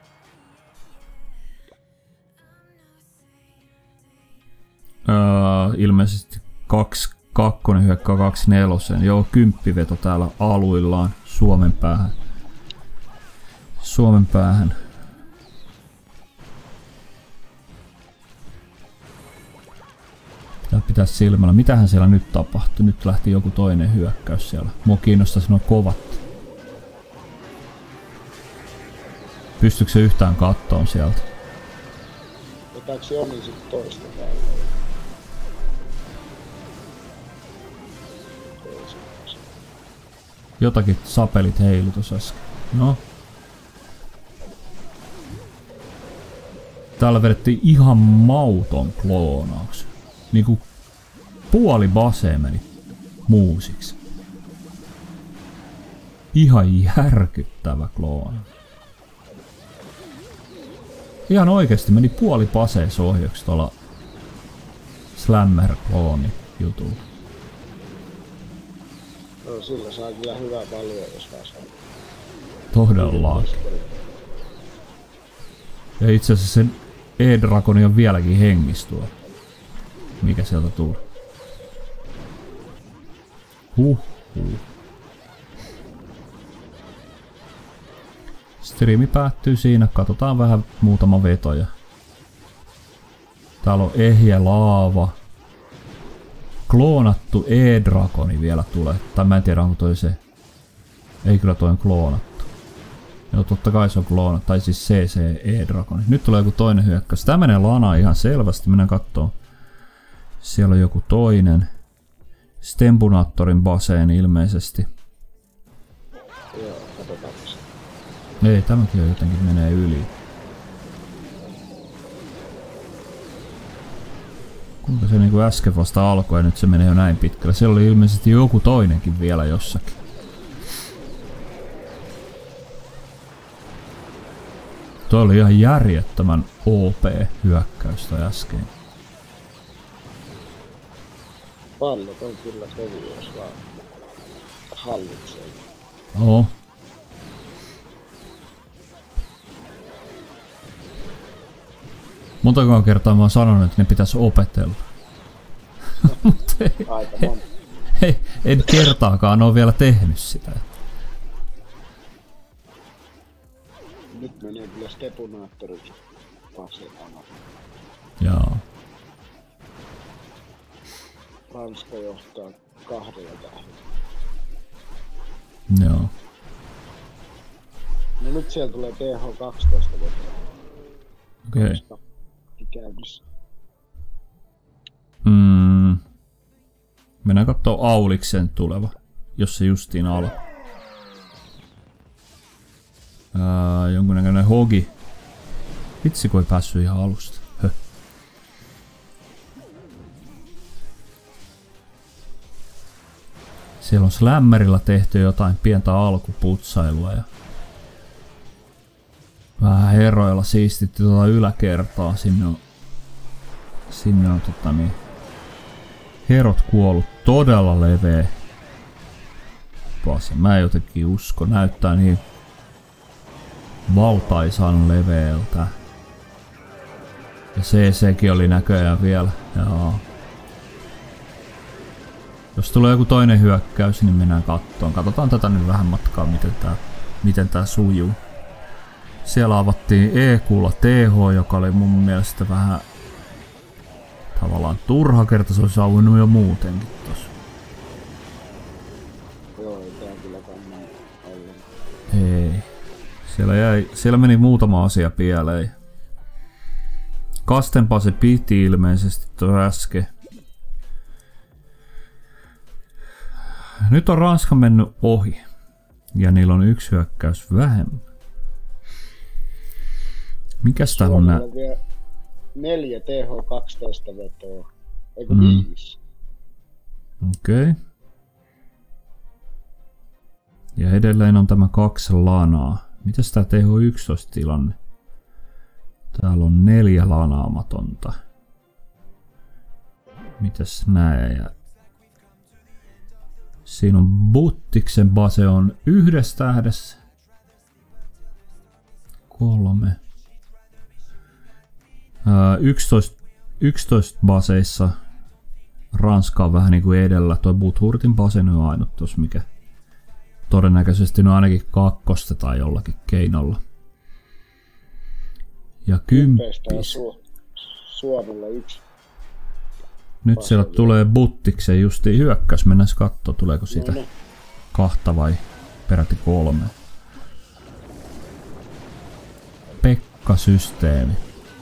Öö, hyökkää ilmeisesti kaksi kakkonen hyökkää kaksi nelosen. Joo, kymppiveto täällä aluillaan Suomen päähän. Suomen päähän. Tää pitää silmällä. Mitähän siellä nyt tapahtui? Nyt lähti joku toinen hyökkäys siellä. Mua kiinnostaisi nuo kovat. Pystyykö se yhtään kattoon sieltä? Otetaanko Joni sit toista täällä? Jotakin sapelit heilu tuossa äsken. No. Täällä vedettiin ihan mauton kloonaus. Niinku puoli basee meni muusiksi. Ihan järkyttävä kloona. Ihan oikeesti meni puoli basee sohjoksi tuolla Slammer-klooni jutulla. No sillä saa kyllä hyvää paljon, jos vaan saa. Todellakin. Ja itse asiassa sen E-Dragoni on vieläkin hengissä. Mikä sieltä tuli? Huh, huh. Striimi päättyy siinä. Katsotaan vähän muutama vetoja. Täällä on ehjä laava. Kloonattu E-Dragoni vielä tulee. Tai mä en tiedä onko toi se. Ei kyllä toi on kloonattu. Joo, totta kai se on kloonattu. Tai siis C C E-Dragoni. Nyt tulee joku toinen hyökkäys. Tää menee lanaan ihan selvästi. Mennään kattoo. Siellä on joku toinen. Stempunaattorin baseen ilmeisesti. Joo, katsotaan se. Ei, tämäkin on jotenkin menee yli. Kuinka se niinku äsken vasta alkoi ja nyt se menee jo näin pitkälle. Siellä oli ilmeisesti joku toinenkin vielä jossakin. Tuo oli ihan järjettömän O P-hyökkäys toi äsken. Pallot on kyllä kovia, jos vaan hallitsee. Oo. Montako kertaa mä oon sanonut, että ne pitäisi opetella. Mutta ei, Aika monta. ei, en kertaakaan oo vielä tehnyt sitä. Nyt menee kyllä stepunaattorikin paseana. Joo. Ranska johtaa kahdella tähdellä. Joo. No nyt siellä tulee T H kaksitoista vetoa. Okei. Okay. Käynnissä. Mm. Mennään kattoo Auliksen tuleva, jos se justiin ala. Ää, jonkunnäköinen hogi. Vitsi kun ei päässyt ihan alusta. Höh. Siellä on Slammerilla tehty jotain pientä alkuputsailua ja vähän heroilla siistitty tuota yläkertaa. Sinne on, sinne on tota niin, herot kuollut todella leveä base. Mä en jotenkin usko. Näyttää niin valtaisan leveältä. Ja C C:kin oli näköjään vielä. Jaa. Jos tulee joku toinen hyökkäys, niin mennään kattoon. Katsotaan tätä nyt vähän matkaa, miten tää, miten tää sujuu. Siellä avattiin E Q:lla T H, joka oli mun mielestä vähän tavallaan turha kerta. Se olisi auennut jo muutenkin tossa. Joo, ei tää kyllä kannaa olla. Ei. Siellä, jäi, siellä meni muutama asia pieleen. Kastenpa se piti ilmeisesti tuossa äsken. Nyt on Ranska mennyt ohi. Ja niillä on yksi hyökkäys vähemmän. Mikäs täällä on nää? Neljä T H kaksitoista vetoa. Eikö Mm. viisi? Okei. Okay. Ja edelleen on tämä kaksi lanaa. Mitäs tää T H yksitoista tilanne? Täällä on neljä lanaamatonta. Mitäs nää? Siinä on Buttiksen base on yhdessä tähdessä. Kolme. Ää, yksitoista, yksitoista baseissa Ranska on vähän niinku edellä. Toi Buthurtin Basen on ainut tos, mikä todennäköisesti on ainakin kakkosta tai jollakin keinolla. Ja kymppis. Su- Suomella yksi. Nyt Basen siellä tulee Buttiksen justiin hyökkäys. Mennään katsoa, tuleeko siitä no, no. kahta vai peräti kolme. Pekka-systeemi.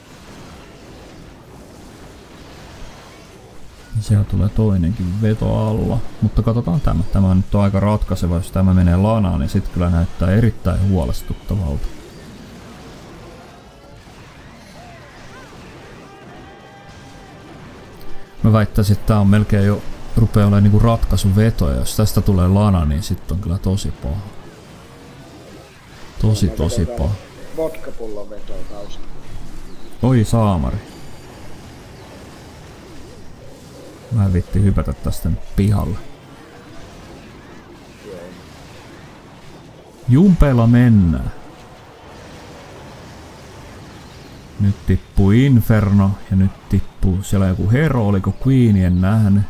Siellä tulee toinenkin veto alla, mutta katsotaan tämä. Tämä nyt on aika ratkaiseva, jos tämä menee lanaan, niin sitten kyllä näyttää erittäin huolestuttavalta. Mä väittäisin, että tämä on melkein jo rupeaa olemaan niinku ratkaisuveto, ja jos tästä tulee lana, niin sitten on kyllä tosi paha. Tosi tosi paha. Vodkapullon vetoa kausi. Oi saamari. Mä en vitti hypätä tästä nyt pihalle. Jumpeilla mennään. Nyt tippuu Inferno ja nyt tippuu siellä joku hero. Oliko Queeni, en nähnyt.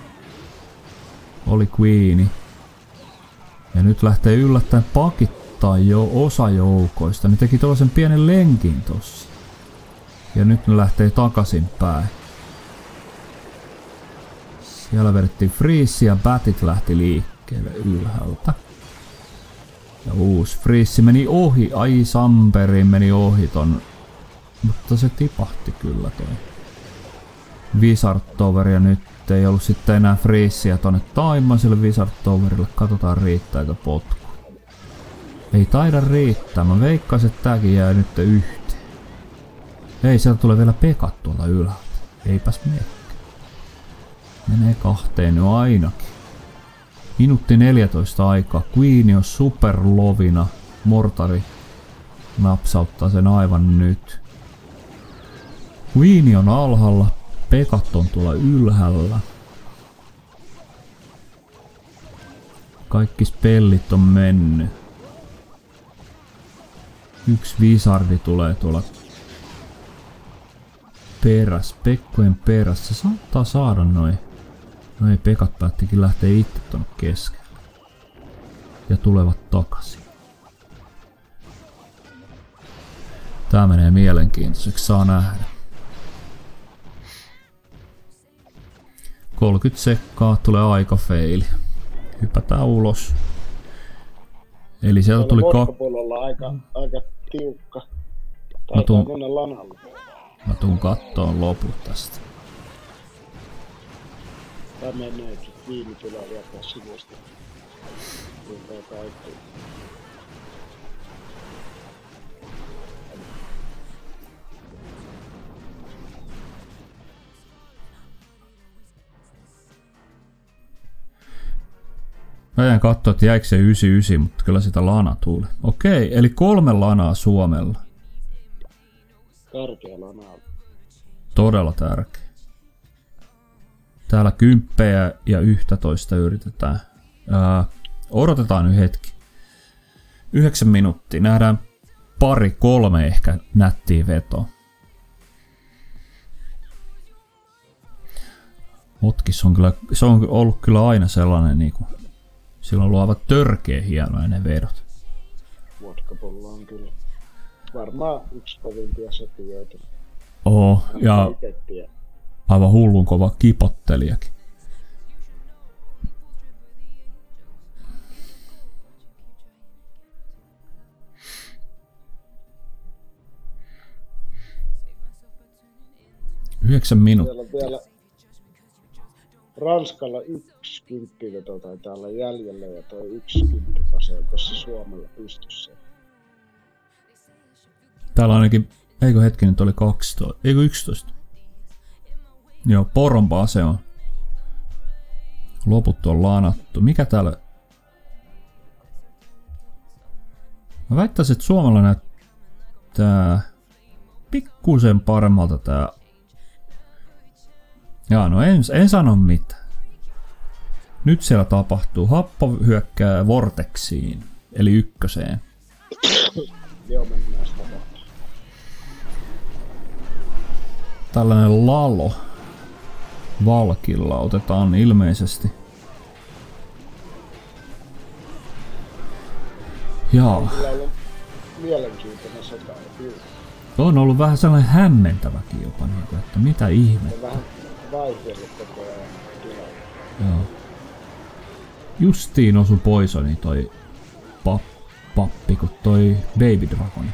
Oli Queeni. Ja nyt lähtee yllättäen pakittaa jo osa joukoista. Ne teki tuollaisen pienen lenkin tossa. Ja nyt ne lähtee takaisin päin. Siellä vedettiin Freeze ja Batit lähti liikkeelle ylhäältä. Ja uusi Freeze meni ohi. Ai Samperi meni ohi ton. Mutta se tipahti kyllä toi. Wizard Tower ja nyt ei ollut sitten enää Freezea tonne Taimaiselle Wizard Towerille. Katsotaan riittääkö potku. Ei taida riittää. Mä veikkaisin, että tääkin jää nyt yhteen. Ei, sieltä tulee vielä Pekat tuolta ylhäältä. Eipäs mene. Menee kahteen jo ainakin. Minuutti neljätoista aikaa. Queen on superlovina. Mortari napsauttaa sen aivan nyt. Queen on alhaalla. Pekat on tuolla ylhäällä. Kaikki spellit on mennyt. Yksi Wizardi tulee tuolla perässä. Pekkojen perässä. Se saattaa saada noin. No ei, Pekat päättikin lähteä itse tonne keskelle. Ja tulevat takaisin. Tää menee mielenkiintoiseksi, saa nähdä. kolmekymmentä sekkaa, tulee aika faili. Hypätään ulos. Eli sieltä tuli kaksi. aika, aika tiukka. Mä tuun, mä tuun kattoon loput tästä. Tää menee, että viini tulee vielä sivusta. Tulee kaikki. Mä jäin katsoa, että jäikö se yhdeksänkymmentäyhdeksän, mutta kyllä sitä lana tuli. Okei, eli kolme lanaa Suomella. Tärkeä lana. Todella tärkeä. Täällä kymppejä ja yksitoista yritetään. Ää, odotetaan nyt hetki. Yhdeksän minuuttia. Nähdään pari, kolme ehkä nättiä vetoa. Otkis on kyllä, se on ollut kyllä aina sellainen niinku. Sillä on ollut aivan törkeä hienoja ne vedot. Vodkapullo on kyllä varmaan yksi kovimpia sotijoita. Oo, ja aivan hullun kova kipottelijakin. Yhdeksän minuuttia. Vielä Ranskalla yksi kymppiveto taitaa olla jäljellä ja toi yksi kymppipase on tossa Suomella pystyssä. Täällä ainakin, eikö hetki nyt oli kaksitoista, eikö yksitoista? Joo, poron pase on. Loput on lanattu. Mikä täällä? Mä väittäisin, että Suomella näyttää pikkusen paremmalta tää. Jaa, no en, en sano mitään. Nyt siellä tapahtuu. Happo hyökkää Vortexiin, eli ykköseen. Joo, mennään sitä tapahtuu. Tällainen lalo. Valkilla otetaan ilmeisesti. Jaa. On kyllä ollut mielenkiintoinen sota. On ollut vähän sellainen hämmentäväkin jopa, niin että mitä ihmettä. On vähän vaihdellut koko ajan tilanne. Joo. Justiin osu Poisoni toi pap, pappi, kun toi Baby Dragon.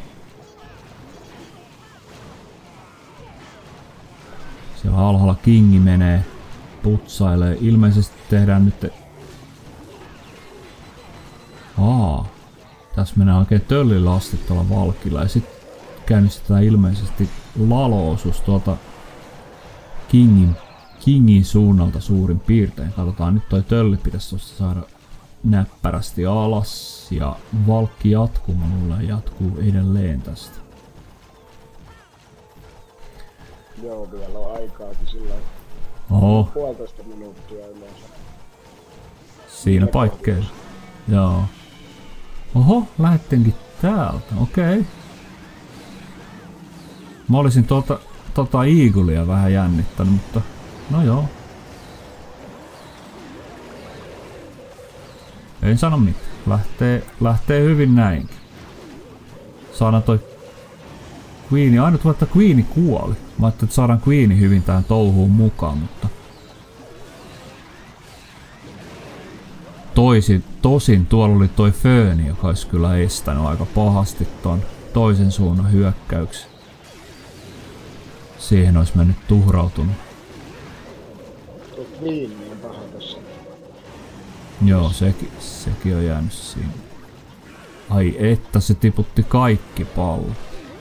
Siellä alhaalla Kingi menee, putsailee. Ilmeisesti tehdään nyt... Aa, tässä menee oikein töllillä asti tuolla Valkilla. Ja sit käynnistetään ilmeisesti lalo-osuus tuolta Kingin, Kingin suunnalta suurin piirtein. Katsotaan nyt toi tölli pitäisi tuosta saada näppärästi alas. Ja Valkki jatkuu, mä luulen, jatkuu edelleen tästä. Joo, vielä on aikaakin sillä Oho. puolitoista minuuttia yleensä. Siinä paikkeilla. Joo. Oho, lähettiinkin täältä, okei. Okay. Mä olisin tuota, tota Eagleia vähän jännittänyt, mutta no joo. Ei sano mitään. Lähtee, lähtee hyvin näinkin. Saadaan toi Queeni, ainut vaikka Queeni kuoli. Mä ajattelin, että saadaan Queeni hyvin tähän touhuun mukaan, mutta... Toisin, tosin tuolla oli toi Föni, joka olisi kyllä estänyt aika pahasti ton toisen suunnan hyökkäyksen. Siihen olisi mennyt tuhrautunut. Tuo Queen on paha tässä. Joo, sekin, sekin on jäänyt siinä. Ai että, se tiputti kaikki pallot.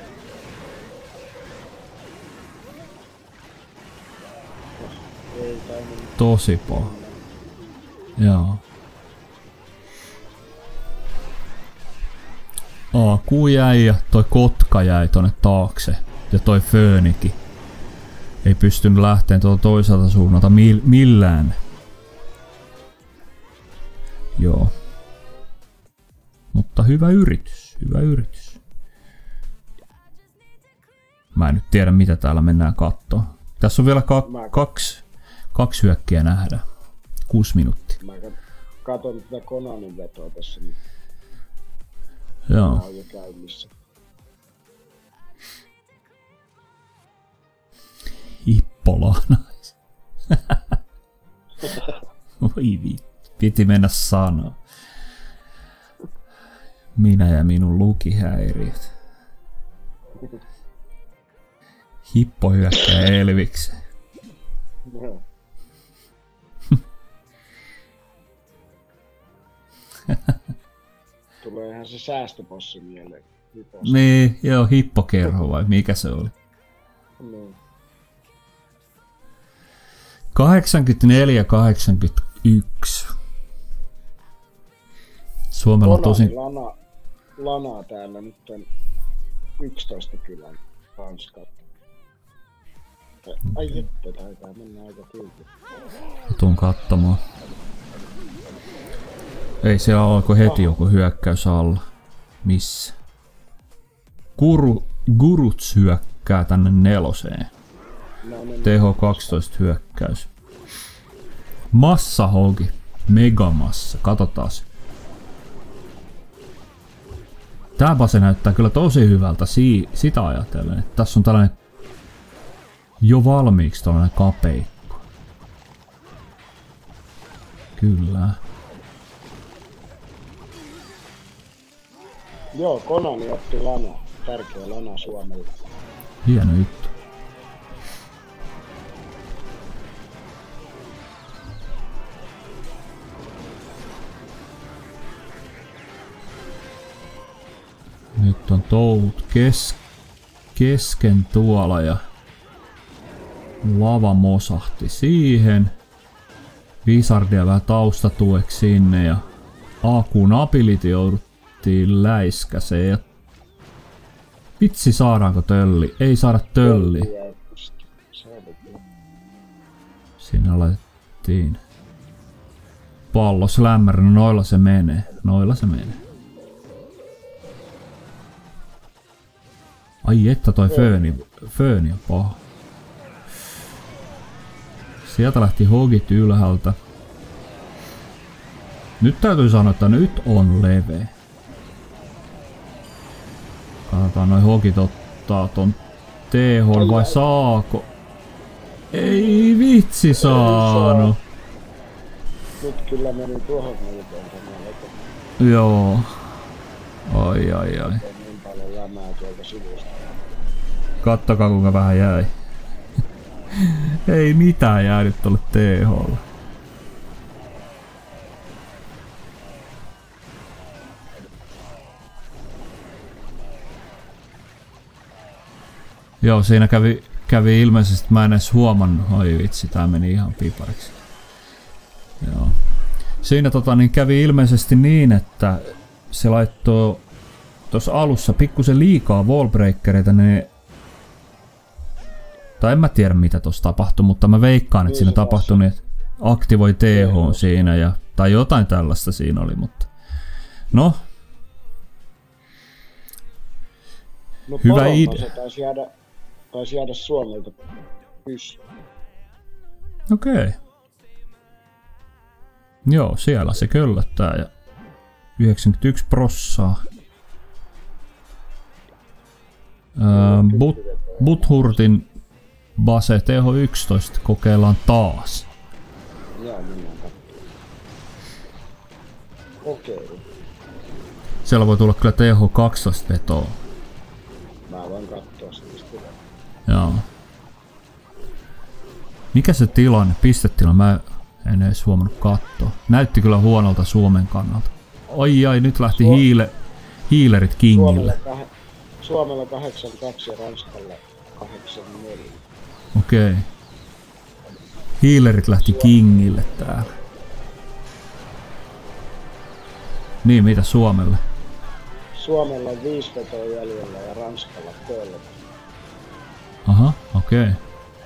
Tosi paha. Joo. A Q jäi ja toi Kotka jäi tonne taakse. Ja toi Fönikin. Ei pystynyt lähteen tuolta toiselta suunnalta mi millään. Joo. Mutta hyvä yritys. Hyvä yritys. Mä en nyt tiedä mitä täällä mennään kattoo. Tässä on vielä ka kaksi, kaksi hyökkiä nähdä. Kuusi minuuttia. Mä katon tätä Konanin vetoa tässä. Niin joo. Mä oon jo käynnissä. Hippolaanais. Oi vittu. Piti mennä sanoa. Minä ja minun lukihäiriöt. Hippo hyökkää Elvikseen. Tuleehan se säästöpossi mieleen. Hiposta. Niin, joo, hippokerho vai mikä se oli? No. kahdeksankymmentäneljä kahdeksankymmentäyksi. Suomella on tosi... Lana, Lanaa täällä nyt on yksitoista kylän Ranskaa. Ai että, taitaa mennä aika tiukin. Tuun katsomaan. Ei siellä alkoi heti joku hyökkäys alla. Missä? Guru, Guruts hyökkää tänne neloseen. No, niin, Teho kaksitoista hyökkäys. Massahogi. Megamassa. Katsotaas. Tää base näyttää kyllä tosi hyvältä si sitä ajatellen. Että tässä on tällainen jo valmiiksi tällainen kapeikko. Kyllä. Joo, Konani otti Lana. Tärkeä Lana Suomelle. Hieno juttu. Nyt on touhut kes kesken tuolla ja lava mosahti siihen. Wizardia vähän taustatueksi sinne ja A Q:n ability jouduttiin läiskäseen ja vitsi saadaanko tölli? Ei saada tölli. Siinä laitettiin pallo slämmer, no noilla se menee. Noilla se menee. Ai että toi Föni, Föni on paha. Sieltä lähti hogit ylhäältä. Nyt täytyy sanoa, että nyt on leveä. Katsotaan, noi hogit ottaa ton T H vai saako? Ei vitsi saanut. Nyt kyllä meni tuohon muuteen tämä. Joo. Ai ai ai. Niin paljon lämää tuolta sivusta. Kattokaa kuinka vähän jäi. Ei mitään jäänyt tolle T H:lle. Joo, siinä kävi, kävi ilmeisesti, mä en edes huomannut. Oi vitsi, tää meni ihan pipariksi. Joo. Siinä tota, niin kävi ilmeisesti niin, että se laittoi tuossa alussa pikkusen liikaa wallbreakereita, niin tai en mä tiedä mitä tuossa tapahtui, mutta mä veikkaan, että siinä tapahtui niin, että aktivoi T H siinä ja, tai jotain tällaista siinä oli, mutta no. No hyvä idea. Se taisi jäädä, taisi jäädä Suomelta pystyyn. Okei. Okay. Joo, siellä se köllöttää ja yhdeksänkymmentäyksi prossaa. Öö, but, Buthurtin base T H yksitoista kokeillaan taas. Joo, mennään katsomaan. Okei. Siellä voi tulla kyllä T H kaksitoista vetoa. Mä voin katsoa sitä. Joo. Mikä se tilanne, pistetilanne? Mä en edes huomannut katsoa. Näytti kyllä huonolta Suomen kannalta. Ai ai, nyt lähti Suom- hiile, hiilerit kingille. Suomella, kah- Suomella kahdeksankymmentäkaksi ja Ranskalla kahdeksankymmentäneljä. Okei. Okay. Hiilerit lähti Suom- kingille täällä. Niin, mitä Suomelle? Suomella on viisi vetoa jäljellä ja Ranskalla kolme. Aha, okei. Okay.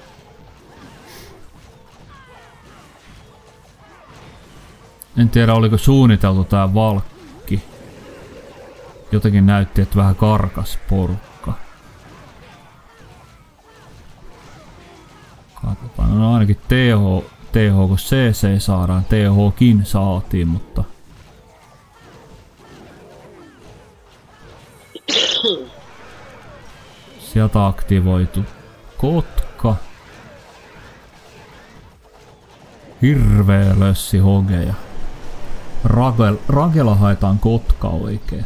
En tiedä, oliko suunniteltu tää valkki. Jotenkin näytti, että vähän karkas porukka. Katsotaan, no ainakin T H, T H kun C C saadaan, T H:kin saatiin, mutta sieltä aktivoitu Kotka. Hirveä lössi hogeja. Ragel, Ragella haetaan Kotka oikein.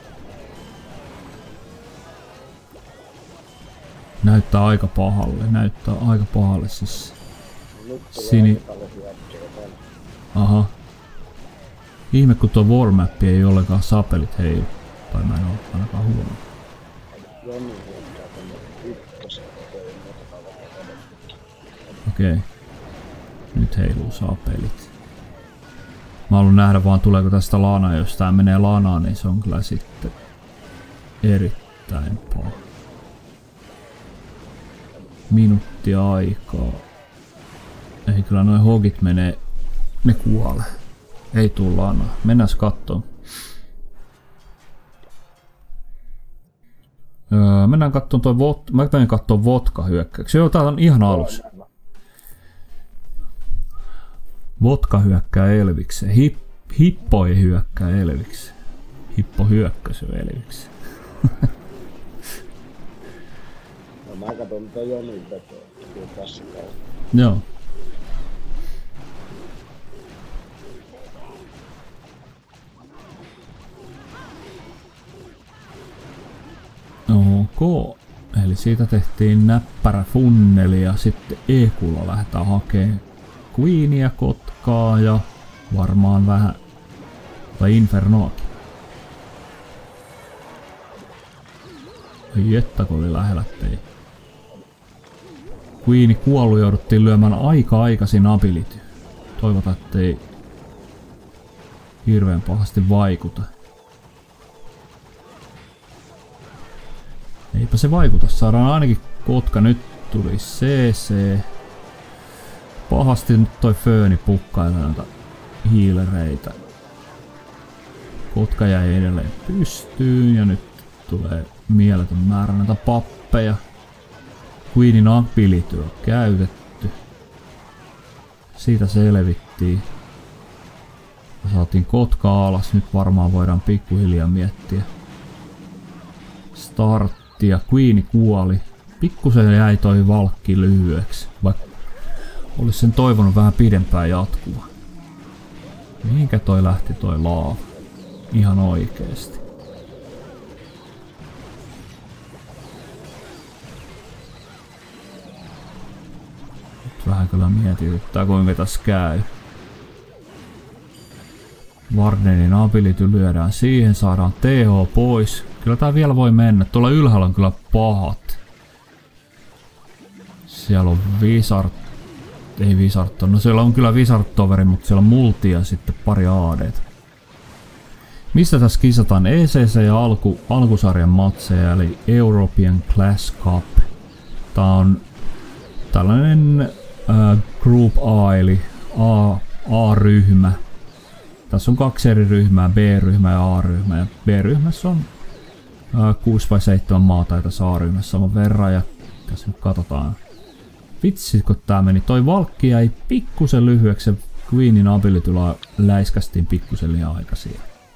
Näyttää aika pahalle, näyttää aika pahalle siis. Sini. Aha. Ihme kun tuo warmappi ei ollenkaan sapelit heilu. Tai mä en oo ainakaan huomannut. Okei. Okay. Nyt heiluu sapelit. Mä haluan nähdä vaan tuleeko tästä laanaa, jos tää menee laanaan, niin se on kyllä sitten erittäin paha. Minuuttia aikaa. Ei kyllä noin hogit menee, ne kuolee. Ei tuu laanaa. Mennääs kattoon. Öö, mennään kattoon toi vot... Mä menen kattoon vodka hyökkäyksiä. Joo, tää on ihan alus. Vodka hyökkää Elvikseen. Hip, hippo ei hyökkää Elvikseen. Hippo hyökkäsi Elvikseen. No mä katon tätä Jonin vetoa. Tässä kautta. Joo. Ok. Eli siitä tehtiin näppärä funneli ja sitten E-kulla lähdetään hakemaan Queenia, Kotkaa ja varmaan vähän tai Infernoakin. Ai että kun oli lähellä tei. Queeni kuollut, jouduttiin lyömään aika aikaisin ability. Toivotaan, ettei hirveän pahasti vaikuta. Eipä se vaikuta, saadaan ainakin Kotka, nyt tuli C C. Pahasti nyt toi Fööni pukkailee näitä hiilereitä. Kotka jäi edelleen pystyyn ja nyt tulee mieletön määrä näitä pappeja. Queenin ability on käytetty. Siitä selvittiin. Saatiin Kotka alas, nyt varmaan voidaan pikkuhiljaa miettiä starttia. Queeni kuoli. Pikkusen jäi toi valkki lyhyeksi, vaikka olisi sen toivonut vähän pidempään jatkua. Mihinkä toi lähti toi laava? Ihan oikeesti. Nyt vähän kyllä mietityttää kuinka tässä käy. Wardenin ability lyödään siihen, saadaan T H pois. Kyllä tää vielä voi mennä. Tuolla ylhäällä on kyllä pahat. Siellä on Wizard. Ei Wizard. No siellä on kyllä Wizard toveri, mutta siellä on multi ja sitten pari A D:tä. Mistä tässä kisataan? E C C ja alku, alkusarjan matseja, eli European Class Cup. Tää on tällainen äh, Group A, eli A, A-ryhmä. Tässä on kaksi eri ryhmää, B-ryhmä ja A-ryhmä. Ja B-ryhmässä on äh, kuusi vai seitsemän maata ja tässä A-ryhmässä saman verran. Ja tässä nyt katsotaan. Vitsi, kun tää meni. Toi valkki jäi pikkusen lyhyeksi. Se Queenin ability läiskästiin pikkusen liian aikaisin.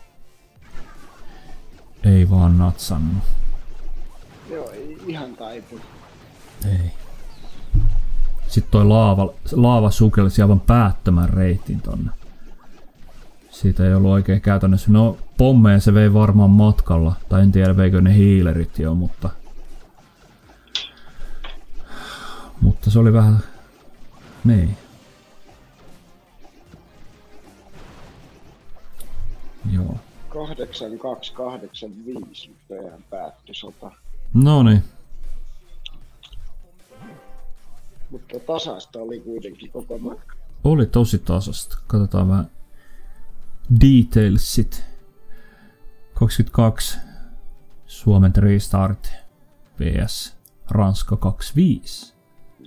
Ei vaan natsannut. Joo, ei ihan taipu. Ei. Sitten toi laava, laava sukelsi aivan päättömän reitin tonne. Siitä ei ollut oikein käytännössä. No pommeja se vei varmaan matkalla. Tai en tiedä veikö ne healerit jo, mutta... Mutta se oli vähän... Niin. Joo. kahdeksan kaksi kahdeksan viisi teidän päättyi sota. Noniin. Mutta tasasta oli kuitenkin koko matka. Oli tosi tasasta. Katsotaan vähän detailsit. kaksikymmentäkaksi Suomen restart vs Ranska kaksikymmentäviisi.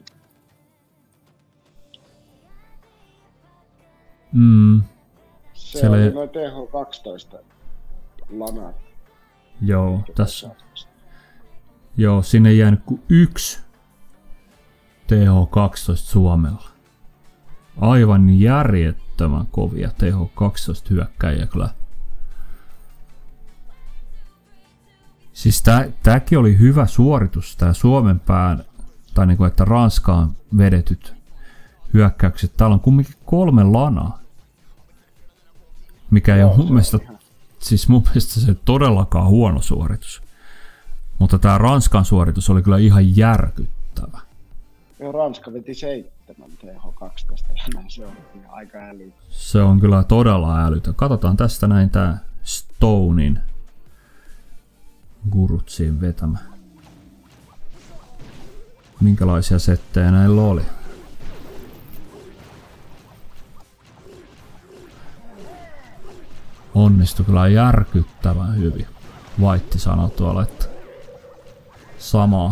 Mm. Se Siellä oli ei... noin T H kaksitoista lanat. Joo, tässä. Joo, sinne ei jäänyt kuin yksi T H kaksitoista Suomella. Aivan järjettömän kovia T H kaksitoista hyökkäjiä kyllä. Siis tää, tääkin oli hyvä suoritus, tää Suomen pään, tai niinku että Ranskaan vedetyt hyökkäykset. Täällä on kumminkin kolme lanaa. Mikä ei ole mun mielestä, siis mun mielestä se todellakaan huono suoritus. Mutta tää Ranskan suoritus oli kyllä ihan järkyttävä. Joo, Ranska veti seitsemän T H kaksitoista lanaa, se on aika älytön. Se on kyllä todella älytön. Katsotaan tästä näin tää Stonein Gurutsiin vetämä. Minkälaisia settejä näillä oli? Onnistui kyllä järkyttävän hyvin. Vaitti sanoi tuolla, että samaa.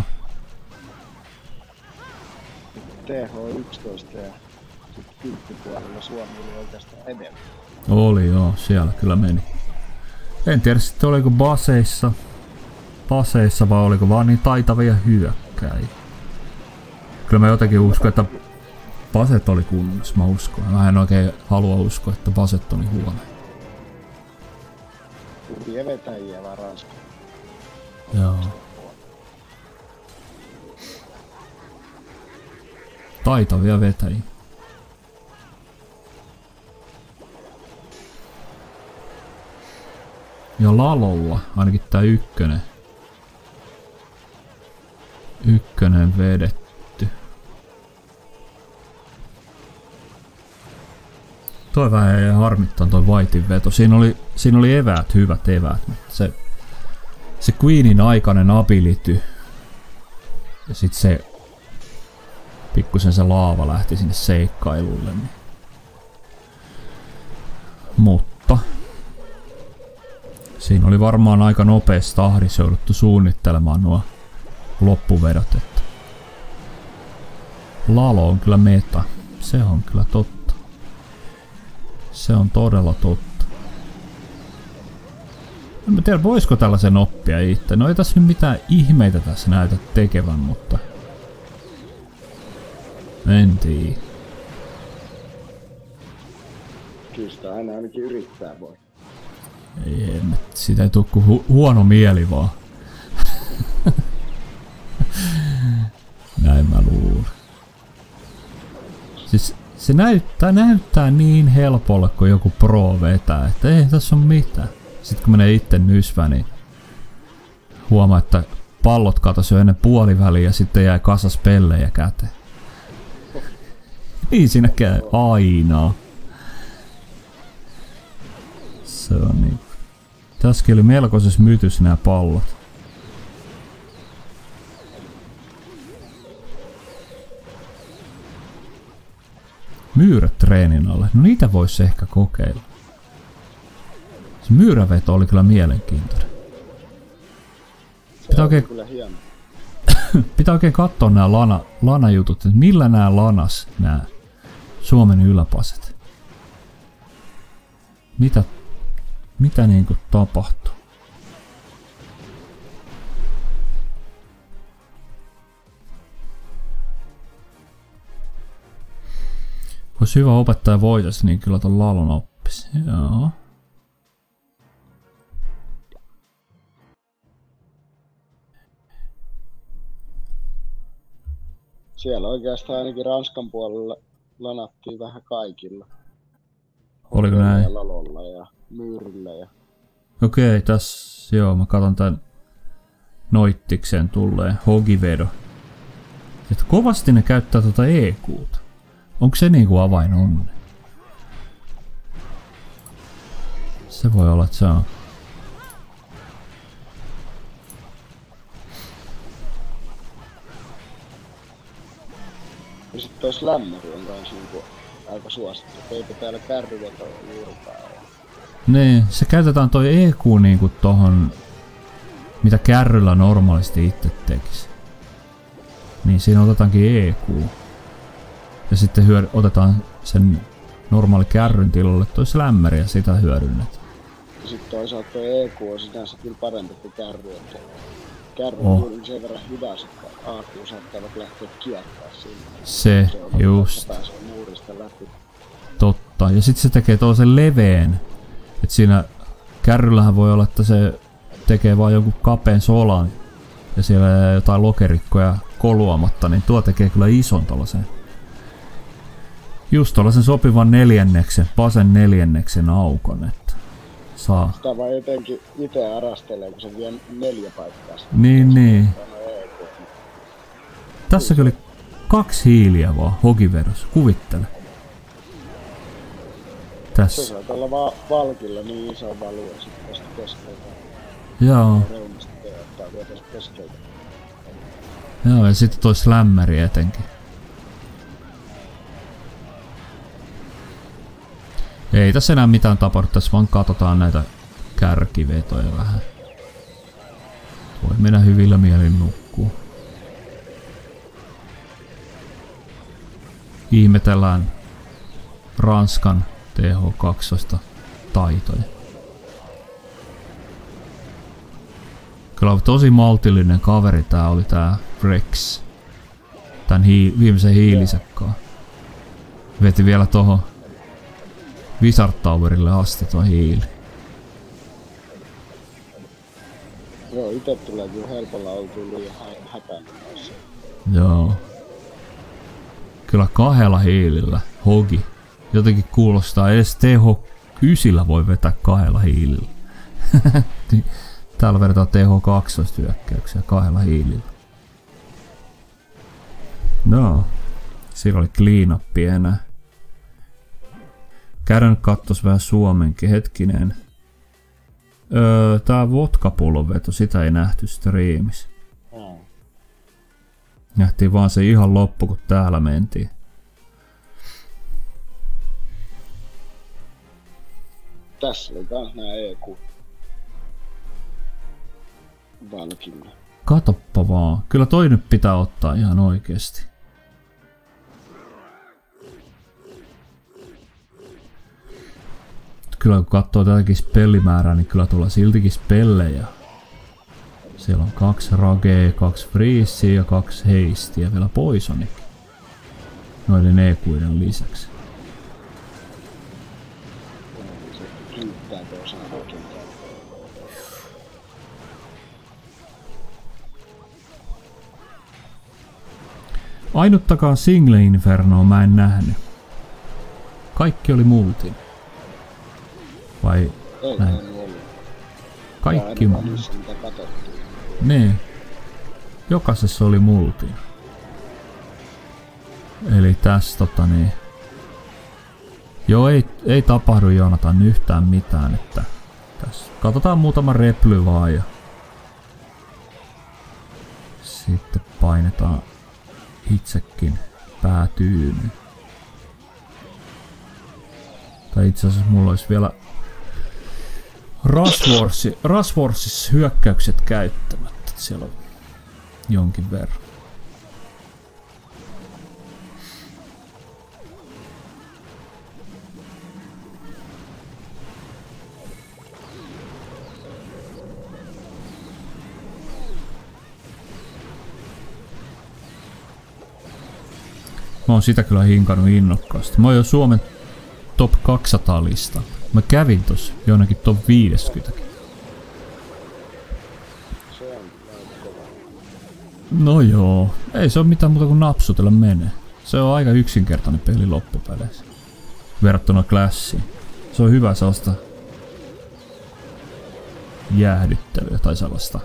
T H yksitoista ja kymmenen puolella Suomi oli oikeastaan edellä. Oli joo, siellä kyllä meni. En tiedä sitten oliko baseissa, baseissa vai oliko vaan niin taitavia hyökkäjiä. Kyllä mä jotenkin uskon, että baset oli kunnossa, mä uskon. Mä en oikein halua uskoa, että baset oli huono. Hyviä vetäjiä vaan Ranska. Joo. Taitavia vetäjiä. Ja Lalolla, ainakin tää ykkönen. Ykkönen vedetty. Toi vähän jäi harmittaan toi Whitein veto. Siinä oli, siinä oli eväät, hyvät eväät. Se, se Queenin aikainen ability. Ja sit se pikkusen se laava lähti sinne seikkailulle. Niin. Mutta siinä oli varmaan aika nopeassa tahdissa jouduttu suunnittelemaan nuo loppuvedot. Että Lalo on kyllä meta. Se on kyllä totta. Se on todella totta. En mä tiedä, voisiko tällaisen oppia itse. No ei tässä nyt mitään ihmeitä tässä näytä tekevän, mutta en tiedä. Kyllä sitä aina ainakin yrittää voi. Ei, siitä ei tule kuin hu huono mieli vaan. Näin mä luulen. Siis se näyttää, näyttää niin helpolle, kun joku pro vetää, että ei tässä ole mitään. Sitten kun menee itse nysvä, niin huomaa, että pallot katosi jo ennen puoliväliä ja sitten jäi kasas pellejä käteen. Niin siinä käy aina. Se on niin. Tässäkin oli melkoisessa mytys nämä pallot. Myyrät treenin alle. No niitä voisi ehkä kokeilla. Se myyräveto oli kyllä mielenkiintoinen. Pitää oikein, pitää oikein katsoa nämä lana, lanajutut, että millä nämä lanas, nämä Suomen yläpaset. Mitä, mitä niinku tapahtuu? Jos hyvä opettaja voitaisi, niin kyllä ton lalon oppisi. Joo. Siellä oikeastaan ainakin Ranskan puolella lanattiin vähän kaikilla. Oliko näin? Ja lalolla ja myyrillä ja... Okei, tässä joo, mä katon tän Noittikseen tulleen Hogivedo. Että kovasti ne käyttää tota E Q:ta. Onko se niinku avain onne? Se voi olla, että se on. Ja sit toi slämmeri on kans niinku aika suosittu. Eipä täällä kärryveto juurikaan ole. Niin, se käytetään toi E Q niinku tohon, mitä kärryllä normaalisti itse tekisi. Niin siinä otetaankin E Q. Ja sitten hyödy- otetaan sen normaali kärryn tilalle toi slämmeri ja sitä hyödynnetään. Ja sit toisaalta toi E Q on sinänsä kyllä parempi kuin kärry. Että kärry Oh. on sen verran hyvä, että A Q saattavat lähteä kiertää siinä. Se, se on just. pääsee muurista läpi. Totta. Ja sitten se tekee toisen leveen. Et siinä kärryllähän voi olla, että se tekee vaan jonkun kapeen solan. Ja siellä jää jotain lokerikkoja koluamatta, niin tuo tekee kyllä ison tollasen. Just tollasen sopivan neljänneksen, pasen neljänneksen aukon, että saa. Sitä vaan jotenkin ite arastelee, kun se vie neljä paikkaa. Niin, niin. Tässä oli kaksi hiiliä vaan Hogivedossa, kuvittele. Tässä. Se saa olla vaan valkilla niin iso value sitten tästä keskeltä. Joo. Reunasta ottaa vielä tästä keskeltä. Joo, ja sitten toi slämmäri etenkin. Ei tässä enää mitään tapahdu, tässä vaan katsotaan näitä kärkivetoja vähän. Voi mennä hyvillä mielin nukkuu. Ihmetellään Ranskan T H kaksi taitoja. Kyllä on tosi maltillinen kaveri tää oli tää Rex. Tän hii- viimeisen hiilisekkaan. Veti vielä tohon Wizard Towerille asti tuo hiili. Joo, ite tulee kyllä helpolla oltiin liian hä- häpännyt kanssa. Joo. Kyllä kahdella hiilillä. Hogi. Jotenkin kuulostaa, edes T H yhdeksän voi vetää kahdella hiilillä. Täällä vedetään T H kaksitoista hyökkäyksiä kahdella hiilillä. No. Siinä oli clean-up enää. Käydään kattos vähän suomenkin, hetkinen. Öö, tää vodkapullon veto, sitä ei nähty striimissä. Mm. Nähtiin vaan se ihan loppu, kun täällä mentiin. Tässä oli kans nää E Q. Valkilla. Katoppa vaan. Kyllä toi nyt pitää ottaa ihan oikeesti. Kyllä kun katsoo tätäkin spellimäärää, niin kyllä tulee siltikin spellejä. Siellä on kaksi ragea, kaksi freezeä ja kaksi heistiä ja vielä poisonikin. Noiden E Q:iden lisäksi. riittääkö osaa rakentaa. Ainuttakaan Single Infernoa mä en nähnyt. Kaikki oli multin. Vai Ei, näin? en ollut. Kaikki multin. Mitä katsottiin. Niin. Jokaisessa oli multin. Eli tässä tota niin... Joo, ei, ei tapahdu Joonatan yhtään mitään, että... Tässä katsotaan muutama reply vaan ja... Sitten painetaan itsekin päätyyny. Tai itse asiassa mulla olisi vielä... Raswarsissa hyökkäykset käyttämättä. Siellä on jonkin verran. Mä oon sitä kyllä hinkannut innokkaasti. Mä oon jo Suomen top kaksisataa lista. Mä kävin tossa jonnekin top viisikymmentä. Se on kova. No joo. Ei se oo mitään muuta kuin napsutella menee. Se on aika yksinkertainen peli loppupeleissä. Verrattuna Classiin. Se on hyvä sellaista jäähdyttelyä tai sellaista.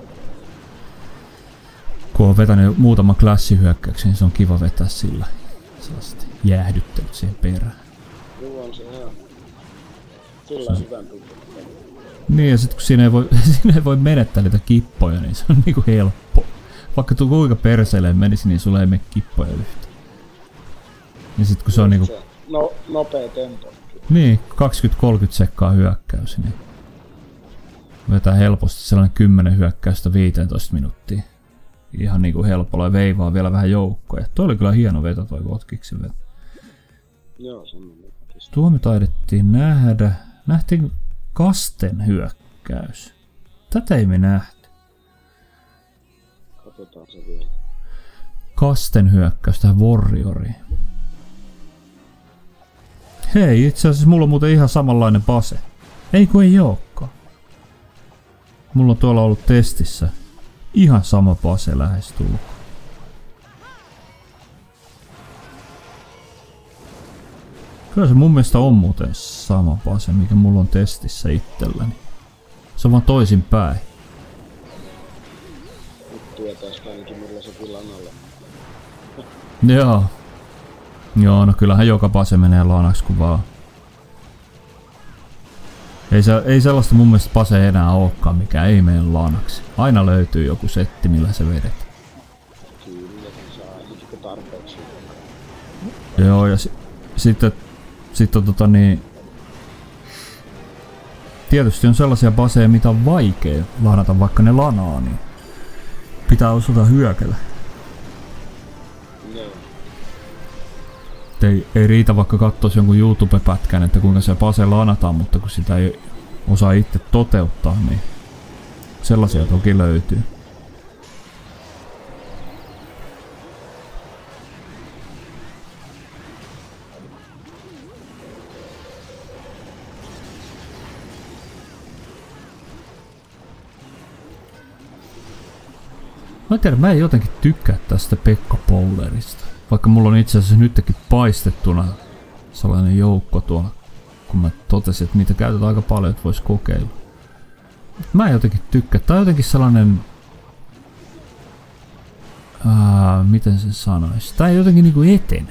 Kun on vetänyt muutama klassihyökkäyksen, niin se on kiva vetää sillä sellaista jäähdyttelyt siihen perään. Joo, on se ihan. Sillä on hyvän tuntunut. Niin, ja sit kun siinä ei voi, siinä ei voi menettää niitä kippoja, niin se on niinku helppo. Vaikka tuu kuinka perseelleen menisi, niin sulla ei mene kippoja yhtä. Ja sit kun se on niinku... No, nopea tempo. Niin, kaksikymmentä kolmekymmentä sekkaa hyökkäys, niin... Vetää helposti sellainen kymmenen hyökkäystä viisitoista minuuttia. Ihan niinku helpolla ja veivaa vielä vähän joukkoja. Toi oli kyllä hieno veto toi Kotkiksen veto. Joo, semmoinen. Tuo me taidettiin nähdä. Nähtiin Kasten hyökkäys. Tätä ei me nähty. Katsotaan se vielä. Kasten hyökkäys tähän Warrioriin. Hei, itse asiassa mulla on muuten ihan samanlainen base. Ei kun ei ookaan. Mulla on tuolla ollut testissä. Ihan sama base lähestulkoon. Kyllä se mun mielestä on muuten sama base, mikä mulla on testissä itselläni. Se on vaan toisin päin. Nyt tietäis ainakin millä se kyllä alla. Joo. Joo, no kyllähän joka base menee lanaksi kun vaan. Ei, se, ei sellaista mun mielestä base enää olekaan, mikä ei mene lanaksi. Aina löytyy joku setti, millä se vedet. Kyllä, se saa ainakin tarpeeksi. Joo, ja si sitten sit on tota niin... Tietysti on sellaisia baseja, mitä on vaikea lanata, vaikka ne lanaa, niin pitää osata hyökätä. No. Ei, ei riitä vaikka katsoisi jonkun YouTube-pätkän, että kuinka se base lanataan, mutta kun sitä ei osaa itse toteuttaa, niin sellaisia toki löytyy. Mä en tiedä, mä en jotenkin tykkää tästä Pekka Powlerista. Vaikka mulla on itse asiassa nytkin paistettuna sellainen joukko tuolla, kun mä totesin, että niitä käytetään aika paljon, että vois kokeilla. Mä en jotenkin tykkää. Tää on jotenkin sellainen... Ää, miten sen sanois? Tää ei jotenkin niinku etene.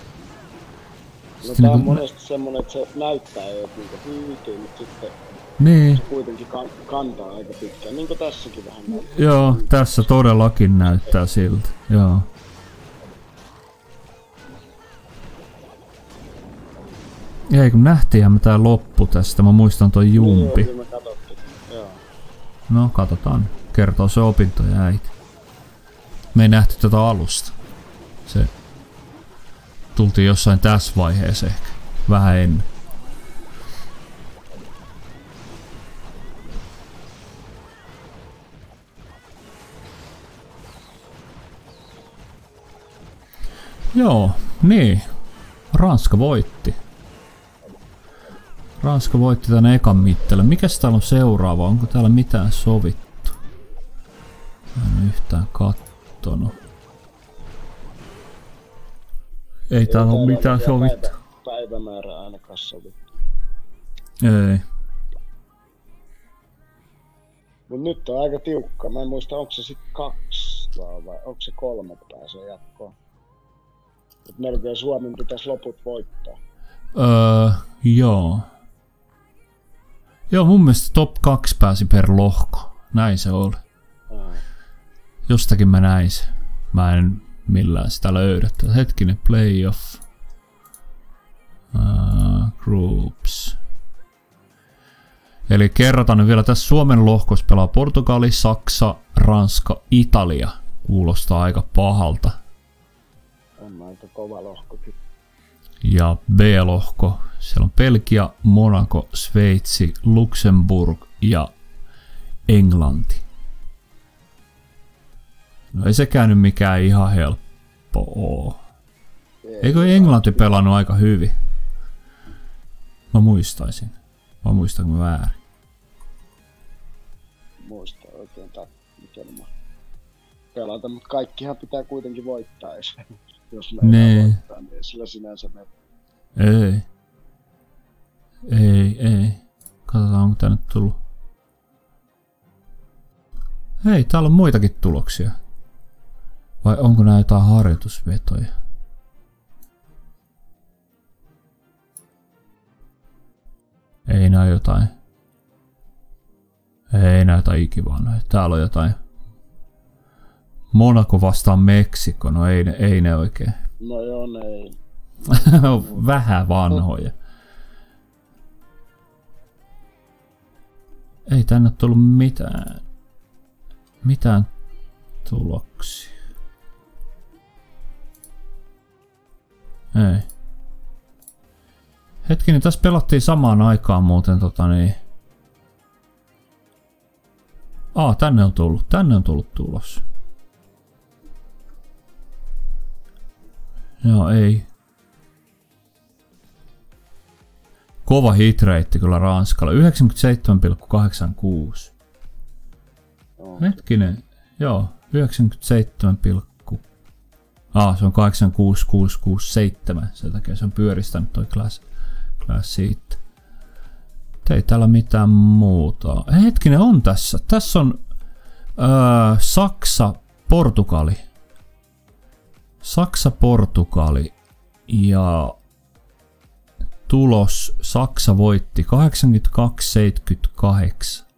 No tää on niinku... monesti semmonen, että se näyttää jo, että niinku hyytyy, mutta sitten niin. Se kuitenkin kan kantaa aika pitkään, niin kuin tässäkin vähän näyttää. Joo, tässä todellakin näyttää siltä, joo. Ei kun nähtiinhän me tää loppu tästä, mä muistan toi jumpi. Joo, me katsottiin, joo. No katsotaan, kertoo se opintoja äiti. Me ei nähty tätä alusta. Se tultiin jossain tässä vaiheessa ehkä, vähän ennen. Joo, niin. Ranska voitti. Ranska voitti tän ekan mittelön. Mikäs täällä on seuraava? Onko täällä mitään sovittu? En yhtään kattonut. Ei, Ei täällä ole mitään sovittu. Päivä, päivämäärä ainakaan sovittu. Ei. Mut nyt on aika tiukka. Mä en muista, onko se sit kaksi vaan vai onko se kolme pääsee jatkoon. Mut melkein Suomen pitäisi loput voittaa. Öö, joo. Joo, mun mielestä top kaksi pääsi per lohko. Näin se oli. Aa. Jostakin mä näin se. Mä en millään sitä löydä. Hetkinen, playoff. Uh, groups. Eli kerrotaan nyt vielä, tässä Suomen lohkossa pelaa Portugali, Saksa, Ranska, Italia. Kuulostaa aika pahalta. On aika kova lohkokin. Ja B-lohko. Siellä on Belgia, Monaco, Sveitsi, Luxemburg ja Englanti. No ei sekään nyt mikään ihan helppo oo. Eikö Englanti pelannut aika hyvin? Mä muistaisin. Mä muistanko mä väärin? Muista oikein tai miten mä pelata, mutta kaikkihan pitää kuitenkin voittaa, jos me nee. voittaa, niin sillä sinänsä me... Ei. Ei, ei. Katsotaan, onko tänne tullut. Hei, täällä on muitakin tuloksia. Vai onko nää jotain harjoitusvetoja? Ei nää jotain. Ei nää jotain ikivanhoja. Täällä on jotain. Monaco vastaan Meksiko. No ei, ei ne oikein. No joo, ne ei. Vähän vanhoja. Ei tänne tullut mitään. Mitään tuloksia. Ei. Hetkinen, tässä pelattiin samaan aikaan muuten tota niin. Aa, tänne on tullut. Tänne on tullut tulos. Joo, ei. Kova hitrate kyllä Ranskalla. yhdeksänkymmentäseitsemän pilkku kahdeksankymmentäkuusi. Oh. Hetkinen. Joo, yhdeksänkymmentäseitsemän. Ah, se on kahdeksankymmentäkuusi pilkku kuusisataakuusikymmentäseitsemän. Sen takia se on pyöristänyt toi class, class siitä. Ei täällä mitään muuta. Hetkinen, on tässä. Tässä on öö, Saksa, Portugali. Saksa, Portugali. Ja tulos Saksa voitti kahdeksankymmentäkaksi seitsemänkymmentäkahdeksan.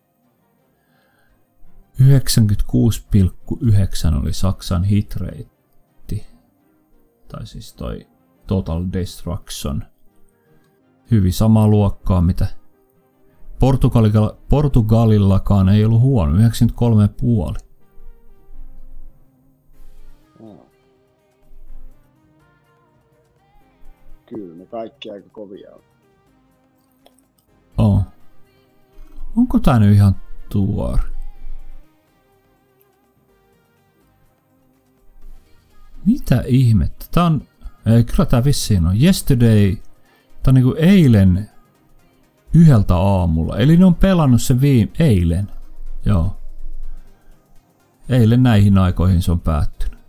yhdeksänkymmentäkuusi pilkku yhdeksän oli Saksan hitrate. Tai siis toi Total Destruction. Hyvin samaa luokkaa mitä Portugalilla, Portugalillakaan ei ollut huono. yhdeksänkymmentäkolme pilkku viisi. Oh. Kyllä, ne kaikki aika kovia on. Oh. Onko tää nyt ihan tuore? Mitä ihmettä? Tää on... Ei, kyllä tää vissiin on. Yesterday... Tää on niinku eilen... Yhdeltä aamulla. Eli ne on pelannut sen viime... Eilen. Joo. Eilen näihin aikoihin se on päättynyt.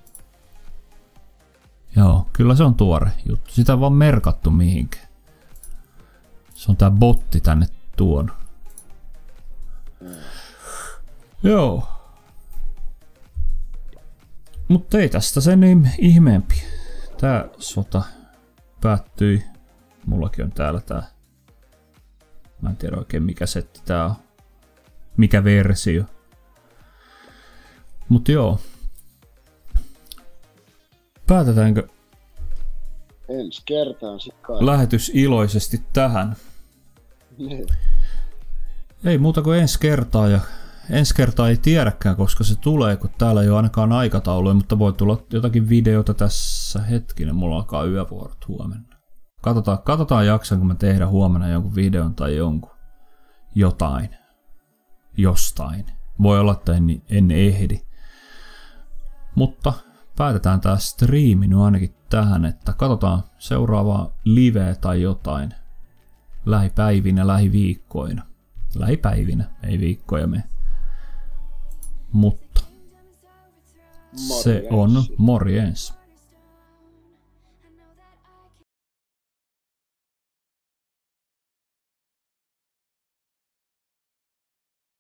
Joo, kyllä se on tuore juttu. Sitä on vaan merkattu mihinkään. Se on tää botti tänne tuonut. Mm. Joo. Mutta ei tästä sen niin ihmeempi. Tää sota päättyi. Mullakin on täällä tää. Mä en tiedä oikein mikä setti tää on. Mikä versio. Mut joo. Päätetäänkö ensi kertaan sit kai. Lähetys iloisesti tähän? Ei muuta kuin ensi kertaa ja ensi kertaa ei tiedäkään, koska se tulee, kun täällä ei ole ainakaan aikatauluja, mutta voi tulla jotakin videota tässä hetkinen. Mulla alkaa yövuorot huomenna. Katsotaan, katsotaan jaksanko mä tehdä huomenna jonkun videon tai jonkun jotain. Jostain. Voi olla, että en, en ehdi. Mutta päätetään tää striimi nyt ainakin tähän, että katsotaan seuraavaa liveä tai jotain lähipäivinä, lähiviikkoina. Lähipäivinä, ei viikkoja me. Mutta morjens. Se on morjens.